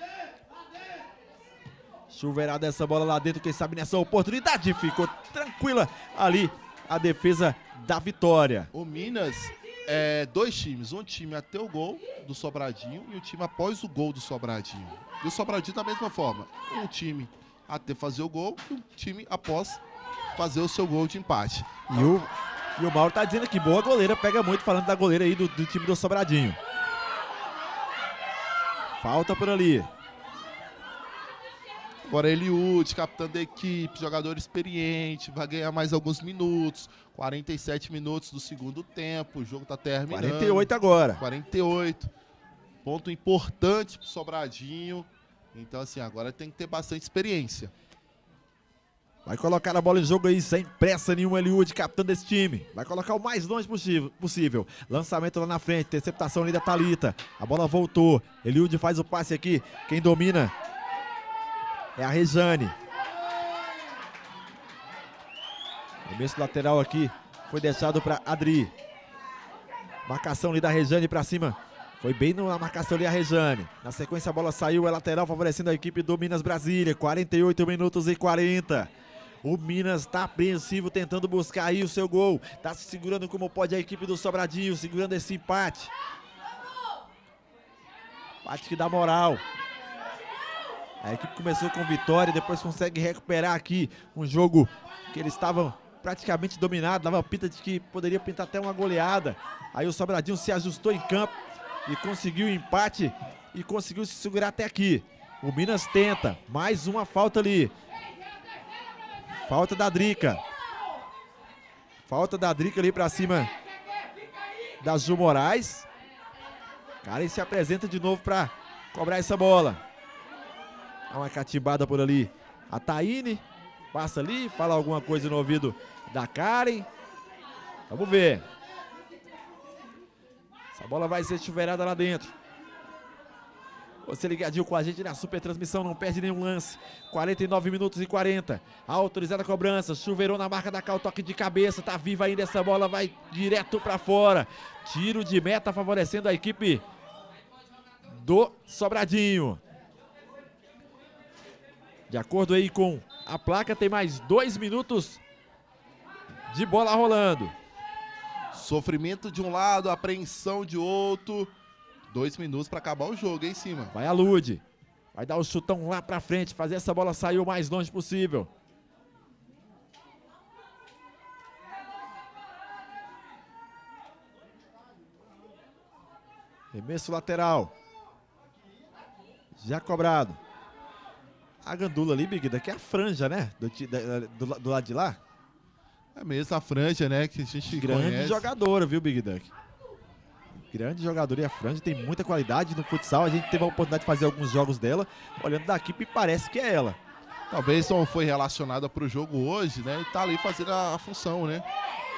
Chuveirada essa bola lá dentro, quem sabe nessa oportunidade. Ficou tranquila ali a defesa da Vitória. O Minas dois times, um time até o gol do Sobradinho e um time após o gol do Sobradinho. E o Sobradinho da mesma forma, um time até fazer o gol e um time após fazer o seu gol de empate. E o Mauro tá dizendo que boa goleira, pega muito falando da goleira aí do time do Sobradinho. Falta por ali. Agora Eliud, capitão da equipe, jogador experiente, vai ganhar mais alguns minutos. 47 minutos do segundo tempo, o jogo tá terminando. 48 agora. 48. Ponto importante pro Sobradinho. Então, assim, agora tem que ter bastante experiência. Vai colocar a bola em jogo aí sem pressa nenhuma, Eliud, capitão desse time. Vai colocar o mais longe possível. Lançamento lá na frente, interceptação ali da Thalita. A bola voltou. Eliud faz o passe aqui. Quem domina é a Rejane. Arremesso lateral aqui foi deixado para Adri. Marcação ali da Rejane para cima. Foi bem na marcação ali a Rejane. Na sequência a bola saiu, é lateral favorecendo a equipe do Minas Brasília. 48 minutos e 40. O Minas está apreensivo, tentando buscar aí o seu gol. Está se segurando como pode a equipe do Sobradinho, segurando esse empate. Empate que dá moral. A equipe começou com vitória, depois consegue recuperar aqui um jogo que eles estavam praticamente dominados. Dava pinta de que poderia pintar até uma goleada. Aí o Sobradinho se ajustou em campo e conseguiu o empate e conseguiu se segurar até aqui. O Minas tenta, mais uma falta ali. Falta da Drica. Falta da Drica ali pra cima da Ju Moraes. Karen se apresenta de novo pra cobrar essa bola. Dá uma catimbada por ali. A Taine passa ali, fala alguma coisa no ouvido da Karen. Vamos ver. Essa bola vai ser chuveirada lá dentro. Você ligadinho com a gente na super transmissão, não perde nenhum lance. 49 minutos e 40. Autorizada a cobrança, chuveirou na marca da Cal, toque de cabeça, tá viva ainda essa bola, vai direto pra fora. Tiro de meta favorecendo a equipe do Sobradinho. De acordo aí com a placa, tem mais 2 minutos de bola rolando. Sofrimento de um lado, apreensão de outro. 2 minutos para acabar o jogo, hein, em cima. Vai a Lud. Vai dar o chutão lá pra frente, fazer essa bola sair o mais longe possível. Arremesso lateral. Já cobrado. A gandula ali, Big Duck, é a franja, né? Do lado de lá. É mesmo a franja, né? Que a gente grande conhece. Jogadora, viu, Big Duck? Grande jogadora e a franja tem muita qualidade no futsal. A gente teve a oportunidade de fazer alguns jogos dela. Olhando daqui, me parece que é ela. Talvez não foi relacionada para o jogo hoje, né? E tá ali fazendo a função, né?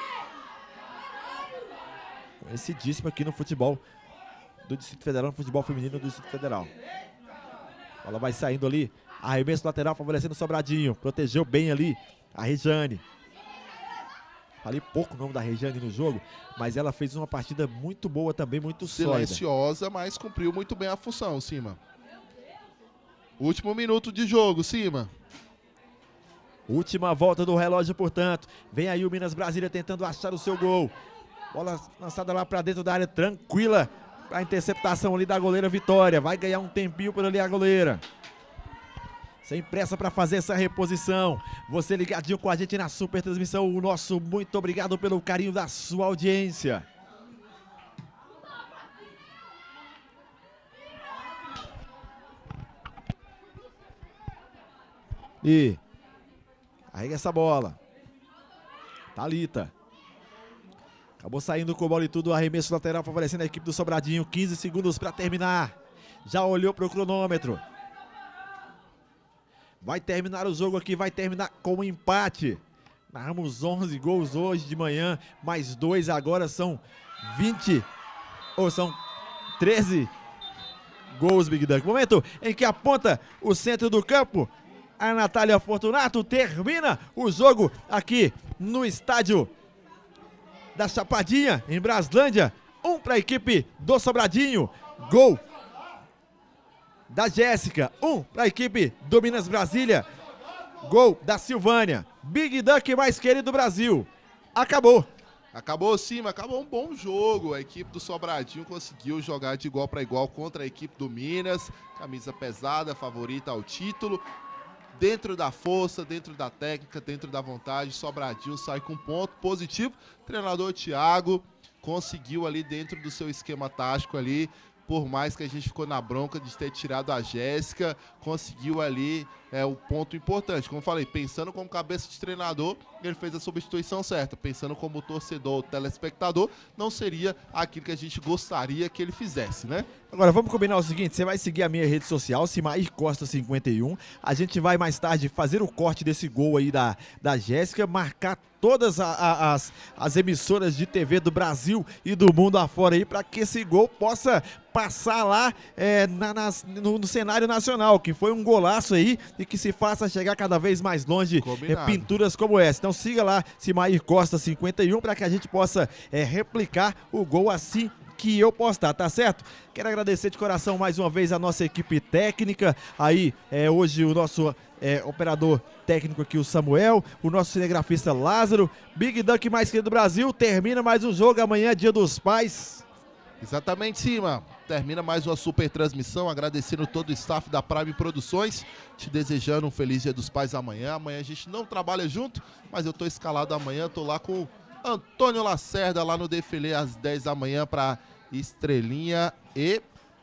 Conhecidíssima aqui no futebol do Distrito Federal, no futebol feminino do Distrito Federal. Ela vai saindo ali. Arremesso lateral favorecendo o Sobradinho. Protegeu bem ali a Rejane. Falei pouco o nome da Rejane no jogo, mas ela fez uma partida muito boa também, muito sólida. Silenciosa, mas cumpriu muito bem a função, Cima. Último minuto de jogo, Cima. Última volta do relógio, portanto. Vem aí o Minas Brasília tentando achar o seu gol. Bola lançada lá pra dentro da área, tranquila. A interceptação ali da goleira Vitória. Vai ganhar um tempinho por ali a goleira. Sem pressa para fazer essa reposição. Você ligadinho com a gente na super transmissão. O nosso muito obrigado pelo carinho da sua audiência. E arrega essa bola. Thalita. Acabou saindo com a bola e tudo. Arremesso lateral favorecendo a equipe do Sobradinho. 15 segundos para terminar. Já olhou para o cronômetro. Vai terminar o jogo aqui, vai terminar com um empate. Narramos 11 gols hoje de manhã, mais 2 agora são 20, ou são 13 gols, Big Duck. Momento em que aponta o centro do campo, a Natália Fortunato termina o jogo aqui no estádio da Chapadinha, em Braslândia. 1 para a equipe do Sobradinho, gol da Jéssica, 1 para a equipe do Minas Brasília, gol da Silvânia. Big Duck mais querido do Brasil. Acabou. Acabou, Cima, acabou um bom jogo. A equipe do Sobradinho conseguiu jogar de igual para igual contra a equipe do Minas. Camisa pesada, favorita ao título. Dentro da força, dentro da técnica, dentro da vontade, Sobradinho sai com ponto positivo. Treinador Thiago conseguiu ali dentro do seu esquema tático ali. Por mais que a gente ficou na bronca de ter tirado a Jéssica, conseguiu ali é o ponto importante. Como eu falei, pensando como cabeça de treinador, ele fez a substituição certa. Pensando como torcedor, telespectador, não seria aquilo que a gente gostaria que ele fizesse, né? Agora, vamos combinar o seguinte, você vai seguir a minha rede social, Simair Costa 51. A gente vai mais tarde fazer o corte desse gol aí da Jéssica, marcar todas as emissoras de TV do Brasil e do mundo afora aí, para que esse gol possa passar lá no cenário nacional, que foi um golaço aí e que se faça chegar cada vez mais longe pinturas como essa. Então siga lá, Simair Costa 51, para que a gente possa replicar o gol assim que eu postar, tá certo? Quero agradecer de coração mais uma vez a nossa equipe técnica, aí hoje o nosso operador técnico aqui, o Samuel, o nosso cinegrafista Lázaro, Big Duck mais querido do Brasil, termina mais um jogo, amanhã é Dia dos Pais. Exatamente, Cima. Termina mais uma super transmissão, agradecendo todo o staff da Prime Produções, te desejando um feliz Dia dos Pais amanhã. Amanhã a gente não trabalha junto, mas eu tô escalado amanhã, tô lá com Antônio Lacerda lá no Defilê às 10 da manhã para Estrelinha e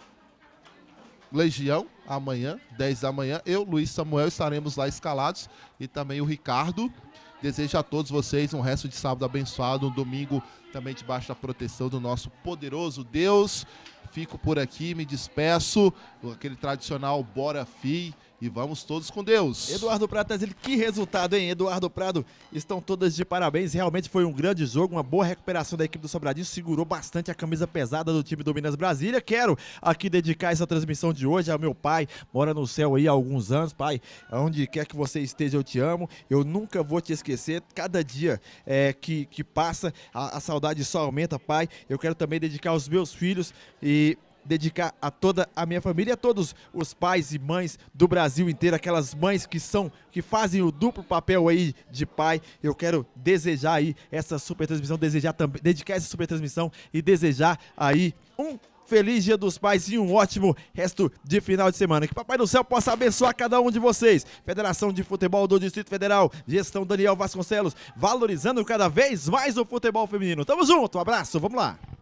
Legião. Amanhã, 10 da manhã, eu, Luiz Samuel, estaremos lá escalados e também o Ricardo. Desejo a todos vocês um resto de sábado abençoado, um domingo também debaixo da proteção do nosso poderoso Deus. Fico por aqui, me despeço, aquele tradicional Bora Fi, e vamos todos com Deus. Eduardo Prado tá dizendo, que resultado, hein? Eduardo Prado, estão todas de parabéns, realmente foi um grande jogo, uma boa recuperação da equipe do Sobradinho, segurou bastante a camisa pesada do time do Minas Brasília. Quero aqui dedicar essa transmissão de hoje ao meu pai, mora no céu aí há alguns anos. Pai, onde quer que você esteja, eu te amo, eu nunca vou te esquecer, cada dia que passa, a saudade só aumenta, pai. Eu quero também dedicar aos meus filhos e dedicar a toda a minha família, a todos os pais e mães do Brasil inteiro, aquelas mães que fazem o duplo papel aí de pai. Eu quero desejar aí essa super transmissão, dedicar essa super transmissão e desejar aí um feliz Dia dos Pais e um ótimo resto de final de semana. Que Papai do Céu possa abençoar cada um de vocês. Federação de Futebol do Distrito Federal, gestão Daniel Vasconcelos, valorizando cada vez mais o futebol feminino. Tamo junto, um abraço, vamos lá.